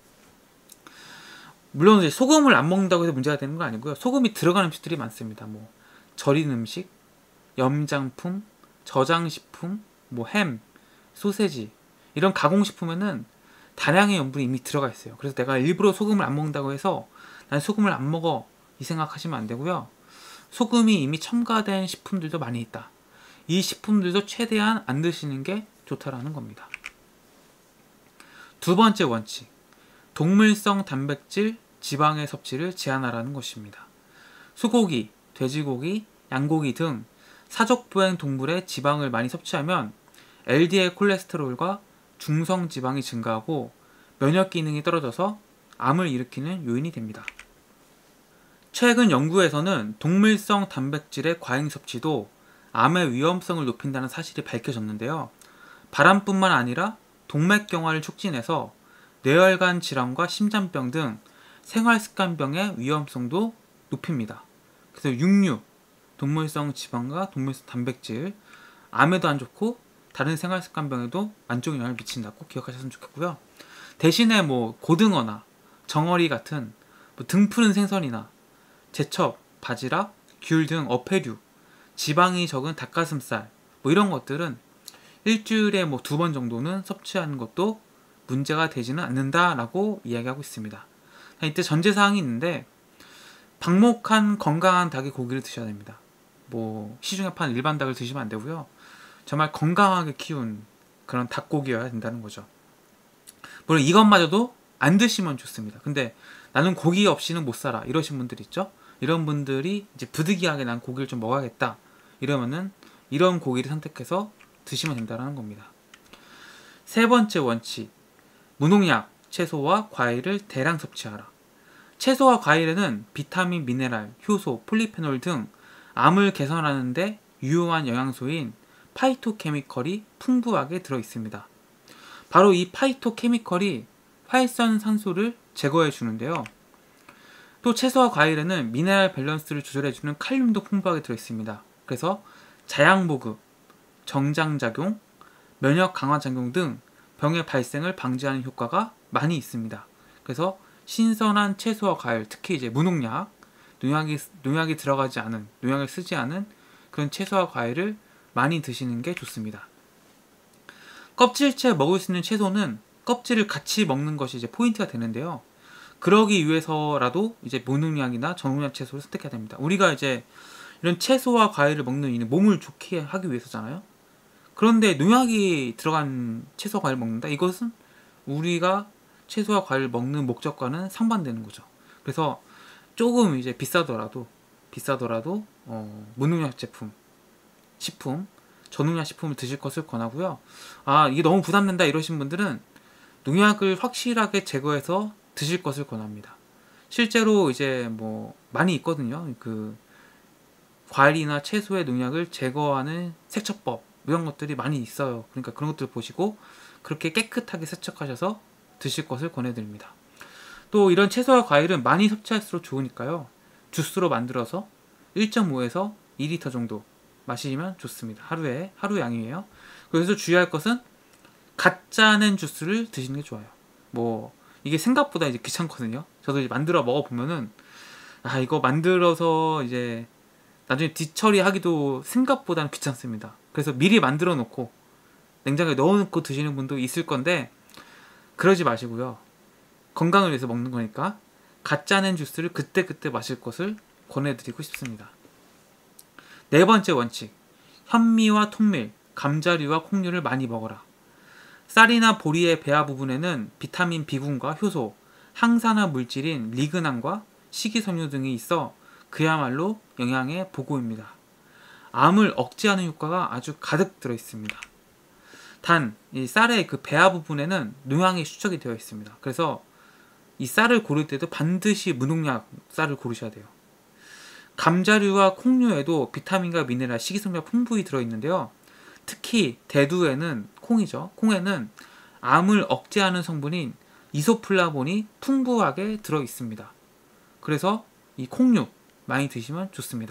물론 이제 소금을 안 먹는다고 해서 문제가 되는 건 아니고요. 소금이 들어가는 음식들이 많습니다. 뭐 절인 음식, 염장품, 저장식품, 뭐 햄, 소세지 이런 가공식품에는 다량의 염분이 이미 들어가 있어요. 그래서 내가 일부러 소금을 안 먹는다고 해서 난 소금을 안 먹어 이 생각하시면 안 되고요. 소금이 이미 첨가된 식품들도 많이 있다. 이 식품들도 최대한 안 드시는 게 좋다라는 겁니다. 두 번째 원칙, 동물성 단백질, 지방의 섭취를 제한하라는 것입니다. 소고기, 돼지고기, 양고기 등 사족보행 동물의 지방을 많이 섭취하면 엘디엘 콜레스테롤과 중성 지방이 증가하고 면역 기능이 떨어져서 암을 일으키는 요인이 됩니다. 최근 연구에서는 동물성 단백질의 과잉 섭취도 암의 위험성을 높인다는 사실이 밝혀졌는데요. 바람뿐만 아니라 동맥경화를 촉진해서 뇌혈관 질환과 심장병 등 생활습관병의 위험성도 높입니다. 그래서 육류, 동물성 지방과 동물성 단백질, 암에도 안 좋고 다른 생활습관병에도 안 좋은 영향을 미친다. 꼭 기억하셨으면 좋겠고요. 대신에 뭐 고등어나 정어리 같은 뭐 등 푸른 생선이나 제첩, 바지락, 귤 등 어패류, 지방이 적은 닭가슴살 뭐 이런 것들은 일주일에 뭐 두 번 정도는 섭취하는 것도 문제가 되지는 않는다라고 이야기하고 있습니다. 이때 전제사항이 있는데 방목한 건강한 닭의 고기를 드셔야 됩니다. 뭐 시중에 파는 일반 닭을 드시면 안 되고요. 정말 건강하게 키운 그런 닭고기여야 된다는 거죠. 물론 이것마저도 안 드시면 좋습니다. 근데 나는 고기 없이는 못 살아 이러신 분들 있죠. 이런 분들이 이제 부득이하게 난 고기를 좀 먹어야겠다 이러면은 이런 고기를 선택해서 드시면 된다는 겁니다. 세 번째 원칙, 무농약 채소와 과일을 대량 섭취하라. 채소와 과일에는 비타민, 미네랄, 효소, 폴리페놀 등 암을 개선하는 데 유용한 영양소인 파이토케미컬이 풍부하게 들어 있습니다. 바로 이 파이토케미컬이 활선산소를 제거해 주는데요. 또 채소와 과일에는 미네랄 밸런스를 조절해 주는 칼륨도 풍부하게 들어 있습니다. 그래서 자양보급, 정장작용, 면역 강화작용 등 병의 발생을 방지하는 효과가 많이 있습니다. 그래서 신선한 채소와 과일, 특히 이제 무농약, 농약이, 농약이 들어가지 않은, 농약을 쓰지 않은 그런 채소와 과일을 많이 드시는 게 좋습니다. 껍질째 먹을 수 있는 채소는 껍질을 같이 먹는 것이 이제 포인트가 되는데요. 그러기 위해서라도 이제 무농약이나 저농약 채소를 선택해야 됩니다. 우리가 이제 이런 채소와 과일을 먹는 이유는 몸을 좋게 하기 위해서잖아요. 그런데 농약이 들어간 채소와 과일을 먹는다? 이것은 우리가 채소와 과일을 먹는 목적과는 상반되는 거죠. 그래서 조금 이제 비싸더라도 비싸더라도 어, 무농약 제품, 식품, 저농약 식품을 드실 것을 권하고요. 아 이게 너무 부담된다 이러신 분들은 농약을 확실하게 제거해서 드실 것을 권합니다. 실제로 이제 뭐 많이 있거든요. 그 과일이나 채소의 농약을 제거하는 세척법 이런 것들이 많이 있어요. 그러니까 그런 것들 보시고 그렇게 깨끗하게 세척하셔서 드실 것을 권해드립니다. 또 이런 채소와 과일은 많이 섭취할수록 좋으니까요. 주스로 만들어서 일 점 오에서 이 리터 정도 마시면 좋습니다. 하루에 하루 양이에요. 그래서 주의할 것은 갓 짜낸 주스를 드시는 게 좋아요. 뭐 이게 생각보다 이제 귀찮거든요. 저도 이제 만들어 먹어보면은 아 이거 만들어서 이제 나중에 뒤처리하기도 생각보다는 귀찮습니다. 그래서 미리 만들어 놓고 냉장고에 넣어 놓고 드시는 분도 있을 건데 그러지 마시고요. 건강을 위해서 먹는 거니까 갓 짜낸 주스를 그때그때 마실 것을 권해드리고 싶습니다. 네 번째 원칙, 현미와 통밀, 감자류와 콩류를 많이 먹어라. 쌀이나 보리의 배아 부분에는 비타민 B군과 효소, 항산화 물질인 리그난과 식이섬유 등이 있어 그야말로 영양의 보고입니다. 암을 억제하는 효과가 아주 가득 들어 있습니다. 단, 이 쌀의 그 배아 부분에는 농약이 축적이 되어 있습니다. 그래서 이 쌀을 고를 때도 반드시 무농약 쌀을 고르셔야 돼요. 감자류와 콩류에도 비타민과 미네랄, 식이섬유가 풍부히 들어있는데요. 특히 대두에는, 콩이죠. 콩에는 암을 억제하는 성분인 이소플라본이 풍부하게 들어있습니다. 그래서 이 콩류 많이 드시면 좋습니다.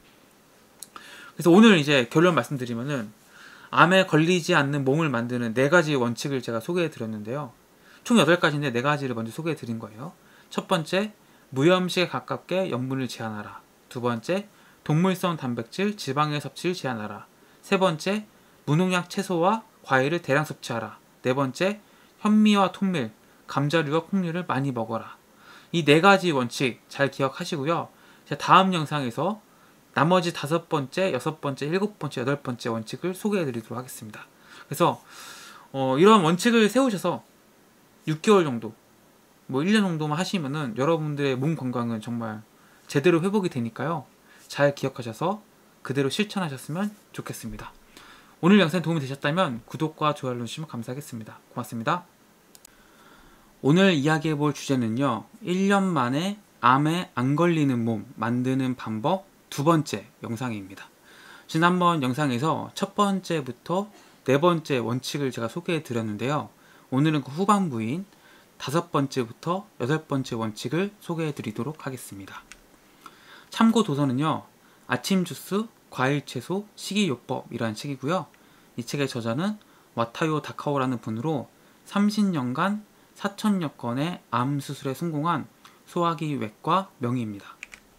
그래서 오늘 이제 결론 말씀드리면은 암에 걸리지 않는 몸을 만드는 네 가지 원칙을 제가 소개해 드렸는데요. 총 여덟 가지인데 네 가지를 먼저 소개해 드린 거예요. 첫 번째, 무염식에 가깝게 염분을 제한하라. 두 번째, 동물성 단백질, 지방의 섭취를 제한하라. 세 번째, 무농약 채소와 과일을 대량 섭취하라. 네 번째, 현미와 통밀, 감자류와 콩류를 많이 먹어라. 이 네 가지 원칙 잘 기억하시고요. 제가 다음 영상에서 나머지 다섯 번째, 여섯 번째, 일곱 번째, 여덟 번째 원칙을 소개해 드리도록 하겠습니다. 그래서 어, 이런 원칙을 세우셔서 육 개월 정도, 뭐 일 년 정도만 하시면은 여러분들의 몸 건강은 정말 제대로 회복이 되니까요. 잘 기억하셔서 그대로 실천하셨으면 좋겠습니다. 오늘 영상이 도움이 되셨다면 구독과 좋아요 눌러주시면 감사하겠습니다. 고맙습니다. 오늘 이야기해볼 주제는요. 일 년 만에 암에 안 걸리는 몸 만드는 방법 두 번째 영상입니다. 지난번 영상에서 첫 번째부터 네 번째 원칙을 제가 소개해 드렸는데요. 오늘은 그 후반부인 다섯 번째부터 여덟 번째 원칙을 소개해 드리도록 하겠습니다. 참고 도서는요. 아침 주스, 과일 채소, 식이요법이라는 책이고요. 이 책의 저자는 와타요 다카오라는 분으로 삼십 년간 사천여 건의 암 수술에 성공한 소화기 외과 명의입니다.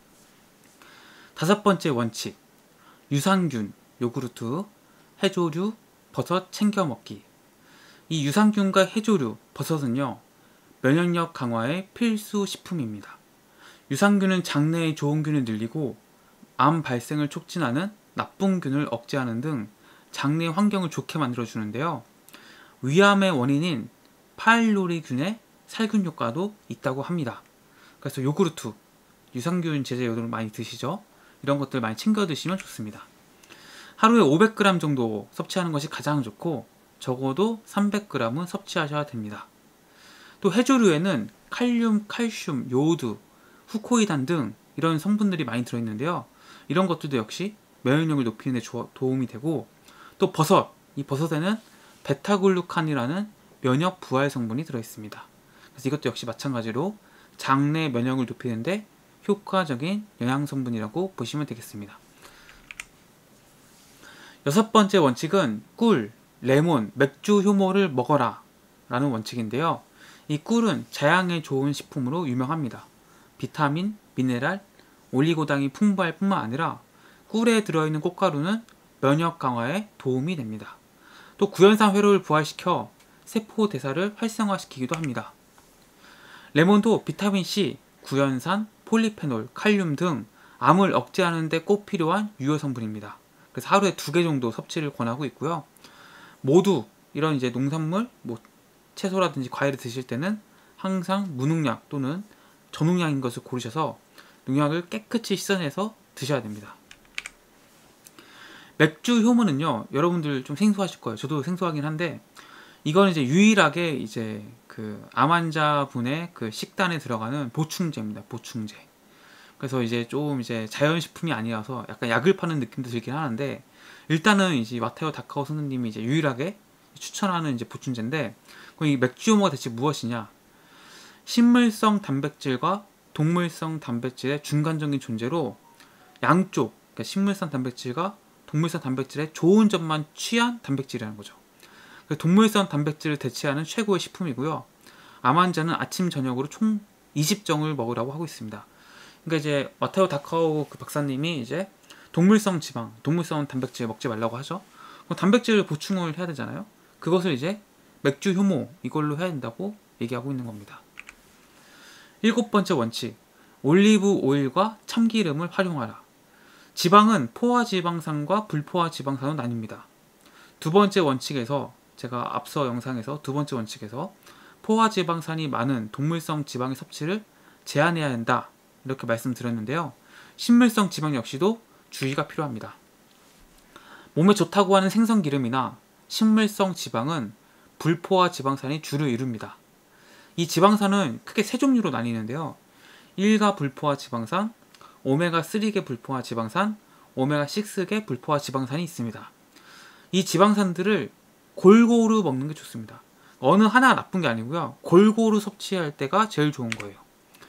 다섯 번째 원칙, 유산균, 요구르트, 해조류, 버섯 챙겨 먹기. 이 유산균과 해조류, 버섯은요, 면역력 강화의 필수 식품입니다. 유산균은 장내의 좋은 균을 늘리고 암 발생을 촉진하는 나쁜 균을 억제하는 등 장내 환경을 좋게 만들어주는데요. 위암의 원인인 파일로리균의 살균 효과도 있다고 합니다. 그래서 요구르트, 유산균 제제 요들을 많이 드시죠? 이런 것들 많이 챙겨 드시면 좋습니다. 하루에 오백 그램 정도 섭취하는 것이 가장 좋고 적어도 삼백 그램은 섭취하셔야 됩니다. 또 해조류에는 칼륨, 칼슘, 요오드, 후코이단 등 이런 성분들이 많이 들어있는데요. 이런 것들도 역시 면역력을 높이는 데 도움이 되고, 또 버섯, 이 버섯에는 베타글루칸이라는 면역 부활 성분이 들어있습니다. 그래서 이것도 역시 마찬가지로 장내 면역을 높이는 데 효과적인 영양 성분이라고 보시면 되겠습니다. 여섯 번째 원칙은 꿀, 레몬, 맥주 효모를 먹어라 라는 원칙인데요. 이 꿀은 자양에 좋은 식품으로 유명합니다. 비타민, 미네랄, 올리고당이 풍부할 뿐만 아니라 꿀에 들어있는 꽃가루는 면역 강화에 도움이 됩니다. 또 구연산 회로를 부활시켜 세포 대사를 활성화시키기도 합니다. 레몬도 비타민C, 구연산, 폴리페놀, 칼륨 등 암을 억제하는 데 꼭 필요한 유효 성분입니다. 그래서 하루에 두 개 정도 섭취를 권하고 있고요. 모두 이런 이제 농산물, 뭐 채소라든지 과일을 드실 때는 항상 무농약 또는 저농약인 것을 고르셔서 농약을 깨끗이 씻어내서 드셔야 됩니다. 맥주 효모는요, 여러분들 좀 생소하실 거예요. 저도 생소하긴 한데, 이건 이제 유일하게 이제 그 암 환자분의 그 식단에 들어가는 보충제입니다. 보충제. 그래서 이제 좀 이제 자연식품이 아니라서 약간 약을 파는 느낌도 들긴 하는데, 일단은 이제 와타요 다카오 선생님이 이제 유일하게 추천하는 이제 보충제인데, 그럼 이 맥주 효모가 대체 무엇이냐? 식물성 단백질과 동물성 단백질의 중간적인 존재로 양쪽, 그러니까 식물성 단백질과 동물성 단백질의 좋은 점만 취한 단백질이라는 거죠. 동물성 단백질을 대체하는 최고의 식품이고요. 암 환자는 아침 저녁으로 총 이십 정을 먹으라고 하고 있습니다. 그러니까 이제 와타요 다카오 그 박사님이 이제 동물성 지방, 동물성 단백질 먹지 말라고 하죠. 그럼 단백질 보충을 해야 되잖아요. 그것을 이제 맥주 효모 이걸로 해야 된다고 얘기하고 있는 겁니다. 일곱 번째 원칙, 올리브 오일과 참기름을 활용하라. 지방은 포화지방산과 불포화지방산으로 나뉩니다. 두 번째 원칙에서, 제가 앞서 영상에서 두 번째 원칙에서 포화지방산이 많은 동물성 지방의 섭취를 제한해야 한다 이렇게 말씀드렸는데요. 식물성 지방 역시도 주의가 필요합니다. 몸에 좋다고 하는 생선기름이나 식물성 지방은 불포화 지방산이 주를 이룹니다. 이 지방산은 크게 세 종류로 나뉘는데요. 일가 불포화 지방산, 오메가삼계 불포화 지방산, 오메가육계 불포화 지방산이 있습니다. 이 지방산들을 골고루 먹는 게 좋습니다. 어느 하나 나쁜 게 아니고요. 골고루 섭취할 때가 제일 좋은 거예요.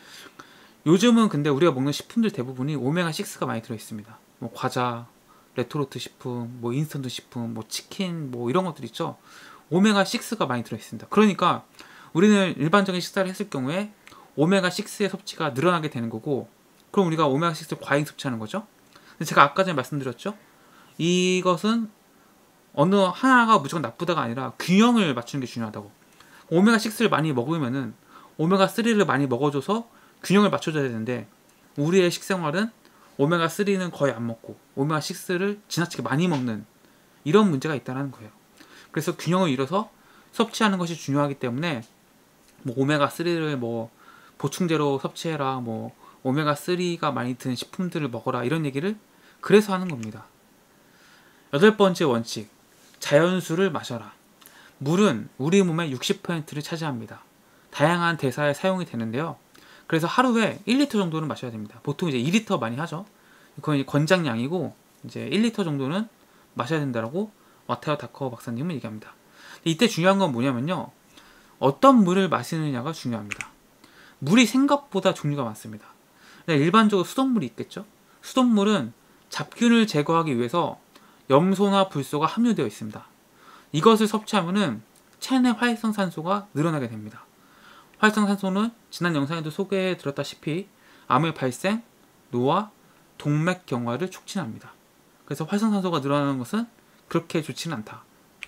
요즘은 근데 우리가 먹는 식품들 대부분이 오메가육가 많이 들어있습니다. 뭐 과자, 레토르트 식품, 뭐 인스턴트 식품, 뭐 치킨, 뭐 이런 것들 있죠. 오메가육가 많이 들어있습니다. 그러니까 우리는 일반적인 식사를 했을 경우에 오메가육의 섭취가 늘어나게 되는 거고, 그럼 우리가 오메가육을 과잉 섭취하는 거죠. 근데 제가 아까 전에 말씀드렸죠. 이것은 어느 하나가 무조건 나쁘다가 아니라 균형을 맞추는 게 중요하다고. 오메가육를 많이 먹으면은 오메가삼을 많이 먹어줘서 균형을 맞춰줘야 되는데 우리의 식생활은 오메가삼는 거의 안 먹고 오메가육를 지나치게 많이 먹는 이런 문제가 있다는 거예요. 그래서 균형을 이뤄서 섭취하는 것이 중요하기 때문에 뭐 오메가삼을 뭐 보충제로 섭취해라, 뭐 오메가삼가 많이 든 식품들을 먹어라, 이런 얘기를 그래서 하는 겁니다. 여덟 번째 원칙, 자연수를 마셔라. 물은 우리 몸의 육십 퍼센트를 차지합니다. 다양한 대사에 사용이 되는데요. 그래서 하루에 일 리터 정도는 마셔야 됩니다. 보통 이제 이 리터 많이 하죠. 그건 권장량이고 이제 일 리터 정도는 마셔야 된다라고 와타요 다카오 박사님은 얘기합니다. 이때 중요한 건 뭐냐면요, 어떤 물을 마시느냐가 중요합니다. 물이 생각보다 종류가 많습니다. 일반적으로 수돗물이 있겠죠. 수돗물은 잡균을 제거하기 위해서 염소나 불소가 함유되어 있습니다. 이것을 섭취하면은 체내 활성산소가 늘어나게 됩니다. 활성산소는 지난 영상에도 소개해 드렸다시피 암의 발생, 노화, 동맥 경화를 촉진합니다. 그래서 활성산소가 늘어나는 것은 그렇게 좋지는 않다.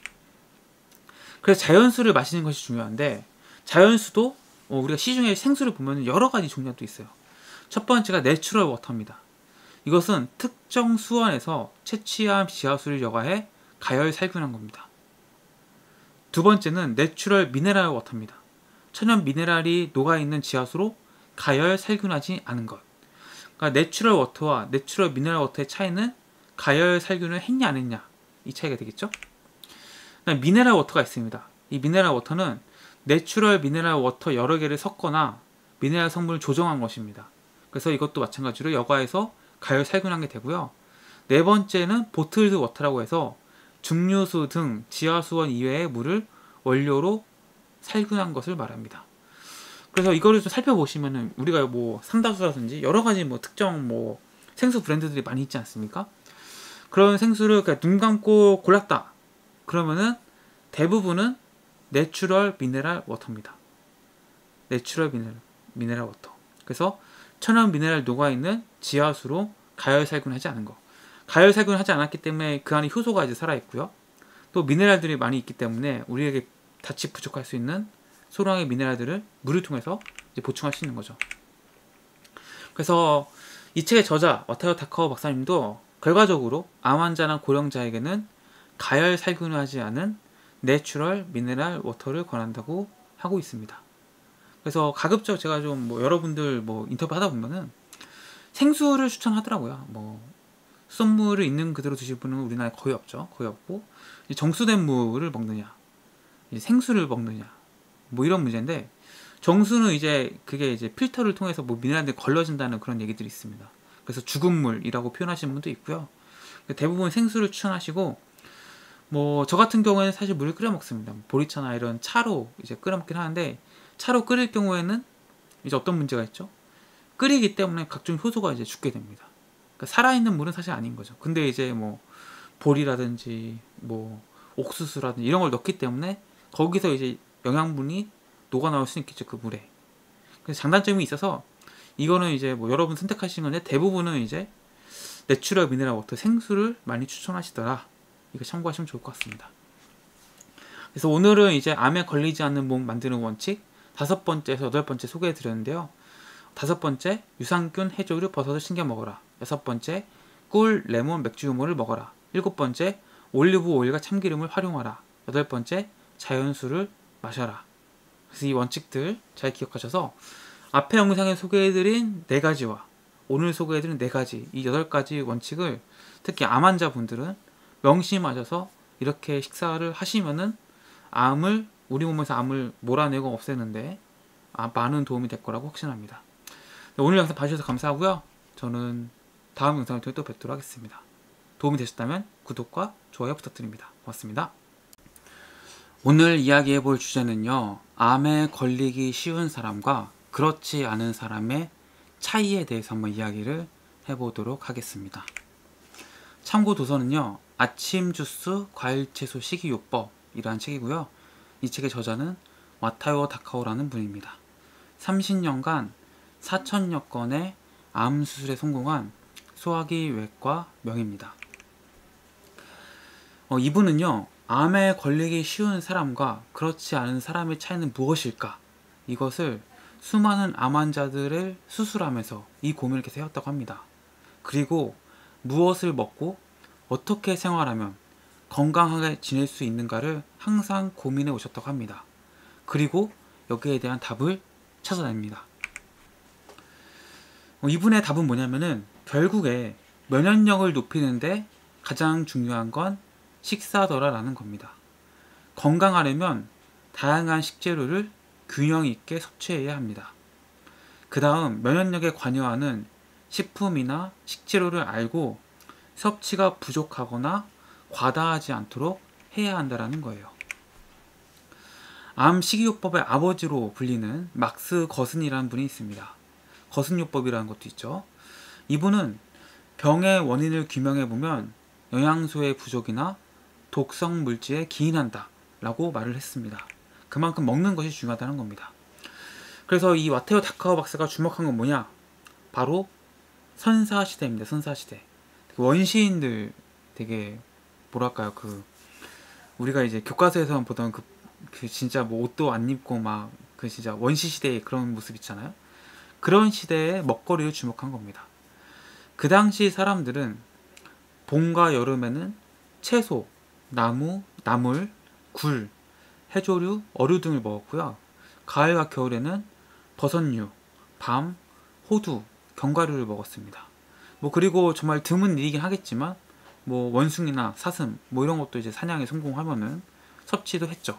그래서 자연수를 마시는 것이 중요한데, 자연수도 우리가 시중에 생수를 보면 여러 가지 종류가 또 있어요. 첫 번째가 내추럴 워터입니다. 이것은 특정 수원에서 채취한 지하수를 여과해 가열 살균한 겁니다. 두 번째는 내추럴 미네랄 워터입니다. 천연 미네랄이 녹아있는 지하수로 가열 살균하지 않은 것. 그러니까 내추럴 워터와 내추럴 미네랄 워터의 차이는 가열 살균을 했냐 안 했냐, 이 차이가 되겠죠. 미네랄 워터가 있습니다. 이 미네랄 워터는 내추럴 미네랄 워터 여러 개를 섞거나 미네랄 성분을 조정한 것입니다. 그래서 이것도 마찬가지로 여과해서 가열 살균한 게 되고요. 네 번째는 보틀드 워터라고 해서 증류수 등 지하수원 이외의 물을 원료로 살균한 것을 말합니다. 그래서 이거를 좀 살펴보시면은 우리가 뭐 삼다수라든지 여러 가지 뭐 특정 뭐 생수 브랜드들이 많이 있지 않습니까? 그런 생수를 그냥 눈 감고 골랐다 그러면은 대부분은 내추럴 미네랄 워터입니다. 내추럴 미네랄, 미네랄 워터. 그래서 천연 미네랄 녹아있는 지하수로 가열 살균하지 않은 거. 가열 살균을 하지 않았기 때문에 그 안에 효소가 이제 살아있고요. 또 미네랄들이 많이 있기 때문에 우리에게 다치 부족할 수 있는 소량의 미네랄들을 물을 통해서 이제 보충할 수 있는 거죠. 그래서 이 책의 저자 와타요 다카오 박사님도 결과적으로 암 환자나 고령자에게는 가열 살균을 하지 않은 내추럴 미네랄 워터를 권한다고 하고 있습니다. 그래서 가급적 제가 좀 뭐 여러분들 뭐 인터뷰 하다 보면은 생수를 추천하더라고요. 뭐 수돗물을 있는 그대로 드실 분은 우리나라에 거의 없죠. 거의 없고 정수된 물을 먹느냐, 생수를 먹느냐, 뭐 이런 문제인데, 정수는 이제 그게 이제 필터를 통해서 뭐 미네랄들이 걸러진다는 그런 얘기들이 있습니다. 그래서 죽은 물이라고 표현하시는 분도 있고요. 대부분 생수를 추천하시고, 뭐 저 같은 경우에는 사실 물을 끓여 먹습니다. 보리차나 이런 차로 이제 끓여 먹긴 하는데, 차로 끓일 경우에는 이제 어떤 문제가 있죠? 끓이기 때문에 각종 효소가 이제 죽게 됩니다. 그러니까 살아있는 물은 사실 아닌 거죠. 근데 이제 뭐 보리라든지 뭐 옥수수라든지 이런 걸 넣기 때문에 거기서 이제 영양분이 녹아 나올 수 있겠죠, 그 물에. 그래서 장단점이 있어서 이거는 이제 뭐 여러분 선택하시는 건데, 대부분은 이제 내추럴 미네랄 워터 생수를 많이 추천하시더라. 이거 참고하시면 좋을 것 같습니다. 그래서 오늘은 이제 암에 걸리지 않는 몸 만드는 원칙 다섯 번째에서 여덟 번째 소개해 드렸는데요. 다섯 번째, 유산균, 해조류, 버섯을 챙겨 먹어라. 여섯 번째, 꿀, 레몬, 맥주 효모를 먹어라. 일곱 번째, 올리브 오일과 참기름을 활용하라. 여덟 번째, 자연수를 마셔라. 그래서 이 원칙들 잘 기억하셔서 앞에 영상에 소개해드린 네 가지와 오늘 소개해드린 네 가지, 이 여덟 가지 원칙을 특히 암 환자분들은 명심하셔서 이렇게 식사를 하시면은 암을, 우리 몸에서 암을 몰아내고 없애는데 많은 도움이 될 거라고 확신합니다. 오늘 영상 봐주셔서 감사하고요. 저는 다음 영상을 통해 또 뵙도록 하겠습니다. 도움이 되셨다면 구독과 좋아요 부탁드립니다. 고맙습니다. 오늘 이야기해 볼 주제는요, 암에 걸리기 쉬운 사람과 그렇지 않은 사람의 차이에 대해서 한번 이야기를 해보도록 하겠습니다. 참고 도서는요, 아침 주스 과일 채소 식이요법이라는 책이고요. 이 책의 저자는 와타요 다카오라는 분입니다. 삼십 년간 사천여 건의 암 수술에 성공한 소화기 외과 명의입니다. 어, 이분은요, 암에 걸리기 쉬운 사람과 그렇지 않은 사람의 차이는 무엇일까? 이것을 수많은 암 환자들을 수술하면서 이 고민을 계속 해왔다고 합니다. 그리고 무엇을 먹고 어떻게 생활하면 건강하게 지낼 수 있는가를 항상 고민해 오셨다고 합니다. 그리고 여기에 대한 답을 찾아냅니다. 이분의 답은 뭐냐면은 결국에 면역력을 높이는데 가장 중요한 건 식사더라라는 겁니다. 건강하려면 다양한 식재료를 균형 있게 섭취해야 합니다. 그 다음 면역력에 관여하는 식품이나 식재료를 알고 섭취가 부족하거나 과다하지 않도록 해야 한다는 거예요. 암 식이요법의 아버지로 불리는 막스 거슨이라는 분이 있습니다. 거슨요법이라는 것도 있죠. 이분은 병의 원인을 규명해보면 영양소의 부족이나 독성 물질에 기인한다 라고 말을 했습니다. 그만큼 먹는 것이 중요하다는 겁니다. 그래서 이 와테오 타카오 박사가 주목한 건 뭐냐? 바로 선사시대입니다. 선사시대. 원시인들 되게 뭐랄까요, 그 우리가 이제 교과서에서 보던 그, 그 진짜 뭐 옷도 안 입고 막 그 진짜 원시 시대의 그런 모습 있잖아요. 그런 시대의 먹거리를 주목한 겁니다. 그 당시 사람들은 봄과 여름에는 채소, 나무, 나물, 굴, 해조류, 어류 등을 먹었고요. 가을과 겨울에는 버섯류, 밤, 호두, 견과류를 먹었습니다. 뭐 그리고 정말 드문 일이긴 하겠지만 뭐 원숭이나 사슴 뭐 이런 것도 이제 사냥에 성공하면은 섭취도 했죠.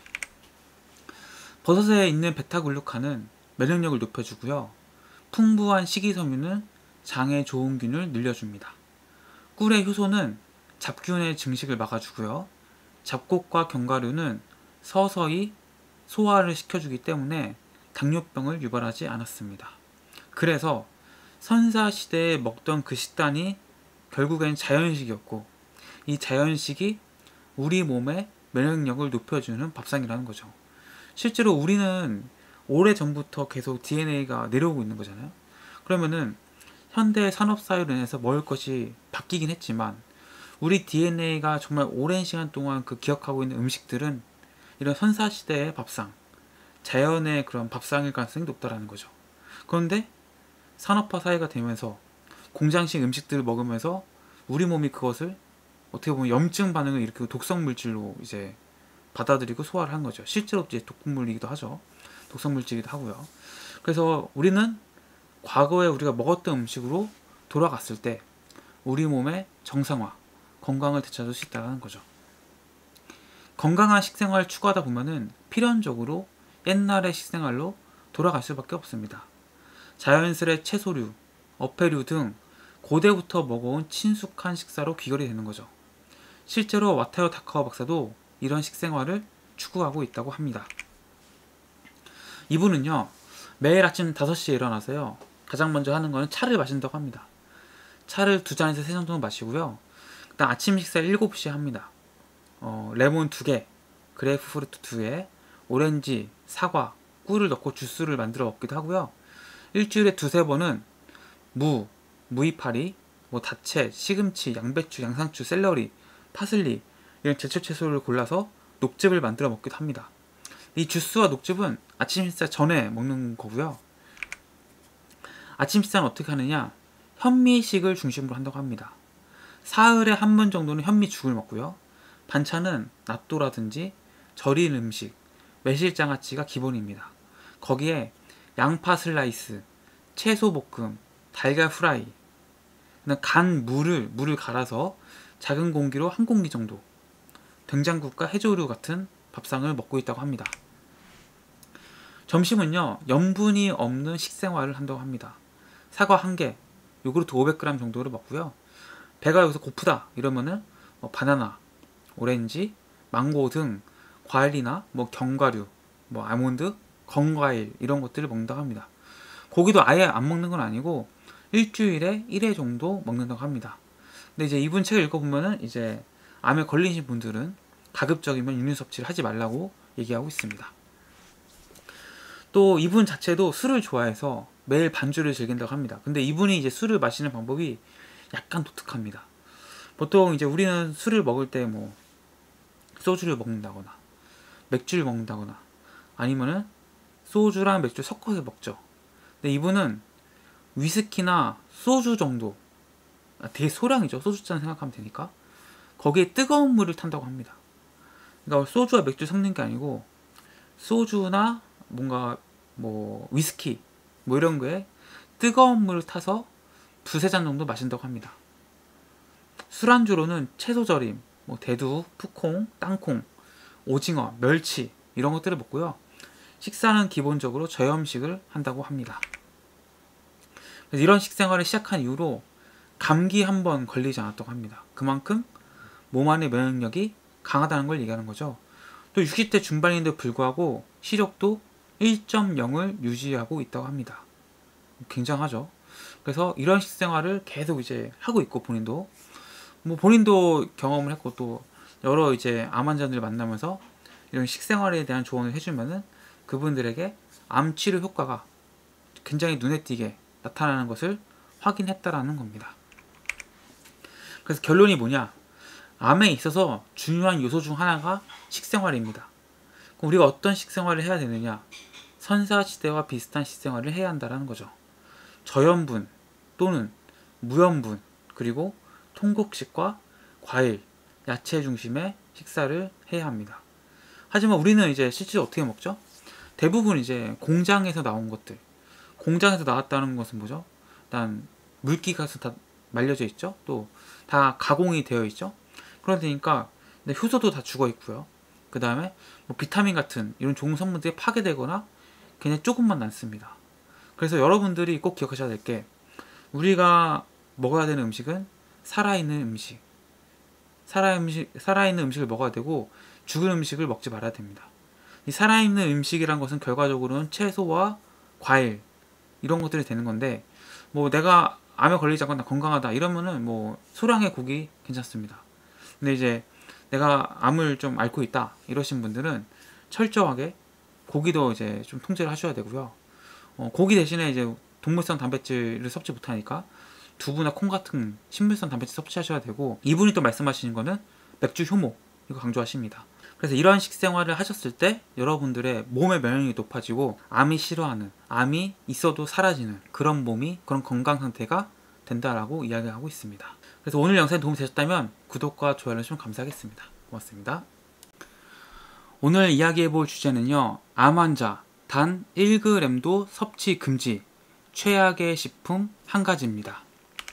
버섯에 있는 베타글루칸은 면역력을 높여주고요. 풍부한 식이섬유는 장의 좋은 균을 늘려줍니다. 꿀의 효소는 잡균의 증식을 막아주고요. 잡곡과 견과류는 서서히 소화를 시켜주기 때문에 당뇨병을 유발하지 않았습니다. 그래서 선사시대에 먹던 그 식단이 결국엔 자연식이었고 이 자연식이 우리 몸의 면역력을 높여주는 밥상이라는 거죠. 실제로 우리는 오래전부터 계속 디엔에이가 내려오고 있는 거잖아요. 그러면은 현대 산업사회로 인해서 먹을 것이 바뀌긴 했지만 우리 디엔에이가 정말 오랜 시간 동안 그 기억하고 있는 음식들은 이런 선사시대의 밥상, 자연의 그런 밥상일 가능성이 높다라는 거죠. 그런데 산업화 사회가 되면서 공장식 음식들을 먹으면서 우리 몸이 그것을 어떻게 보면 염증 반응을 일으키고 독성 물질로 이제 받아들이고 소화를 한 거죠. 실제로 이제 독물이기도 하죠. 독성 물질이기도 하고요. 그래서 우리는 과거에 우리가 먹었던 음식으로 돌아갔을 때 우리 몸의 정상화, 건강을 되찾을 수 있다는 거죠. 건강한 식생활을 추구하다 보면은 필연적으로 옛날의 식생활로 돌아갈 수밖에 없습니다. 자연스레 채소류, 어패류 등 고대부터 먹어온 친숙한 식사로 귀결이 되는 거죠. 실제로 와타요 타카오 박사도 이런 식생활을 추구하고 있다고 합니다. 이분은요, 매일 아침 다섯 시에 일어나서요, 가장 먼저 하는 거는 차를 마신다고 합니다. 차를 두 잔에서 세 잔 정도 마시고요. 일단 아침 식사를 일곱 시에 합니다. 어, 레몬 두 개, 그레이프프루트 두 개, 오렌지, 사과, 꿀을 넣고 주스를 만들어 먹기도 하고요. 일주일에 두세 번은 무, 무이파리, 뭐 다채, 시금치, 양배추, 양상추, 샐러리, 파슬리 이런 제철 채소를 골라서 녹즙을 만들어 먹기도 합니다. 이 주스와 녹즙은 아침 식사 전에 먹는 거고요. 아침 식사는 어떻게 하느냐? 현미식을 중심으로 한다고 합니다. 사흘에 한 번 정도는 현미죽을 먹고요. 반찬은 낫또라든지 절인 음식, 매실장아찌가 기본입니다. 거기에 양파 슬라이스, 채소 볶음, 달걀 후라이, 간 물을 물을 갈아서 작은 공기로 한 공기 정도, 된장국과 해조류 같은 밥상을 먹고 있다고 합니다. 점심은요, 염분이 없는 식생활을 한다고 합니다. 사과 한 개, 요구르트 오백 그램 정도를 먹고요. 배가 여기서 고프다 이러면은 뭐 바나나, 오렌지, 망고 등 과일이나 뭐 견과류, 뭐 아몬드, 건과일 이런 것들을 먹는다고 합니다. 고기도 아예 안 먹는 건 아니고 일주일에 일 회 정도 먹는다고 합니다. 근데 이제 이분 책을 읽어보면은 이제 암에 걸리신 분들은 가급적이면 육류 섭취를 하지 말라고 얘기하고 있습니다. 또 이분 자체도 술을 좋아해서 매일 반주를 즐긴다고 합니다. 근데 이분이 이제 술을 마시는 방법이 약간 독특합니다. 보통 이제 우리는 술을 먹을 때 뭐 소주를 먹는다거나 맥주를 먹는다거나 아니면은 소주랑 맥주 섞어서 먹죠. 근데 이분은 위스키나 소주 정도, 되게 소량이죠. 소주잔 생각하면 되니까. 거기에 뜨거운 물을 탄다고 합니다. 그러니까 소주와 맥주 섞는 게 아니고 소주나 뭔가 뭐 위스키 뭐 이런 거에 뜨거운 물을 타서 두세 잔 정도 마신다고 합니다. 술안주로는 채소절임, 뭐 대두, 푸콩, 땅콩, 오징어, 멸치 이런 것들을 먹고요. 식사는 기본적으로 저염식을 한다고 합니다. 그래서 이런 식생활을 시작한 이후로 감기 한 번 걸리지 않았다고 합니다. 그만큼 몸 안의 면역력이 강하다는 걸 얘기하는 거죠. 또 육십 대 중반인데도 불구하고 시력도 일 점 영을 유지하고 있다고 합니다. 굉장하죠. 그래서 이런 식생활을 계속 이제 하고 있고, 본인도 뭐 본인도 경험을 했고 또 여러 이제 암 환자들을 만나면서 이런 식생활에 대한 조언을 해주면은 그분들에게 암 치료 효과가 굉장히 눈에 띄게 나타나는 것을 확인했다라는 겁니다. 그래서 결론이 뭐냐? 암에 있어서 중요한 요소 중 하나가 식생활입니다. 그럼 우리가 어떤 식생활을 해야 되느냐? 선사시대와 비슷한 식생활을 해야 한다는 거죠. 저염분 또는 무염분, 그리고 통곡식과 과일, 야채 중심의 식사를 해야 합니다. 하지만 우리는 이제 실제로 어떻게 먹죠? 대부분 이제 공장에서 나온 것들, 공장에서 나왔다는 것은 뭐죠? 일단 물기가 다 말려져 있죠. 또 다 가공이 되어 있죠. 그러니까 효소도 다 죽어 있고요. 그 다음에 뭐 비타민 같은 이런 좋은 성분들이 파괴되거나 그냥 조금만 남습니다. 그래서 여러분들이 꼭 기억하셔야 될 게, 우리가 먹어야 되는 음식은 살아있는 음식, 살아있는, 살아있는 음식을 먹어야 되고 죽은 음식을 먹지 말아야 됩니다. 이 살아있는 음식이란 것은 결과적으로는 채소와 과일 이런 것들이 되는 건데, 뭐 내가 암에 걸리지 않거나 건강하다 이러면은 뭐 소량의 고기 괜찮습니다. 근데 이제 내가 암을 좀 앓고 있다 이러신 분들은 철저하게 고기도 이제 좀 통제를 하셔야 되고요. 어, 고기 대신에 이제 동물성 단백질을 섭취 못하니까 두부나 콩 같은 식물성 단백질 섭취하셔야 되고, 이분이 또 말씀하시는 거는 맥주 효모 이거 강조하십니다. 그래서 이러한 식생활을 하셨을 때 여러분들의 몸의 면역력이 높아지고 암이 싫어하는, 암이 있어도 사라지는 그런 몸이, 그런 건강 상태가 된다라고 이야기하고 있습니다. 그래서 오늘 영상이 도움이 되셨다면 구독과 좋아요를 좀 감사하겠습니다. 고맙습니다. 오늘 이야기해볼 주제는요, 암 환자 단 일 그램도 섭취 금지, 최악의 식품 한 가지입니다.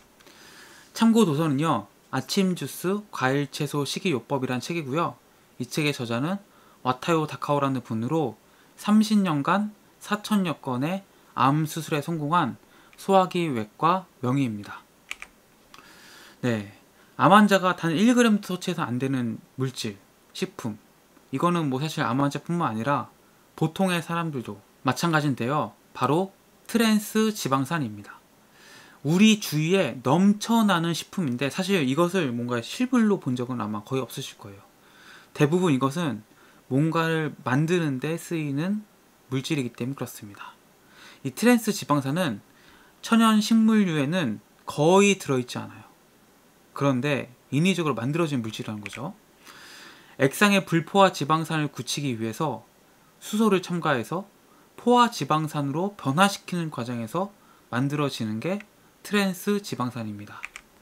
참고 도서는요, 아침 주스 과일 채소 식이요법이란 책이고요. 이 책의 저자는 와타요 다카오라는 분으로 삼십 년간 사천여 건의 암 수술에 성공한 소화기 외과 명의입니다. 네, 암 환자가 단 일 그램도 섭취해서 안 되는 물질, 식품, 이거는 뭐 사실 암 환자뿐만 아니라 보통의 사람들도 마찬가지인데요. 바로 트랜스 지방산입니다. 우리 주위에 넘쳐나는 식품인데 사실 이것을 뭔가 실물로 본 적은 아마 거의 없으실 거예요. 대부분 이것은 뭔가를 만드는 데 쓰이는 물질이기 때문에 그렇습니다. 이 트랜스 지방산은 천연 식물유에는 거의 들어있지 않아요. 그런데 인위적으로 만들어진 물질이라는 거죠. 액상의 불포화 지방산을 굳히기 위해서 수소를 첨가해서 포화 지방산으로 변화시키는 과정에서 만들어지는 게 트랜스 지방산입니다.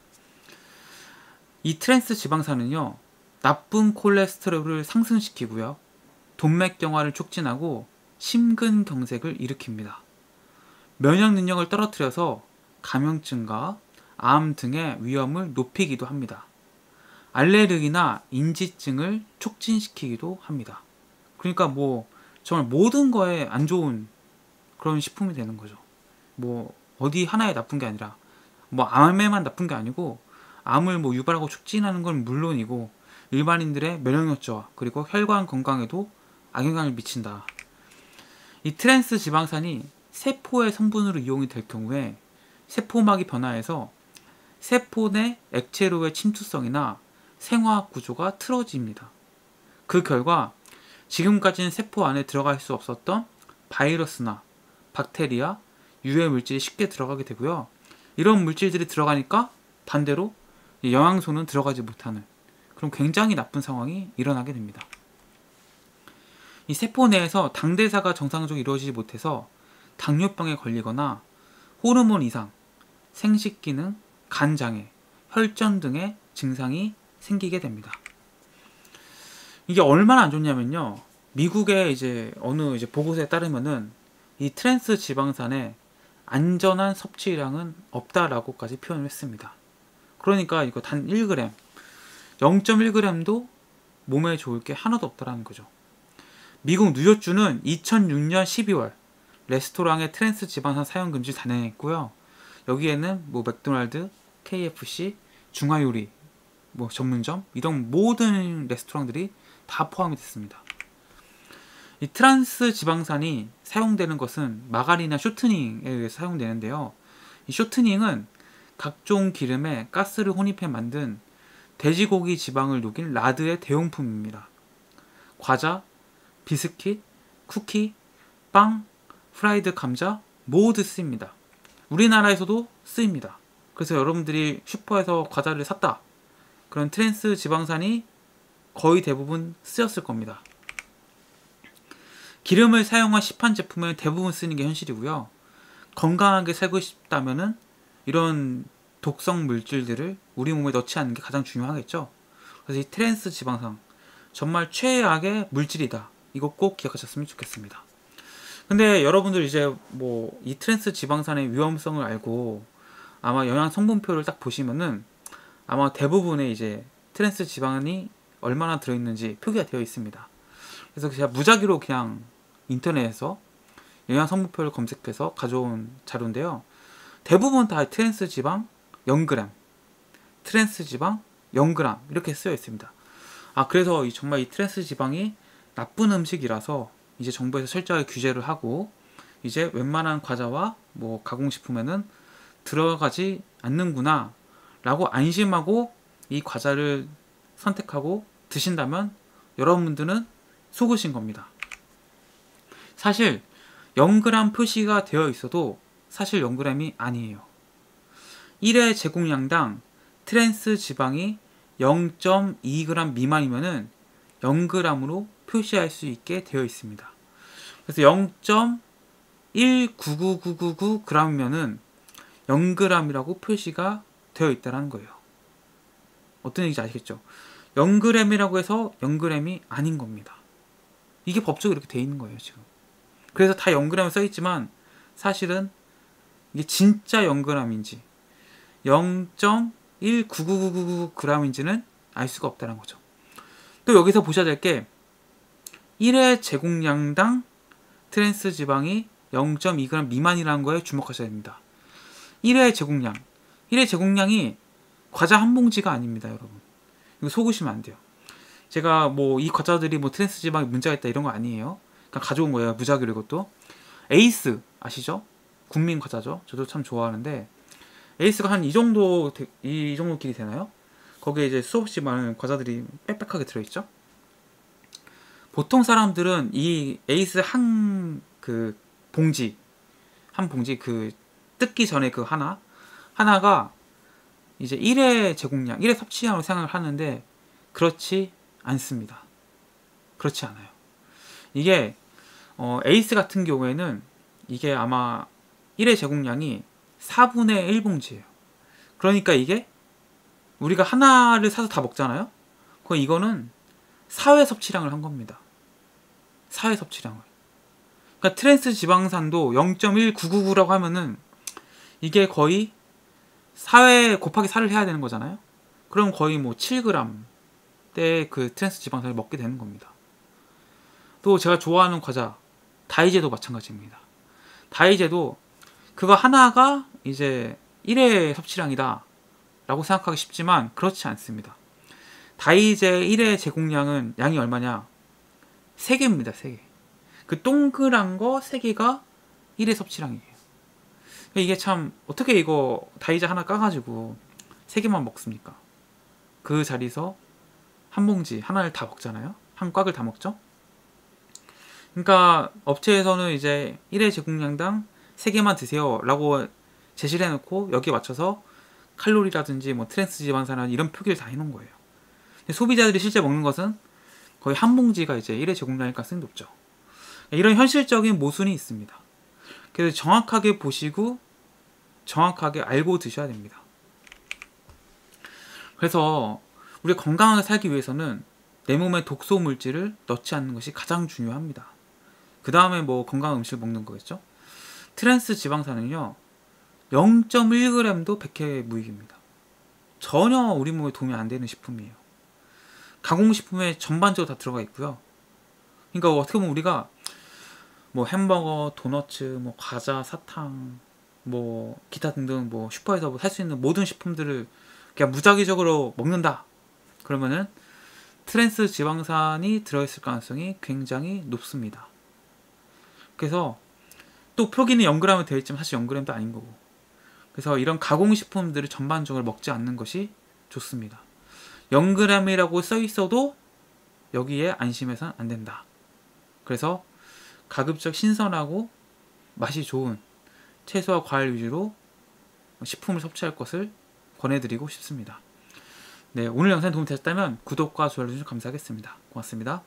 이 트랜스 지방산은요, 나쁜 콜레스테롤을 상승시키고요, 동맥경화를 촉진하고 심근경색을 일으킵니다. 면역 능력을 떨어뜨려서 감염증과 암 등의 위험을 높이기도 합니다. 알레르기나 인지증을 촉진시키기도 합니다. 그러니까 뭐 정말 모든 거에 안 좋은 그런 식품이 되는 거죠. 뭐 어디 하나에 나쁜 게 아니라, 뭐 암에만 나쁜 게 아니고 암을 뭐 유발하고 촉진하는 건 물론이고 일반인들의 면역력 저하 그리고 혈관 건강에도 악영향을 미친다. 이 트랜스 지방산이 세포의 성분으로 이용이 될 경우에 세포막이 변화해서 세포 내 액체로의 침투성이나 생화학 구조가 틀어집니다. 그 결과 지금까지는 세포 안에 들어갈 수 없었던 바이러스나 박테리아, 유해 물질이 쉽게 들어가게 되고요. 이런 물질들이 들어가니까 반대로 영양소는 들어가지 못하는 그럼 굉장히 나쁜 상황이 일어나게 됩니다. 이 세포 내에서 당대사가 정상적으로 이루어지지 못해서 당뇨병에 걸리거나 호르몬 이상, 생식기능, 간장애, 혈전 등의 증상이 생기게 됩니다. 이게 얼마나 안 좋냐면요. 미국의 이제 어느 이제 보고서에 따르면은 이 트랜스 지방산의 안전한 섭취량은 없다라고까지 표현을 했습니다. 그러니까 이거 단 일 그램, 영 점 일 그램도 몸에 좋을 게 하나도 없다라는 거죠. 미국 뉴욕주는 이천육 년 십이월 레스토랑의 트랜스 지방산 사용 금지 단행했고요. 여기에는 뭐 맥도날드, 케이에프씨, 중화요리, 뭐 전문점 이런 모든 레스토랑들이 다 포함이 됐습니다. 이 트랜스 지방산이 사용되는 것은 마가린이나 쇼트닝에 의해서 사용되는데요. 이 쇼트닝은 각종 기름에 가스를 혼입해 만든 돼지고기 지방을 녹인 라드의 대용품입니다. 과자, 비스킷, 쿠키, 빵, 프라이드 감자 모두 쓰입니다. 우리나라에서도 쓰입니다. 그래서 여러분들이 슈퍼에서 과자를 샀다. 그런 트랜스 지방산이 거의 대부분 쓰였을 겁니다. 기름을 사용한 시판 제품을 대부분 쓰는 게 현실이고요. 건강하게 살고 싶다면은 이런 독성 물질들을 우리 몸에 넣지 않는 게 가장 중요하겠죠. 그래서 이 트랜스 지방산 정말 최악의 물질이다. 이거 꼭 기억하셨으면 좋겠습니다. 근데 여러분들 이제 뭐 이 트랜스 지방산의 위험성을 알고 아마 영양 성분표를 딱 보시면은 아마 대부분의 이제 트랜스 지방이 얼마나 들어있는지 표기가 되어 있습니다. 그래서 제가 무작위로 그냥 인터넷에서 영양 성분표를 검색해서 가져온 자료인데요. 대부분 다 트랜스 지방 영 그램, 트랜스 지방 영 그램 이렇게 쓰여 있습니다. 아 그래서 정말 이 트랜스 지방이 나쁜 음식이라서 이제 정부에서 철저하게 규제를 하고 이제 웬만한 과자와 뭐 가공식품에는 들어가지 않는구나 라고 안심하고 이 과자를 선택하고 드신다면 여러분들은 속으신 겁니다. 사실 영 그램 표시가 되어 있어도 사실 영 그램이 아니에요. 일 회 제공량당 트랜스 지방이 영 점 이 그램 미만이면은 영 그램으로 표시할 수 있게 되어 있습니다. 그래서 영 점 일구구구구구 그램이면은 영 그램이라고 표시가 되어 있다는 거예요. 어떤 얘기인지 아시겠죠? 영 그램이라고 해서 영 그램이 아닌 겁니다. 이게 법적으로 이렇게 되어 있는 거예요, 지금. 그래서 다 영 그램 써 있지만 사실은 이게 진짜 영 그램인지 영 점 일구구구구구 그램인지는 알 수가 없다는 거죠. 또 여기서 보셔야 될 게 일 회 제공량당 트랜스 지방이 영 점 이 그램 미만이라는 거에 주목하셔야 됩니다. 일 회 제공량. 일 회 제공량이 과자 한 봉지가 아닙니다, 여러분. 이거 속으시면 안 돼요. 제가 뭐 이 과자들이 뭐 트랜스 지방에 문제가 있다 이런 거 아니에요. 그냥 가져온 거예요, 무작위로 이것도. 에이스 아시죠? 국민 과자죠. 저도 참 좋아하는데 에이스가 한 이 정도 이 정도 길이 되나요? 거기에 이제 수없이 많은 과자들이 빽빽하게 들어있죠. 보통 사람들은 이 에이스 한 그 봉지 한 봉지 그 뜯기 전에 그 하나 하나가 이제 일 회 제공량, 일 회 섭취량으로 생각을 하는데 그렇지 않습니다. 그렇지 않아요. 이게 어, 에이스 같은 경우에는 이게 아마 일 회 제공량이 사분의 일 봉지예요. 그러니까 이게 우리가 하나를 사서 다 먹잖아요. 그럼 이거는 사 회 섭취량을 한 겁니다. 사 회 섭취량을. 그러니까 트랜스 지방산도 영 점 일구구구라고 하면은 이게 거의 사 회 곱하기 사를 해야 되는 거잖아요. 그럼 거의 뭐 칠 그램대의 그 트랜스 지방산을 먹게 되는 겁니다. 또 제가 좋아하는 과자 다이제도 마찬가지입니다. 다이제도 그거 하나가 이제 일 회 섭취량이다 라고 생각하기 쉽지만 그렇지 않습니다. 다이제 일 회 제공량은 양이 얼마냐? 세 개입니다. 세 개. 그 동그란 거 세 개가 일 회 섭취량이에요. 이게 참 어떻게 이거 다이제 하나 까가지고 세 개만 먹습니까? 그 자리에서 한 봉지 하나를 다 먹잖아요. 한 꽉을 다 먹죠. 그러니까 업체에서는 이제 일 회 제공량당 세 개만 드세요 라고 제시를 해놓고 여기에 맞춰서 칼로리라든지 뭐 트랜스 지방산이라든지 이런 표기를 다 해놓은 거예요. 소비자들이 실제 먹는 것은 거의 한 봉지가 이제 일 회 제공량일 가능성이 높죠. 이런 현실적인 모순이 있습니다. 그래서 정확하게 보시고 정확하게 알고 드셔야 됩니다. 그래서 우리가 건강하게 살기 위해서는 내 몸에 독소 물질을 넣지 않는 것이 가장 중요합니다. 그 다음에 뭐 건강한 음식을 먹는 거겠죠. 트랜스 지방산은요 영 점 일 그램도 백해 무익입니다. 전혀 우리 몸에 도움이 안 되는 식품이에요. 가공식품에 전반적으로 다 들어가 있고요. 그러니까 어떻게 보면 우리가 뭐 햄버거, 도너츠, 뭐 과자, 사탕, 뭐 기타 등등 뭐 슈퍼에서 살 수 있는 모든 식품들을 그냥 무작위적으로 먹는다. 그러면은 트랜스 지방산이 들어있을 가능성이 굉장히 높습니다. 그래서 또 표기는 영 그램이 되어 있지만 사실 영 그램도 아닌 거고. 그래서 이런 가공식품들을 전반적으로 먹지 않는 것이 좋습니다. 영 그램이라고 써 있어도 여기에 안심해서는 안 된다. 그래서 가급적 신선하고 맛이 좋은 채소와 과일 위주로 식품을 섭취할 것을 권해드리고 싶습니다. 네, 오늘 영상이 도움이 되셨다면 구독과 좋아요 해주셔서 감사하겠습니다. 고맙습니다.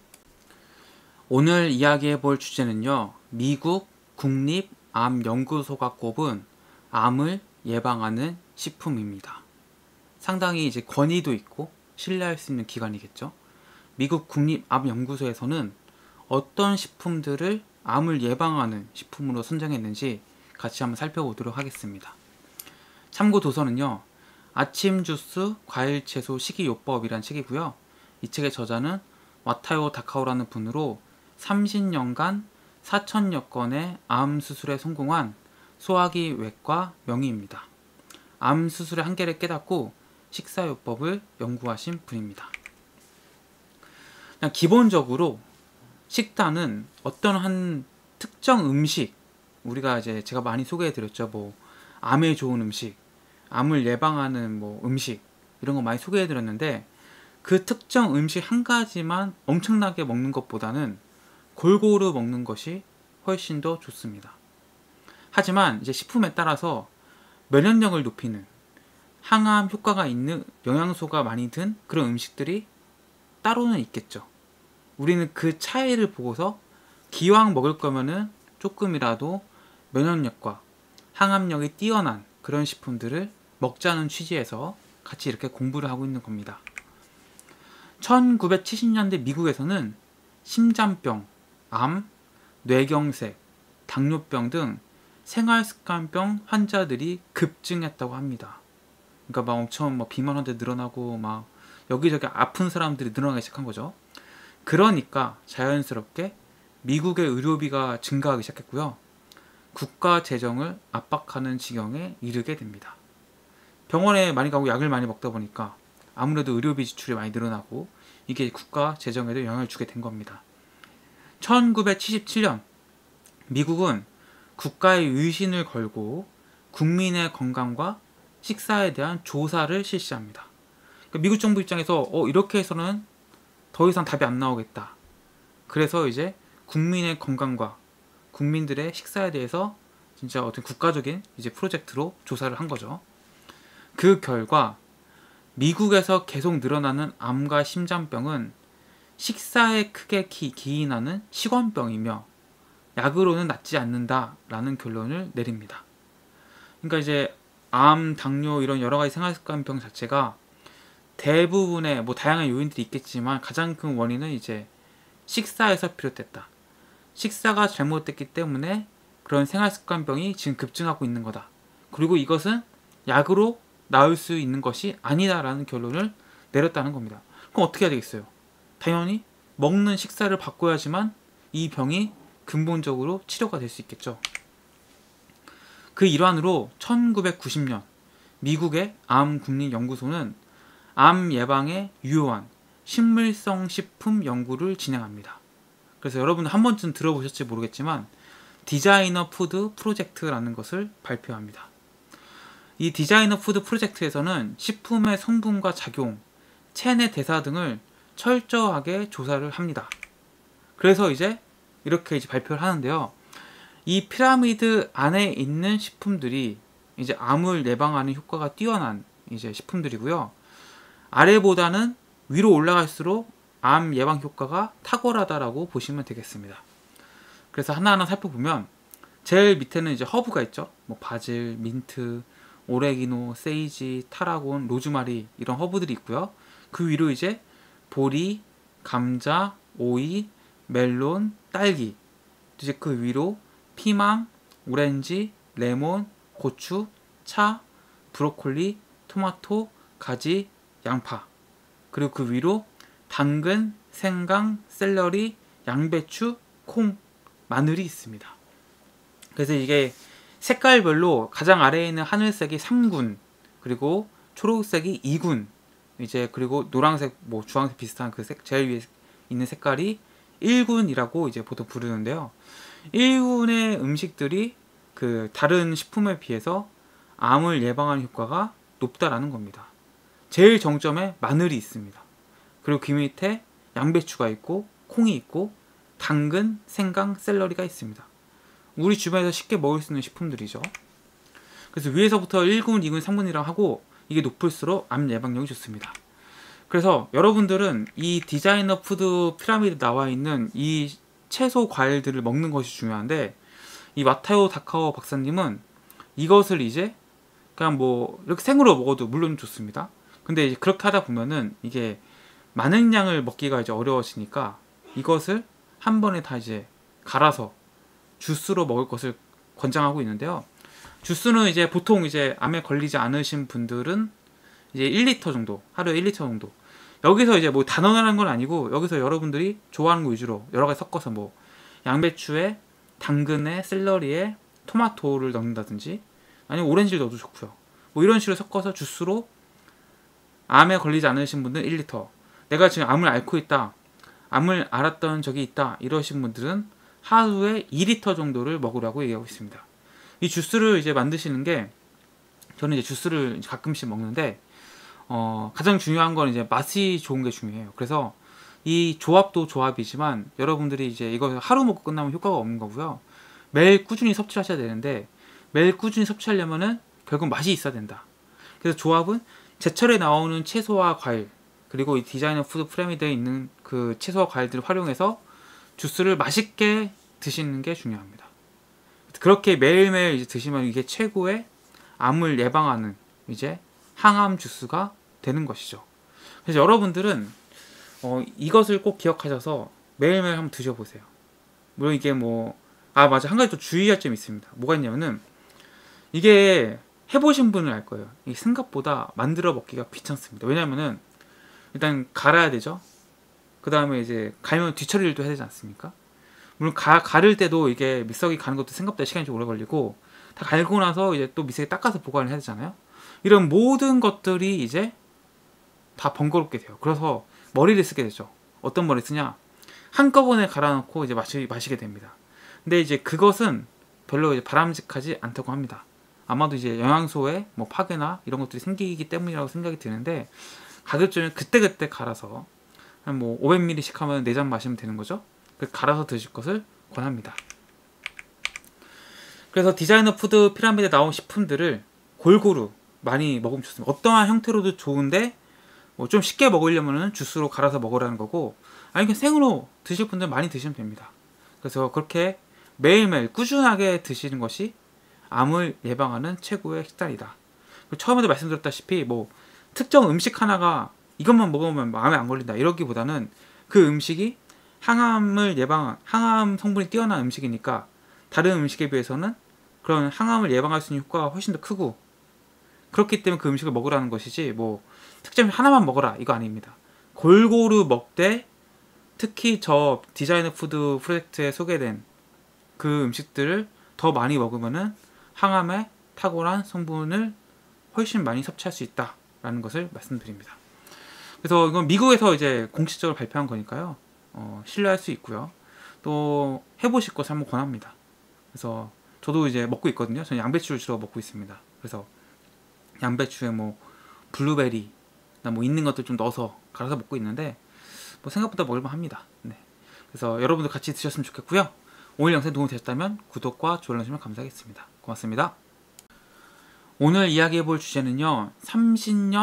오늘 이야기해볼 주제는요, 미국 국립암연구소가 꼽은 암을 예방하는 식품입니다. 상당히 이제 권위도 있고 신뢰할 수 있는 기관이겠죠. 미국 국립암연구소에서는 어떤 식품들을 암을 예방하는 식품으로 선정했는지 같이 한번 살펴보도록 하겠습니다. 참고 도서는요, 아침 주스, 과일, 채소, 식이요법이란 책이고요. 이 책의 저자는 와타요 다카오라는 분으로 삼십 년간 사천여 건의 암 수술에 성공한 소화기 외과 명의입니다. 암 수술의 한계를 깨닫고 식사요법을 연구하신 분입니다. 그냥 기본적으로 식단은 어떤 한 특정 음식, 우리가 이제 제가 많이 소개해 드렸죠. 뭐 암에 좋은 음식, 암을 예방하는 뭐 음식, 이런 거 많이 소개해 드렸는데, 그 특정 음식 한 가지만 엄청나게 먹는 것보다는 골고루 먹는 것이 훨씬 더 좋습니다. 하지만 이제 식품에 따라서 면역력을 높이는 항암 효과가 있는 영양소가 많이 든 그런 음식들이 따로는 있겠죠. 우리는 그 차이를 보고서 기왕 먹을 거면은 조금이라도 면역력과 항암력이 뛰어난 그런 식품들을 먹자는 취지에서 같이 이렇게 공부를 하고 있는 겁니다. 천구백칠십 년대 미국에서는 심장병, 암, 뇌경색, 당뇨병 등 생활습관병 환자들이 급증했다고 합니다. 그러니까 막 엄청 막 비만 환자 늘어나고 막 여기저기 아픈 사람들이 늘어나기 시작한 거죠. 그러니까 자연스럽게 미국의 의료비가 증가하기 시작했고요. 국가 재정을 압박하는 지경에 이르게 됩니다. 병원에 많이 가고 약을 많이 먹다 보니까 아무래도 의료비 지출이 많이 늘어나고 이게 국가 재정에도 영향을 주게 된 겁니다. 천구백칠십칠 년 미국은 국가의 위신을 걸고 국민의 건강과 식사에 대한 조사를 실시합니다. 그러니까 미국 정부 입장에서 어, 이렇게 해서는 더 이상 답이 안 나오겠다. 그래서 이제 국민의 건강과 국민들의 식사에 대해서 진짜 어떤 국가적인 이제 프로젝트로 조사를 한 거죠. 그 결과 미국에서 계속 늘어나는 암과 심장병은 식사에 크게 기, 기인하는 식원병이며 약으로는 낫지 않는다라는 결론을 내립니다. 그러니까 이제 암, 당뇨 이런 여러 가지 생활습관병 자체가 대부분의 뭐 다양한 요인들이 있겠지만 가장 큰 원인은 이제 식사에서 비롯됐다. 식사가 잘못됐기 때문에 그런 생활습관병이 지금 급증하고 있는 거다. 그리고 이것은 약으로 나을 수 있는 것이 아니다라는 결론을 내렸다는 겁니다. 그럼 어떻게 해야 되겠어요? 당연히 먹는 식사를 바꿔야지만 이 병이 근본적으로 치료가 될 수 있겠죠. 그 일환으로 천구백구십 년 미국의 암국립연구소는 암 예방에 유효한 식물성 식품 연구를 진행합니다. 그래서 여러분 한 번쯤 들어보셨을지 모르겠지만 디자이너 푸드 프로젝트라는 것을 발표합니다. 이 디자이너 푸드 프로젝트에서는 식품의 성분과 작용, 체내 대사 등을 철저하게 조사를 합니다. 그래서 이제 이렇게 이제 발표를 하는데요. 이 피라미드 안에 있는 식품들이 이제 암을 예방하는 효과가 뛰어난 이제 식품들이고요. 아래보다는 위로 올라갈수록 암 예방 효과가 탁월하다라고 보시면 되겠습니다. 그래서 하나하나 살펴보면 제일 밑에는 이제 허브가 있죠. 뭐 바질, 민트, 오레기노, 세이지, 타라곤, 로즈마리 이런 허브들이 있고요. 그 위로 이제 보리, 감자, 오이, 멜론, 딸기, 이제 그 위로 피망, 오렌지, 레몬, 고추, 차, 브로콜리, 토마토, 가지, 양파, 그리고 그 위로 당근, 생강, 샐러리, 양배추, 콩, 마늘이 있습니다. 그래서 이게 색깔별로 가장 아래에 있는 하늘색이 삼 군, 그리고 초록색이 이 군, 이제 그리고 노란색, 뭐 주황색 비슷한 그 색 제일 위에 있는 색깔이 일 군이라고 이제 보통 부르는데요. 일 군의 음식들이 그 다른 식품에 비해서 암을 예방하는 효과가 높다라는 겁니다. 제일 정점에 마늘이 있습니다. 그리고 그 밑에 양배추가 있고 콩이 있고 당근, 생강, 샐러리가 있습니다. 우리 주변에서 쉽게 먹을 수 있는 식품들이죠. 그래서 위에서부터 일 군, 이 군, 삼 군이라고 하고 이게 높을수록 암 예방력이 좋습니다. 그래서 여러분들은 이 디자이너 푸드 피라미드 나와 있는 이 채소 과일들을 먹는 것이 중요한데, 이 마타요 다카오 박사님은 이것을 이제 그냥 뭐 이렇게 생으로 먹어도 물론 좋습니다. 근데 이제 그렇게 하다 보면은 이게 많은 양을 먹기가 이제 어려워지니까 이것을 한 번에 다 이제 갈아서 주스로 먹을 것을 권장하고 있는데요. 주스는 이제 보통 이제 암에 걸리지 않으신 분들은 이제 일 리터 정도, 하루에 일 리터 정도. 여기서 이제 뭐 단언하는 건 아니고, 여기서 여러분들이 좋아하는 거 위주로 여러 가지 섞어서 뭐 양배추에 당근에 샐러리에 토마토를 넣는다든지 아니면 오렌지를 넣어도 좋고요. 뭐 이런 식으로 섞어서 주스로 암에 걸리지 않으신 분들은 일 리터. 내가 지금 암을 앓고 있다, 암을 앓았던 적이 있다 이러신 분들은 하루에 이 리터 정도를 먹으라고 얘기하고 있습니다. 이 주스를 이제 만드시는 게, 저는 이제 주스를 가끔씩 먹는데 어, 가장 중요한 건 이제 맛이 좋은 게 중요해요. 그래서 이 조합도 조합이지만 여러분들이 이제 이거 하루 먹고 끝나면 효과가 없는 거고요. 매일 꾸준히 섭취하셔야 되는데, 매일 꾸준히 섭취하려면은 결국 맛이 있어야 된다. 그래서 조합은 제철에 나오는 채소와 과일, 그리고 이 디자이너 푸드 피라미드에 있는 그 채소와 과일들을 활용해서 주스를 맛있게 드시는 게 중요합니다. 그렇게 매일매일 이제 드시면 이게 최고의 암을 예방하는 이제 항암 주스가 되는 것이죠. 그래서 여러분들은 어, 이것을 꼭 기억하셔서 매일매일 한번 드셔보세요. 물론 이게 뭐, 아 맞아, 한 가지 또 주의할 점이 있습니다. 뭐가 있냐면은 이게 해보신 분은 알 거예요. 이게 생각보다 만들어 먹기가 귀찮습니다. 왜냐면은 일단 갈아야 되죠. 그 다음에 이제 갈면 뒤처리를 또 해야 되지 않습니까? 물론 가, 가를 때도 이게 믹서기 가는 것도 생각보다 시간이 좀 오래 걸리고, 다 갈고 나서 이제 또 믹서기 닦아서 보관을 해야 되잖아요. 이런 모든 것들이 이제 다 번거롭게 돼요. 그래서 머리를 쓰게 되죠. 어떤 머리 쓰냐? 한꺼번에 갈아놓고 이제 마시, 마시게 됩니다. 근데 이제 그것은 별로 이제 바람직하지 않다고 합니다. 아마도 이제 영양소에 뭐 파괴나 이런 것들이 생기기 때문이라고 생각이 드는데, 가급적이면 그때그때 갈아서 한 뭐 오백 밀리리터씩 하면 네 잔 마시면 되는 거죠. 갈아서 드실 것을 권합니다. 그래서 디자이너 푸드 피라미드에 나온 식품들을 골고루 많이 먹으면 좋습니다. 어떠한 형태로도 좋은데 뭐 좀 쉽게 먹으려면 주스로 갈아서 먹으라는 거고, 아니 그냥 생으로 드실 분들 많이 드시면 됩니다. 그래서 그렇게 매일매일 꾸준하게 드시는 것이 암을 예방하는 최고의 식단이다. 처음에도 말씀드렸다시피 뭐 특정 음식 하나가 이것만 먹으면 암에 안 걸린다 이러기보다는 그 음식이 항암을 예방, 항암 성분이 뛰어난 음식이니까 다른 음식에 비해서는 그런 항암을 예방할 수 있는 효과가 훨씬 더 크고, 그렇기 때문에 그 음식을 먹으라는 것이지 뭐 특정 하나만 먹어라 이거 아닙니다. 골고루 먹되, 특히 저 디자이너 푸드 프로젝트에 소개된 그 음식들을 더 많이 먹으면은 항암에 탁월한 성분을 훨씬 많이 섭취할 수 있다라는 것을 말씀드립니다. 그래서 이건 미국에서 이제 공식적으로 발표한 거니까요. 어, 신뢰할 수 있고요. 또 해보실 것을 한번 권합니다. 그래서 저도 이제 먹고 있거든요. 저는 양배추를 주로 먹고 있습니다. 그래서 양배추에 뭐 블루베리, 뭐 있는 것들 좀 넣어서 갈아서 먹고 있는데 뭐 생각보다 먹을만 합니다. 네. 그래서 여러분들 같이 드셨으면 좋겠고요. 오늘 영상이 도움이 되셨다면 구독과 좋아요 눌러주시면 감사하겠습니다. 고맙습니다. 오늘 이야기해볼 주제는요, 삼십 년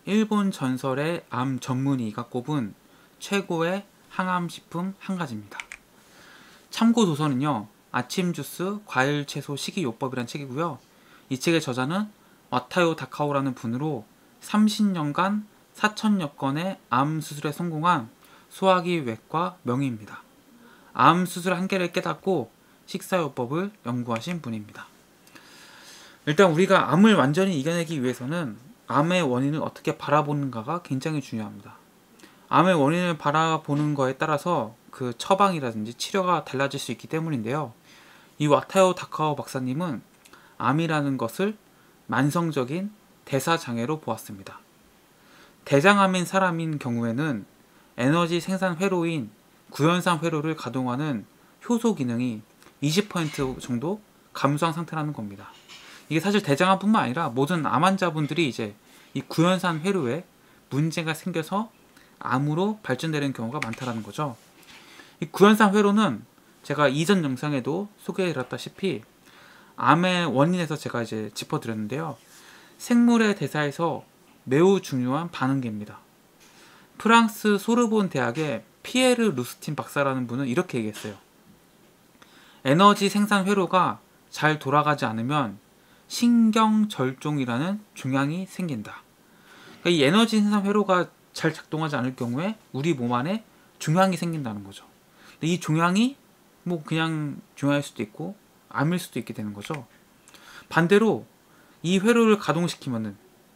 일본 전설의 암 전문의가 꼽은 최고의 항암식품 한 가지입니다. 참고 도서는요, 아침 주스, 과일, 채소, 식이요법이란 책이고요. 이 책의 저자는 와타요 다카오라는 분으로 삼십 년간 사천여 건의 암 수술에 성공한 소화기 외과 명의입니다. 암 수술 한계를 깨닫고 식사요법을 연구하신 분입니다. 일단 우리가 암을 완전히 이겨내기 위해서는 암의 원인을 어떻게 바라보는가가 굉장히 중요합니다. 암의 원인을 바라보는 거에 따라서 그 처방이라든지 치료가 달라질 수 있기 때문인데요. 이 와타요 다카오 박사님은 암이라는 것을 만성적인 대사장애로 보았습니다. 대장암인 사람인 경우에는 에너지 생산 회로인 구연산 회로를 가동하는 효소 기능이 이십 퍼센트 정도 감소한 상태라는 겁니다. 이게 사실 대장암뿐만 아니라 모든 암 환자분들이 이제 이 구연산 회로에 문제가 생겨서 암으로 발전되는 경우가 많다는 거죠. 이 구연산 회로는 제가 이전 영상에도 소개해드렸다시피 암의 원인에서 제가 이제 짚어드렸는데요. 생물의 대사에서 매우 중요한 반응계입니다. 프랑스 소르본 대학의 피에르 루스틴 박사라는 분은 이렇게 얘기했어요. 에너지 생산 회로가 잘 돌아가지 않으면 신경절종이라는 종양이 생긴다. 그러니까 이 에너지 생산 회로가 잘 작동하지 않을 경우에 우리 몸 안에 종양이 생긴다는 거죠. 근데 이 종양이 뭐 그냥 종양일 수도 있고 암일 수도 있게 되는 거죠. 반대로 이 회로를 가동시키면은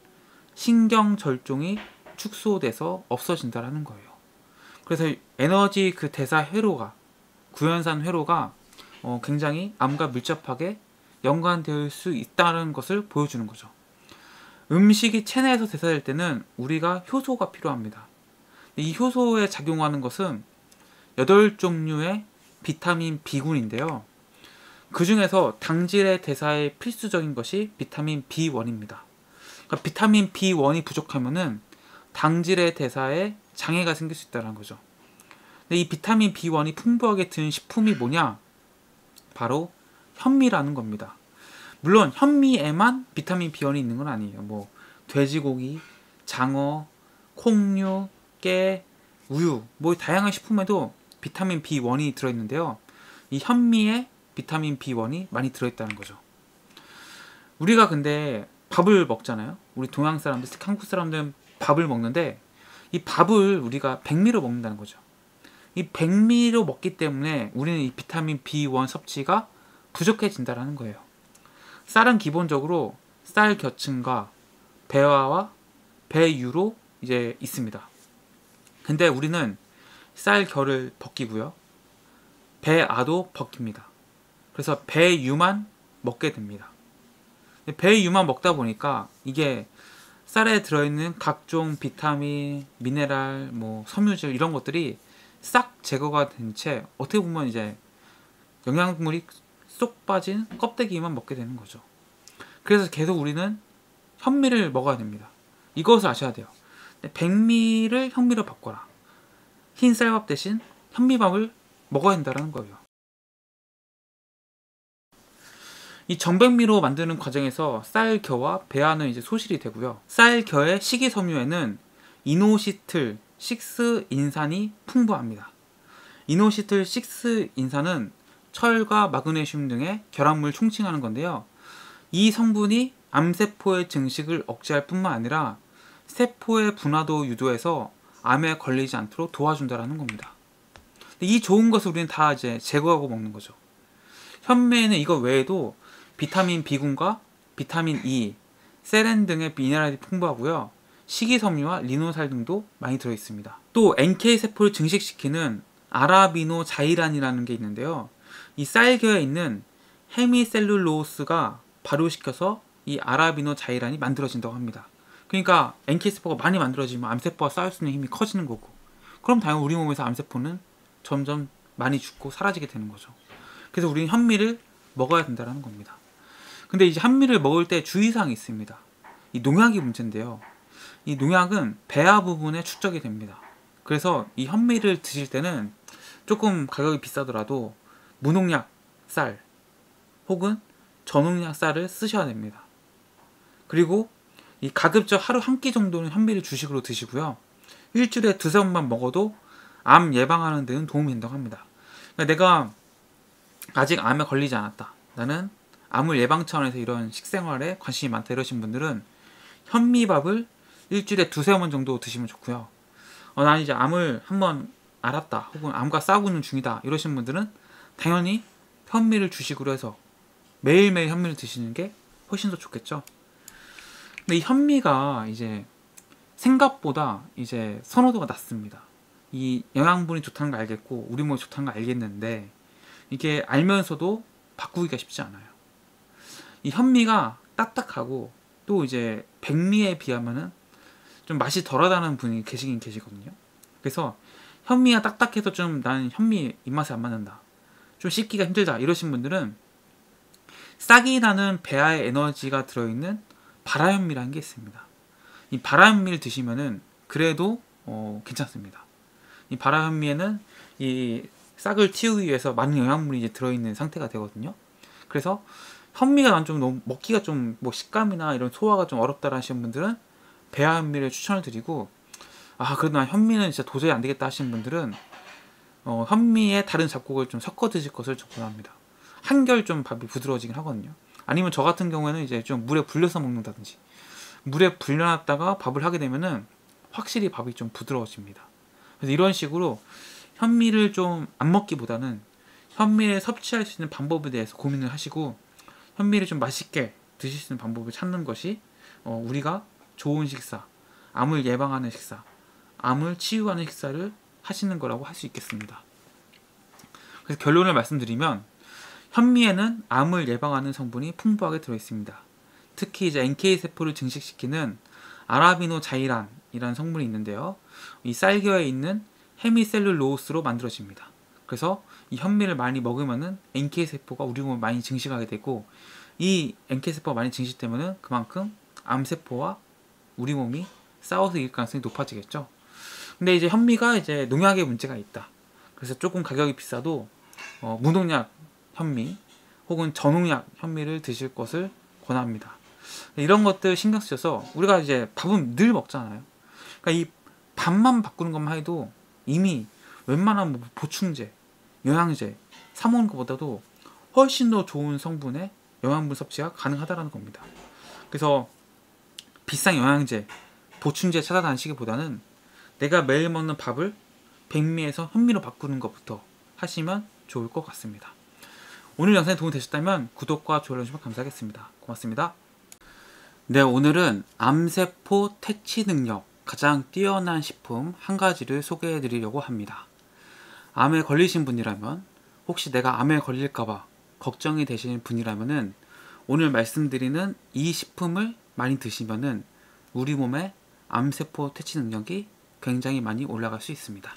신경절종이 축소돼서 없어진다라는 거예요. 그래서 에너지 그 대사 회로가 구연산 회로가 어 굉장히 암과 밀접하게 연관될 수 있다는 것을 보여주는 거죠. 음식이 체내에서 대사될 때는 우리가 효소가 필요합니다. 이 효소에 작용하는 것은 여덟 종류의 비타민 B군인데요. 그 중에서 당질의 대사에 필수적인 것이 비타민 비 원입니다. 그러니까 비타민 비 원이 부족하면은 당질의 대사에 장애가 생길 수 있다는 거죠. 근데 이 비타민 비 원이 풍부하게 든 식품이 뭐냐? 바로 현미라는 겁니다. 물론 현미에만 비타민 비 원이 있는 건 아니에요. 뭐 돼지고기, 장어, 콩류, 깨, 우유, 뭐 다양한 식품에도 비타민 비 원이 들어있는데요. 이 현미에 비타민 비 원이 많이 들어있다는 거죠. 우리가 근데 밥을 먹잖아요. 우리 동양 사람들, 특히 한국 사람들은 밥을 먹는데 이 밥을 우리가 백미로 먹는다는 거죠. 이 백미로 먹기 때문에 우리는 이 비타민 비 원 섭취가 부족해진다는 거예요. 쌀은 기본적으로 쌀 겨층과 배화와 배유로 이제 있습니다. 근데 우리는 쌀 겨를 벗기고요. 배아도 벗깁니다. 그래서 배유만 먹게 됩니다. 배유만 먹다 보니까 이게 쌀에 들어있는 각종 비타민, 미네랄, 뭐 섬유질 이런 것들이 싹 제거가 된 채 어떻게 보면 이제 영양분이 쏙 빠진 껍데기만 먹게 되는 거죠. 그래서 계속 우리는 현미를 먹어야 됩니다. 이것을 아셔야 돼요. 백미를 현미로 바꿔라. 흰 쌀밥 대신 현미밥을 먹어야 된다는 거예요. 이 정백미로 만드는 과정에서 쌀겨와 배아는 이제 소실이 되고요. 쌀겨의 식이섬유에는 이노시틀 육 인산이 풍부합니다. 이노시틀 육 인산은 철과 마그네슘 등의 결합물을 총칭하는 건데요. 이 성분이 암세포의 증식을 억제할 뿐만 아니라 세포의 분화도 유도해서 암에 걸리지 않도록 도와준다는 겁니다. 이 좋은 것을 우리는 다 이제 제거하고 먹는 거죠. 현미에는 이거 외에도 비타민 B군과 비타민 E, 세렌 등의 미네랄이 풍부하고요. 식이섬유와 리노살 등도 많이 들어있습니다. 또 엔케이 세포를 증식시키는 아라비노자이란이라는 게 있는데요. 이 쌀겨에 있는 헤미셀룰로스가 발효시켜서 이 아라비노자이란이 만들어진다고 합니다. 그러니까 엔케이 세포가 많이 만들어지면 암세포가 쌓을 수 있는 힘이 커지는 거고, 그럼 당연히 우리 몸에서 암세포는 점점 많이 죽고 사라지게 되는 거죠. 그래서 우리는 현미를 먹어야 된다는 겁니다. 근데 이제 현미를 먹을 때 주의사항이 있습니다. 이 농약이 문제인데요. 이 농약은 배아 부분에 축적이 됩니다. 그래서 이 현미를 드실 때는 조금 가격이 비싸더라도 무농약 쌀 혹은 저농약 쌀을 쓰셔야 됩니다. 그리고 이 가급적 하루 한 끼 정도는 현미를 주식으로 드시고요. 일주일에 두세 번만 먹어도 암 예방하는 데는 도움이 된다고 합니다. 그러니까 내가 아직 암에 걸리지 않았다, 나는 암을 예방 차원에서 이런 식생활에 관심이 많다 이러신 분들은 현미밥을 일주일에 두세 번 정도 드시면 좋고요. 어, 난 이제 암을 한번 알았다, 혹은 암과 싸우고 있는 중이다 이러신 분들은 당연히 현미를 주식으로 해서 매일매일 현미를 드시는 게 훨씬 더 좋겠죠. 근데 이 현미가 이제 생각보다 이제 선호도가 낮습니다. 이 영양분이 좋다는 거 알겠고 우리 몸에 좋다는 거 알겠는데 이게 알면서도 바꾸기가 쉽지 않아요. 이 현미가 딱딱하고 또 이제 백미에 비하면은 좀 맛이 덜하다는 분이 계시긴 계시거든요. 그래서 현미가 딱딱해서 좀 나는 현미 입맛에 안 맞는다, 좀 씹기가 힘들다 이러신 분들은 싹이 나는 배아의 에너지가 들어있는 바라현미라는 게 있습니다. 이 바라현미를 드시면은 그래도 어, 괜찮습니다. 이 바라현미에는 이 싹을 틔우기 위해서 많은 영양분이 이제 들어있는 상태가 되거든요. 그래서 현미가 난 좀 너무 먹기가 좀 뭐 식감이나 이런 소화가 좀 어렵다 하시는 분들은 배아현미를 추천을 드리고, 아 그래도 난 현미는 진짜 도저히 안 되겠다 하시는 분들은 어, 현미에 다른 잡곡을 좀 섞어 드실 것을 권합니다. 한결 좀 밥이 부드러워지긴 하거든요. 아니면 저 같은 경우에는 이제 좀 물에 불려서 먹는다든지, 물에 불려놨다가 밥을 하게 되면은 확실히 밥이 좀 부드러워집니다. 그래서 이런 식으로 현미를 좀 안 먹기보다는 현미를 섭취할 수 있는 방법에 대해서 고민을 하시고 현미를 좀 맛있게 드실 수 있는 방법을 찾는 것이 어, 우리가 좋은 식사, 암을 예방하는 식사, 암을 치유하는 식사를 하시는 거라고 할 수 있겠습니다. 그래서 결론을 말씀드리면 현미에는 암을 예방하는 성분이 풍부하게 들어있습니다. 특히 이제 엔케이 세포를 증식시키는 아라비노자이란이라는 성분이 있는데요. 이 쌀겨에 있는 헤미셀룰로스로 만들어집니다. 그래서 이 현미를 많이 먹으면은 엔케이 세포가 우리 몸에 많이 증식하게 되고, 이 엔케이 세포가 많이 증식되면은 그만큼 암 세포와 우리 몸이 싸워서 이길 가능성이 높아지겠죠. 근데 이제 현미가 이제 농약의 문제가 있다. 그래서 조금 가격이 비싸도 어, 무농약 현미 혹은 저농약 현미를 드실 것을 권합니다. 이런 것들 신경 쓰셔서 우리가 이제 밥은 늘 먹잖아요. 그러니까 이 밥만 바꾸는 것만 해도 이미 웬만한 뭐 보충제, 영양제 사 먹는 것보다도 훨씬 더 좋은 성분의 영양분 섭취가 가능하다는 겁니다. 그래서 비싼 영양제, 보충제 찾아다니시기보다는 내가 매일 먹는 밥을 백미에서 현미로 바꾸는 것부터 하시면 좋을 것 같습니다. 오늘 영상이 도움이 되셨다면 구독과 좋아요 해주시면 감사하겠습니다. 고맙습니다. 네, 오늘은 암세포 퇴치 능력 가장 뛰어난 식품 한 가지를 소개해 드리려고 합니다. 암에 걸리신 분이라면, 혹시 내가 암에 걸릴까봐 걱정이 되시는 분이라면은 오늘 말씀드리는 이 식품을 많이 드시면은 우리 몸의 암세포 퇴치 능력이 굉장히 많이 올라갈 수 있습니다.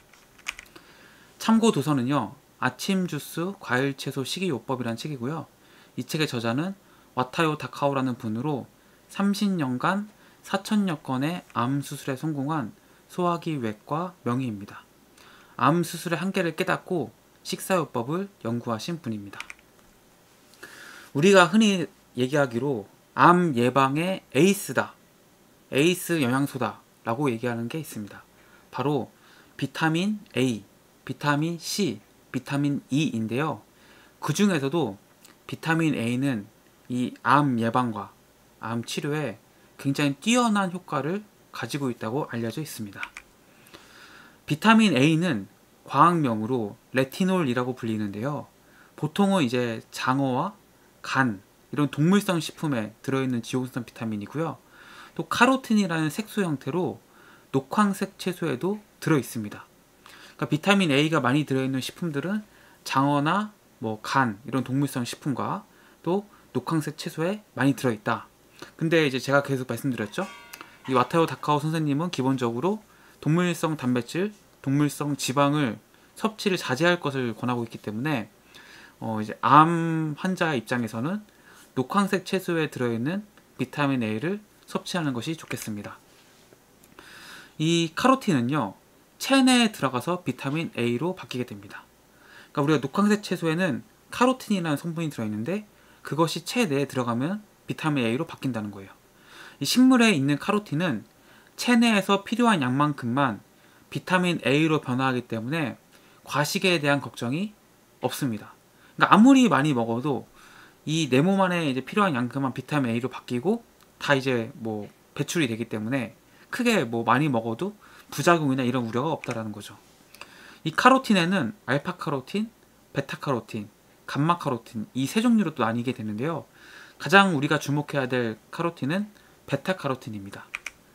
참고 도서는요, 아침 주스 과일 채소 식이요법이라는 책이고요. 이 책의 저자는 와타요 다카오라는 분으로 삼십 년간 사천여 건의 암 수술에 성공한 소화기 외과 명의입니다. 암 수술의 한계를 깨닫고 식사요법을 연구하신 분입니다. 우리가 흔히 얘기하기로 암 예방의 에이스다, 에이스 영양소다 라고 얘기하는 게 있습니다. 바로 비타민 A, 비타민 C, 비타민 E인데요. 그 중에서도 비타민 A는 이 암 예방과 암 치료에 굉장히 뛰어난 효과를 가지고 있다고 알려져 있습니다. 비타민 A는 과학명으로 레티놀이라고 불리는데요. 보통은 이제 장어와 간 이런 동물성 식품에 들어있는 지용성 비타민이고요. 또 카로틴이라는 색소 형태로 녹황색 채소에도 들어있습니다. 그러니까 비타민 A가 많이 들어있는 식품들은 장어나 뭐 간 이런 동물성 식품과 또 녹황색 채소에 많이 들어있다. 근데 이제 제가 계속 말씀드렸죠. 이 와타요 다카오 선생님은 기본적으로 동물성 단백질, 동물성 지방을 섭취를 자제할 것을 권하고 있기 때문에 어 이제 암 환자 입장에서는 녹황색 채소에 들어있는 비타민 A를 섭취하는 것이 좋겠습니다. 이 카로틴은요, 체내에 들어가서 비타민 A로 바뀌게 됩니다. 그러니까 우리가 녹황색 채소에는 카로틴이라는 성분이 들어있는데 그것이 체내에 들어가면 비타민 A로 바뀐다는 거예요. 이 식물에 있는 카로틴은 체내에서 필요한 양만큼만 비타민 A로 변화하기 때문에 과식에 대한 걱정이 없습니다. 그러니까 아무리 많이 먹어도 이 내 몸 안에 이제 필요한 양큼만 비타민 A로 바뀌고 다 이제 뭐 배출이 되기 때문에 크게 뭐 많이 먹어도 부작용이나 이런 우려가 없다라는 거죠. 이 카로틴에는 알파카로틴, 베타카로틴, 감마카로틴 이 세 종류로 또 나뉘게 되는데요. 가장 우리가 주목해야 될 카로틴은 베타카로틴입니다.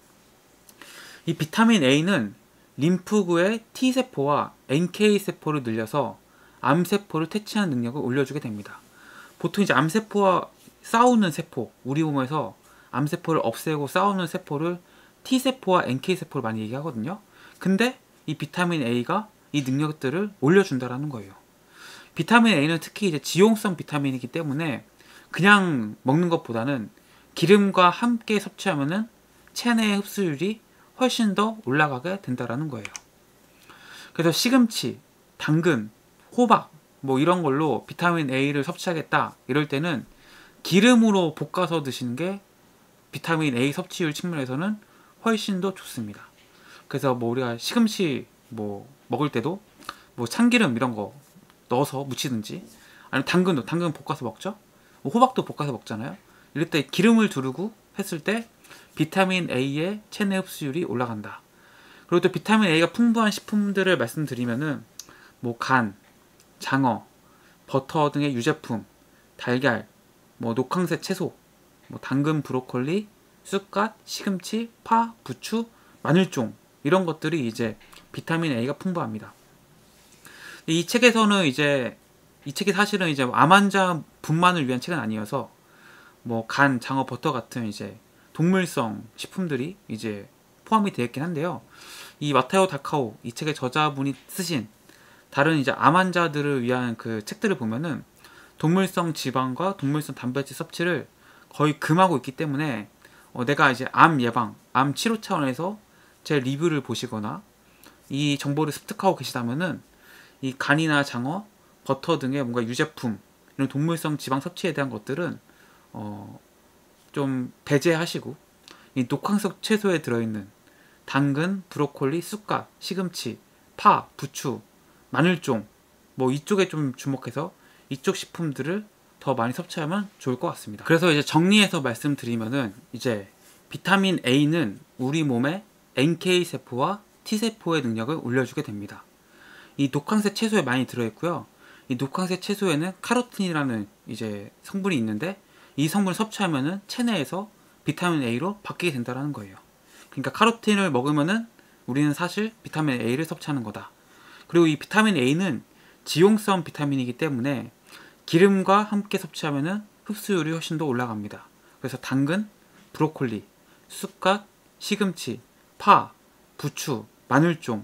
이 비타민 A는 림프구의 T세포와 엔케이세포를 늘려서 암세포를 퇴치하는 능력을 올려주게 됩니다. 보통 이제 암세포와 싸우는 세포, 우리 몸에서 암세포를 없애고 싸우는 세포를 T세포와 엔케이세포를 많이 얘기하거든요. 근데 이 비타민 A가 이 능력들을 올려준다라는 거예요. 비타민 A는 특히 이제 지용성 비타민이기 때문에 그냥 먹는 것보다는 기름과 함께 섭취하면은 체내의 흡수율이 훨씬 더 올라가게 된다라는 거예요. 그래서 시금치, 당근, 호박 뭐 이런 걸로 비타민 A를 섭취하겠다 이럴 때는 기름으로 볶아서 드시는 게 비타민 A 섭취율 측면에서는 훨씬 더 좋습니다. 그래서 뭐 우리가 시금치 뭐 먹을 때도 뭐 참기름 이런 거 넣어서 무치든지 아니면 당근도 당근 볶아서 먹죠. 뭐 호박도 볶아서 먹잖아요. 이럴 때 기름을 두르고 했을 때 비타민 A의 체내 흡수율이 올라간다. 그리고 또 비타민 A가 풍부한 식품들을 말씀드리면은 뭐 간, 장어, 버터 등의 유제품, 달걀, 뭐 녹황색 채소, 뭐 당근, 브로콜리, 쑥갓, 시금치, 파, 부추, 마늘종 이런 것들이 이제 비타민 A가 풍부합니다. 이 책에서는 이제 이 책이 사실은 이제 암 환자분만을 위한 책은 아니어서 뭐 간, 장어, 버터 같은 이제 동물성 식품들이 이제 포함이 되어 있긴 한데요. 이 마타오 다카오 이 책의 저자분이 쓰신 다른 이제 암 환자들을 위한 그 책들을 보면은 동물성 지방과 동물성 단백질 섭취를 거의 금하고 있기 때문에 어 내가 이제 암 예방, 암 치료 차원에서 제 리뷰를 보시거나 이 정보를 습득하고 계시다면은 이 간이나 장어, 버터 등의 뭔가 유제품 이런 동물성 지방 섭취에 대한 것들은 어 좀 배제하시고 이 녹황색 채소에 들어있는 당근, 브로콜리, 쑥갓, 시금치, 파, 부추, 마늘종 뭐 이쪽에 좀 주목해서 이쪽 식품들을 더 많이 섭취하면 좋을 것 같습니다. 그래서 이제 정리해서 말씀드리면은 이제 비타민 A는 우리 몸의 엔케이세포와 T세포의 능력을 올려주게 됩니다. 이 녹황색 채소에 많이 들어있고요. 이 녹황색 채소에는 카로틴이라는 이제 성분이 있는데 이 성분을 섭취하면은 체내에서 비타민 A로 바뀌게 된다는 거예요. 그러니까 카로틴을 먹으면은 우리는 사실 비타민 A를 섭취하는 거다. 그리고 이 비타민 A는 지용성 비타민이기 때문에 기름과 함께 섭취하면은 흡수율이 훨씬 더 올라갑니다. 그래서 당근, 브로콜리, 쑥갓, 시금치, 파, 부추, 마늘종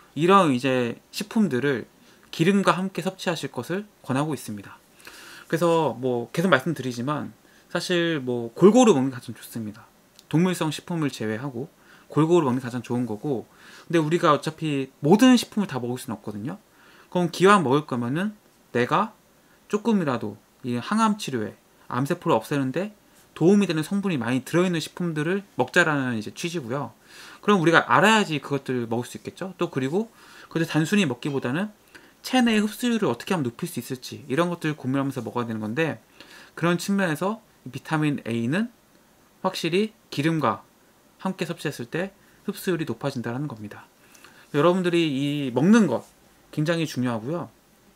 이런 이제 식품들을 기름과 함께 섭취하실 것을 권하고 있습니다. 그래서 뭐 계속 말씀드리지만 사실 뭐 골고루 먹는 게 가장 좋습니다. 동물성 식품을 제외하고 골고루 먹는 게 가장 좋은 거고, 근데 우리가 어차피 모든 식품을 다 먹을 수는 없거든요. 그럼 기왕 먹을 거면은 내가 조금이라도 이 항암 치료에 암세포를 없애는데 도움이 되는 성분이 많이 들어있는 식품들을 먹자라는 이제 취지고요. 그럼 우리가 알아야지 그것들을 먹을 수 있겠죠. 또 그리고 그것을 단순히 먹기보다는 체내의 흡수율을 어떻게 하면 높일 수 있을지 이런 것들을 고민하면서 먹어야 되는 건데, 그런 측면에서 비타민 A는 확실히 기름과 함께 섭취했을 때 흡수율이 높아진다는 겁니다. 여러분들이 이 먹는 것 굉장히 중요하고요.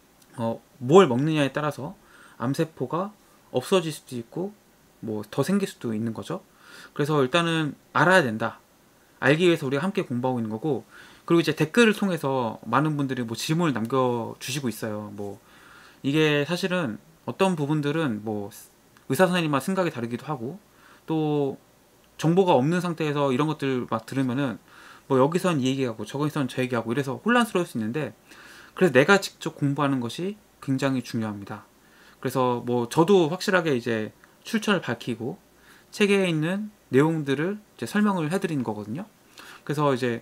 어, 뭘 먹느냐에 따라서 암세포가 없어질 수도 있고 뭐 더 생길 수도 있는 거죠. 그래서 일단은 알아야 된다. 알기 위해서 우리가 함께 공부하고 있는 거고, 그리고 이제 댓글을 통해서 많은 분들이 뭐 질문을 남겨주시고 있어요. 뭐 이게 사실은 어떤 부분들은 뭐 의사 선생님과 생각이 다르기도 하고, 또 정보가 없는 상태에서 이런 것들 막 들으면은 뭐 여기선 이 얘기하고 저기선 저 얘기하고 이래서 혼란스러울 수 있는데, 그래서 내가 직접 공부하는 것이 굉장히 중요합니다. 그래서 뭐 저도 확실하게 이제 출처를 밝히고 책에 있는 내용들을 이제 설명을 해드리는 거거든요. 그래서 이제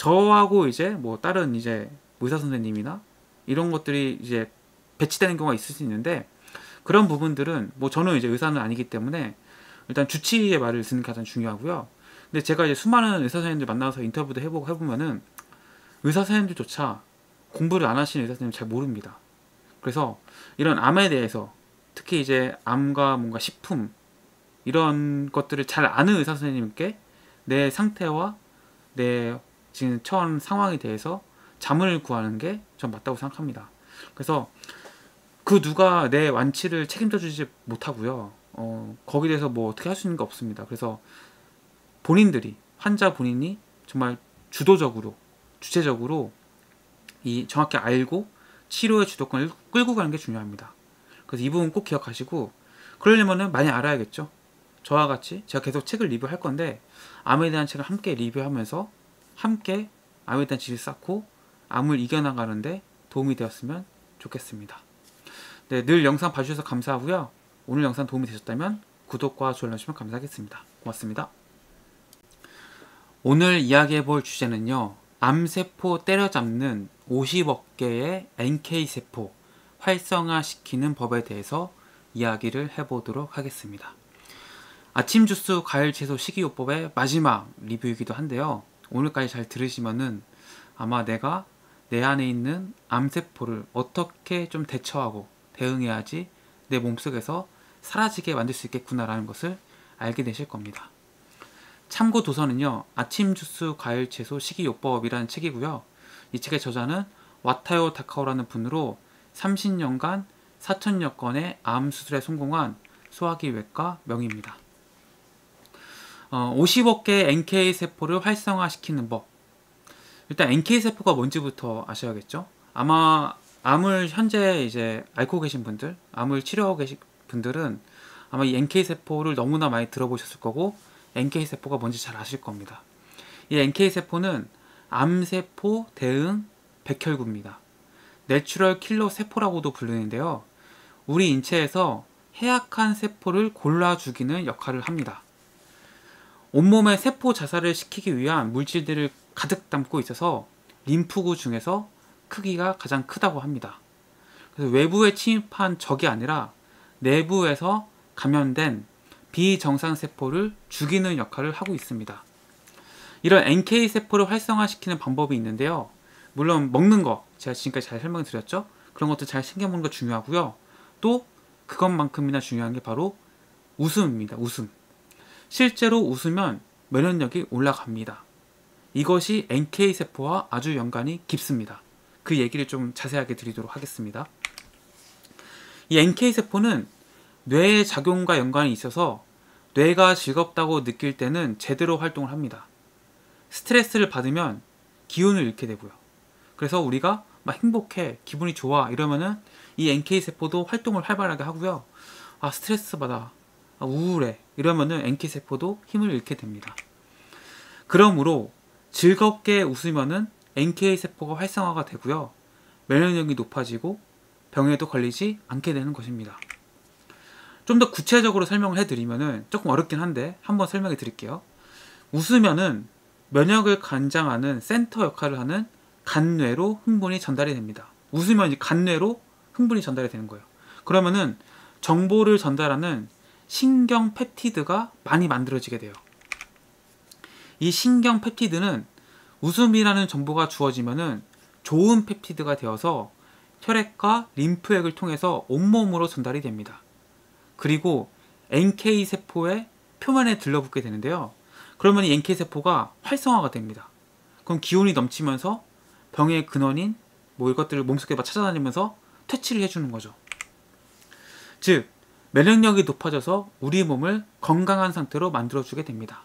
저하고 이제 뭐 다른 이제 의사 선생님이나 이런 것들이 이제 배치되는 경우가 있을 수 있는데, 그런 부분들은 뭐 저는 이제 의사는 아니기 때문에 일단 주치의의 말을 듣는 게 가장 중요하고요. 근데 제가 이제 수많은 의사 선생님들 만나서 인터뷰도 해보고 해보면은 의사 선생님들조차 공부를 안 하시는 의사 선생님 잘 모릅니다. 그래서 이런 암에 대해서 특히 이제 암과 뭔가 식품 이런 것들을 잘 아는 의사 선생님께 내 상태와 내 지금 처한 상황에 대해서 잠을 구하는 게 전 맞다고 생각합니다. 그래서 그 누가 내 완치를 책임져 주지 못하고요. 어, 거기에 대해서 뭐 어떻게 할 수 있는 게 없습니다. 그래서 본인들이, 환자 본인이 정말 주도적으로, 주체적으로 이 정확히 알고 치료의 주도권을 끌고 가는 게 중요합니다. 그래서 이 부분 꼭 기억하시고, 그러려면은 많이 알아야겠죠. 저와 같이 제가 계속 책을 리뷰할 건데 암에 대한 책을 함께 리뷰하면서 함께 암에 대한 지식을 쌓고 암을 이겨나가는데 도움이 되었으면 좋겠습니다. 네, 늘 영상 봐주셔서 감사하고요. 오늘 영상 도움이 되셨다면 구독과 좋아요 눌러주시면 감사하겠습니다. 고맙습니다. 오늘 이야기해볼 주제는요, 암세포 때려잡는 오십억 개의 엔케이세포 활성화시키는 법에 대해서 이야기를 해보도록 하겠습니다. 아침 주스 과일 채소 식이요법의 마지막 리뷰이기도 한데요, 오늘까지 잘 들으시면은 아마 내가 내 안에 있는 암세포를 어떻게 좀 대처하고 대응해야지 내 몸속에서 사라지게 만들 수 있겠구나라는 것을 알게 되실 겁니다. 참고 도서는요, 아침 주스 과일 채소 식이요법이라는 책이고요. 이 책의 저자는 와타요 타카오라는 분으로 삼십 년간 사천여 건의 암 수술에 성공한 소화기 외과 명의입니다. 어, 오십억 개의 엔케이세포를 활성화시키는 법. 일단 엔케이세포가 뭔지부터 아셔야겠죠. 아마 암을 현재 이제 앓고 계신 분들, 암을 치료하고 계신 분들은 아마 이 엔케이세포를 너무나 많이 들어보셨을 거고 엔케이세포가 뭔지 잘 아실 겁니다. 이 엔케이세포는 암세포 대응 백혈구입니다. 내추럴 킬러 세포라고도 부르는데요, 우리 인체에서 해악한 세포를 골라 죽이는 역할을 합니다. 온몸의 세포 자살을 시키기 위한 물질들을 가득 담고 있어서 림프구 중에서 크기가 가장 크다고 합니다. 그래서 외부에 침입한 적이 아니라 내부에서 감염된 비정상 세포를 죽이는 역할을 하고 있습니다. 이런 엔케이세포를 활성화시키는 방법이 있는데요, 물론 먹는 거 제가 지금까지 잘 설명드렸죠. 그런 것도 잘 챙겨보는 거 중요하고요. 또 그것만큼이나 중요한 게 바로 웃음입니다. 웃음. 실제로 웃으면 면역력이 올라갑니다. 이것이 엔케이세포와 아주 연관이 깊습니다. 그 얘기를 좀 자세하게 드리도록 하겠습니다. 이 엔케이세포는 뇌의 작용과 연관이 있어서 뇌가 즐겁다고 느낄 때는 제대로 활동을 합니다. 스트레스를 받으면 기운을 잃게 되고요. 그래서 우리가 막 행복해, 기분이 좋아 이러면은 이 엔케이세포도 활동을 활발하게 하고요. 아, 스트레스 받아, 아, 우울해 이러면은 엔케이세포도 힘을 잃게 됩니다. 그러므로 즐겁게 웃으면은 엔케이세포가 활성화가 되고요, 면역력이 높아지고 병에도 걸리지 않게 되는 것입니다. 좀 더 구체적으로 설명을 해드리면은 조금 어렵긴 한데 한번 설명해 드릴게요. 웃으면은 면역을 관장하는 센터 역할을 하는 간뇌로 흥분이 전달이 됩니다. 웃으면 간뇌로 흥분이 전달이 되는 거예요. 그러면은 정보를 전달하는 신경 펩티드가 많이 만들어지게 돼요. 이 신경 펩티드는 웃음이라는 정보가 주어지면은 좋은 펩티드가 되어서 혈액과 림프액을 통해서 온몸으로 전달이 됩니다. 그리고 엔케이세포의 표면에 들러붙게 되는데요, 그러면 이 엔케이세포가 활성화가 됩니다. 그럼 기운이 넘치면서 병의 근원인 뭐 이것들을 몸속에 막 찾아다니면서 퇴치를 해주는 거죠. 즉 면역력이 높아져서 우리 몸을 건강한 상태로 만들어주게 됩니다.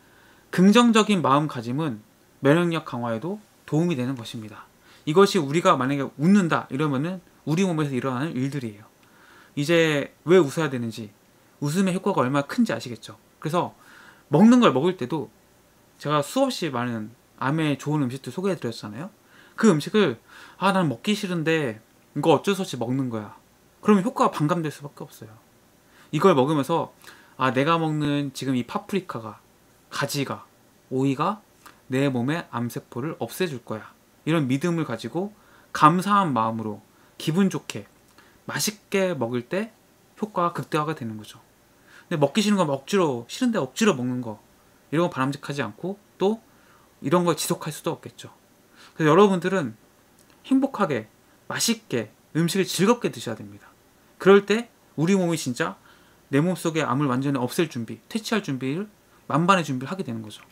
긍정적인 마음가짐은 면역력 강화에도 도움이 되는 것입니다. 이것이 우리가 만약에 웃는다 이러면은 우리 몸에서 일어나는 일들이에요. 이제 왜 웃어야 되는지, 웃음의 효과가 얼마나 큰지 아시겠죠? 그래서 먹는 걸 먹을 때도 제가 수없이 많은 암에 좋은 음식들 소개해 드렸잖아요. 그 음식을 아, 난 먹기 싫은데 이거 어쩔 수 없이 먹는 거야. 그러면 효과가 반감될 수밖에 없어요. 이걸 먹으면서 아, 내가 먹는 지금 이 파프리카가, 가지가, 오이가 내 몸의 암세포를 없애줄 거야. 이런 믿음을 가지고 감사한 마음으로 기분 좋게 맛있게 먹을 때 효과가 극대화가 되는 거죠. 근데 먹기 싫은 거 억지로, 싫은데 억지로 먹는 거, 이런 거 바람직하지 않고 또 이런 걸 지속할 수도 없겠죠. 그래서 여러분들은 행복하게 맛있게 음식을 즐겁게 드셔야 됩니다. 그럴 때 우리 몸이 진짜 내 몸속에 암을 완전히 없앨 준비, 퇴치할 준비를 만반의 준비를 하게 되는 거죠.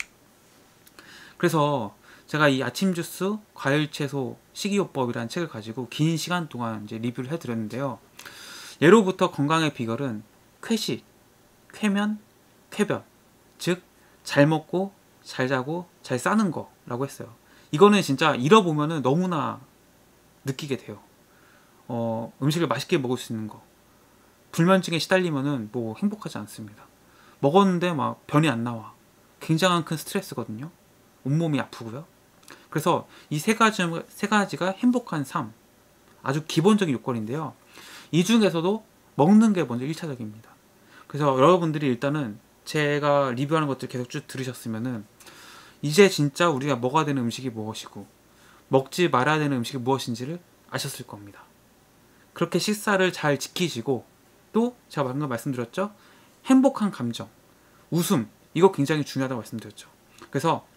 그래서 제가 이 아침 주스, 과일, 채소, 식이요법이라는 책을 가지고 긴 시간 동안 이제 리뷰를 해드렸는데요. 예로부터 건강의 비결은 쾌식, 쾌면, 쾌변, 즉 잘 먹고 잘 자고 잘 싸는 거라고 했어요. 이거는 진짜 잃어보면은 너무나 느끼게 돼요. 어, 음식을 맛있게 먹을 수 있는 거. 불면증에 시달리면은 뭐 행복하지 않습니다. 먹었는데 막 변이 안 나와. 굉장한 큰 스트레스거든요. 온몸이 아프고요. 그래서 이 세 가지, 세 가지가 행복한 삶, 아주 기본적인 요건인데요. 이 중에서도 먹는 게 먼저 일 차적입니다. 그래서 여러분들이 일단은 제가 리뷰하는 것들 계속 쭉 들으셨으면은 이제 진짜 우리가 먹어야 되는 음식이 무엇이고 먹지 말아야 되는 음식이 무엇인지를 아셨을 겁니다. 그렇게 식사를 잘 지키시고 또 제가 방금 말씀드렸죠. 행복한 감정, 웃음, 이거 굉장히 중요하다고 말씀드렸죠. 그래서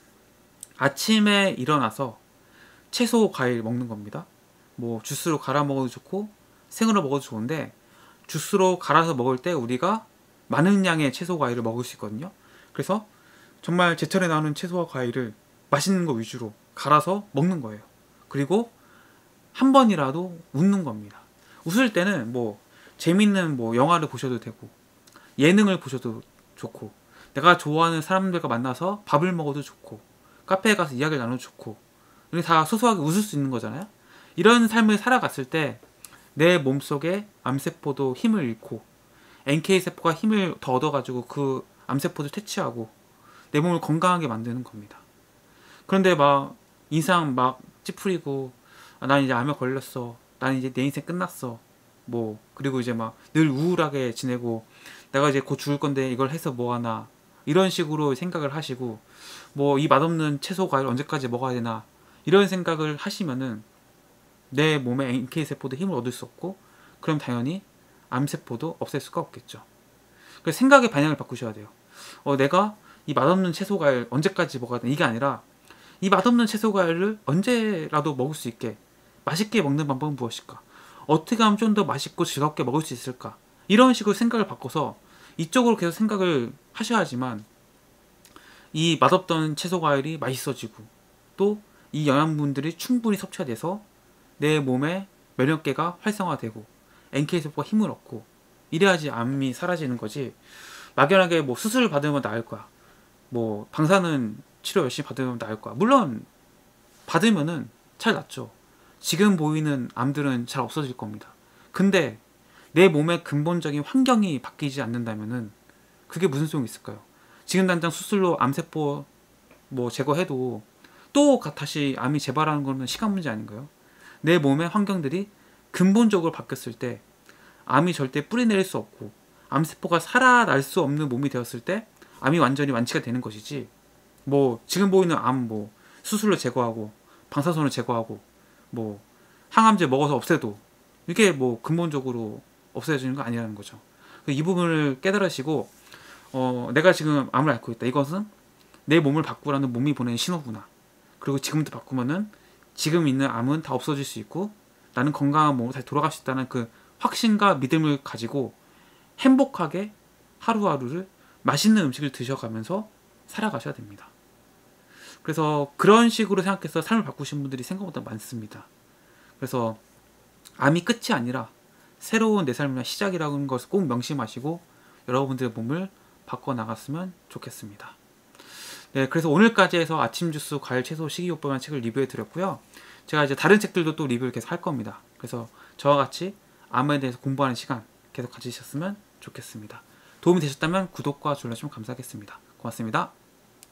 아침에 일어나서 채소, 과일 먹는 겁니다. 뭐 주스로 갈아 먹어도 좋고 생으로 먹어도 좋은데 주스로 갈아서 먹을 때 우리가 많은 양의 채소, 과일을 먹을 수 있거든요. 그래서 정말 제철에 나오는 채소와 과일을 맛있는 거 위주로 갈아서 먹는 거예요. 그리고 한 번이라도 웃는 겁니다. 웃을 때는 뭐 재밌는 뭐 영화를 보셔도 되고 예능을 보셔도 좋고 내가 좋아하는 사람들과 만나서 밥을 먹어도 좋고 카페에 가서 이야기를 나눠도 좋고 우리 다 소소하게 웃을 수 있는 거잖아요. 이런 삶을 살아갔을 때 내 몸속에 암세포도 힘을 잃고 엔케이세포가 힘을 더 얻어가지고 그 암세포도 퇴치하고 내 몸을 건강하게 만드는 겁니다. 그런데 막 인상 막 찌푸리고 아, 난 이제 암에 걸렸어. 난 이제 내 인생 끝났어. 뭐 그리고 이제 막 늘 우울하게 지내고 내가 이제 곧 죽을 건데 이걸 해서 뭐하나 이런 식으로 생각을 하시고 뭐 이 맛없는 채소 과일 언제까지 먹어야 되나 이런 생각을 하시면은 내 몸에 엔케이세포도 힘을 얻을 수 없고 그럼 당연히 암세포도 없앨 수가 없겠죠. 그래서 생각의 방향을 바꾸셔야 돼요. 어, 내가 이 맛없는 채소 과일 언제까지 먹어야 되나 이게 아니라 이 맛없는 채소 과일을 언제라도 먹을 수 있게 맛있게 먹는 방법은 무엇일까? 어떻게 하면 좀 더 맛있고 즐겁게 먹을 수 있을까? 이런 식으로 생각을 바꿔서 이쪽으로 계속 생각을 하셔야지만 이 맛없던 채소 과일이 맛있어지고 또 이 영양분들이 충분히 섭취가 돼서 내 몸의 면역계가 활성화되고 엔케이세포가 힘을 얻고 이래야지 암이 사라지는 거지. 막연하게 뭐 수술을 받으면 나을 거야. 뭐 방사능 치료 열심히 받으면 나을 거야. 물론 받으면은 잘 낫죠. 지금 보이는 암들은 잘 없어질 겁니다. 근데 내 몸의 근본적인 환경이 바뀌지 않는다면은 그게 무슨 소용이 있을까요? 지금 당장 수술로 암세포 뭐 제거해도 또 다시 암이 재발하는 거는 시간 문제 아닌가요? 내 몸의 환경들이 근본적으로 바뀌었을 때 암이 절대 뿌리내릴 수 없고 암세포가 살아날 수 없는 몸이 되었을 때 암이 완전히 완치가 되는 것이지 뭐 지금 보이는 암 뭐 수술로 제거하고 방사선을 제거하고 뭐 항암제 먹어서 없애도 이게 뭐 근본적으로 없애지는 거 아니라는 거죠. 이 부분을 깨달으시고 어, 내가 지금 암을 앓고 있다. 이것은 내 몸을 바꾸라는 몸이 보내는 신호구나. 그리고 지금부터 바꾸면은 지금 있는 암은 다 없어질 수 있고 나는 건강한 몸으로 다시 돌아갈 수 있다는 그 확신과 믿음을 가지고 행복하게 하루하루를 맛있는 음식을 드셔가면서 살아가셔야 됩니다. 그래서 그런 식으로 생각해서 삶을 바꾸신 분들이 생각보다 많습니다. 그래서 암이 끝이 아니라 새로운 내 삶의 시작이라는 것을 꼭 명심하시고 여러분들의 몸을 바꿔나갔으면 좋겠습니다. 네, 그래서 오늘까지 해서 아침 주스, 과일, 채소, 식이요법이라는 책을 리뷰해 드렸고요. 제가 이제 다른 책들도 또 리뷰를 계속 할 겁니다. 그래서 저와 같이 암에 대해서 공부하는 시간 계속 가지셨으면 좋겠습니다. 도움이 되셨다면 구독과 좋아요 좀 감사하겠습니다. 고맙습니다.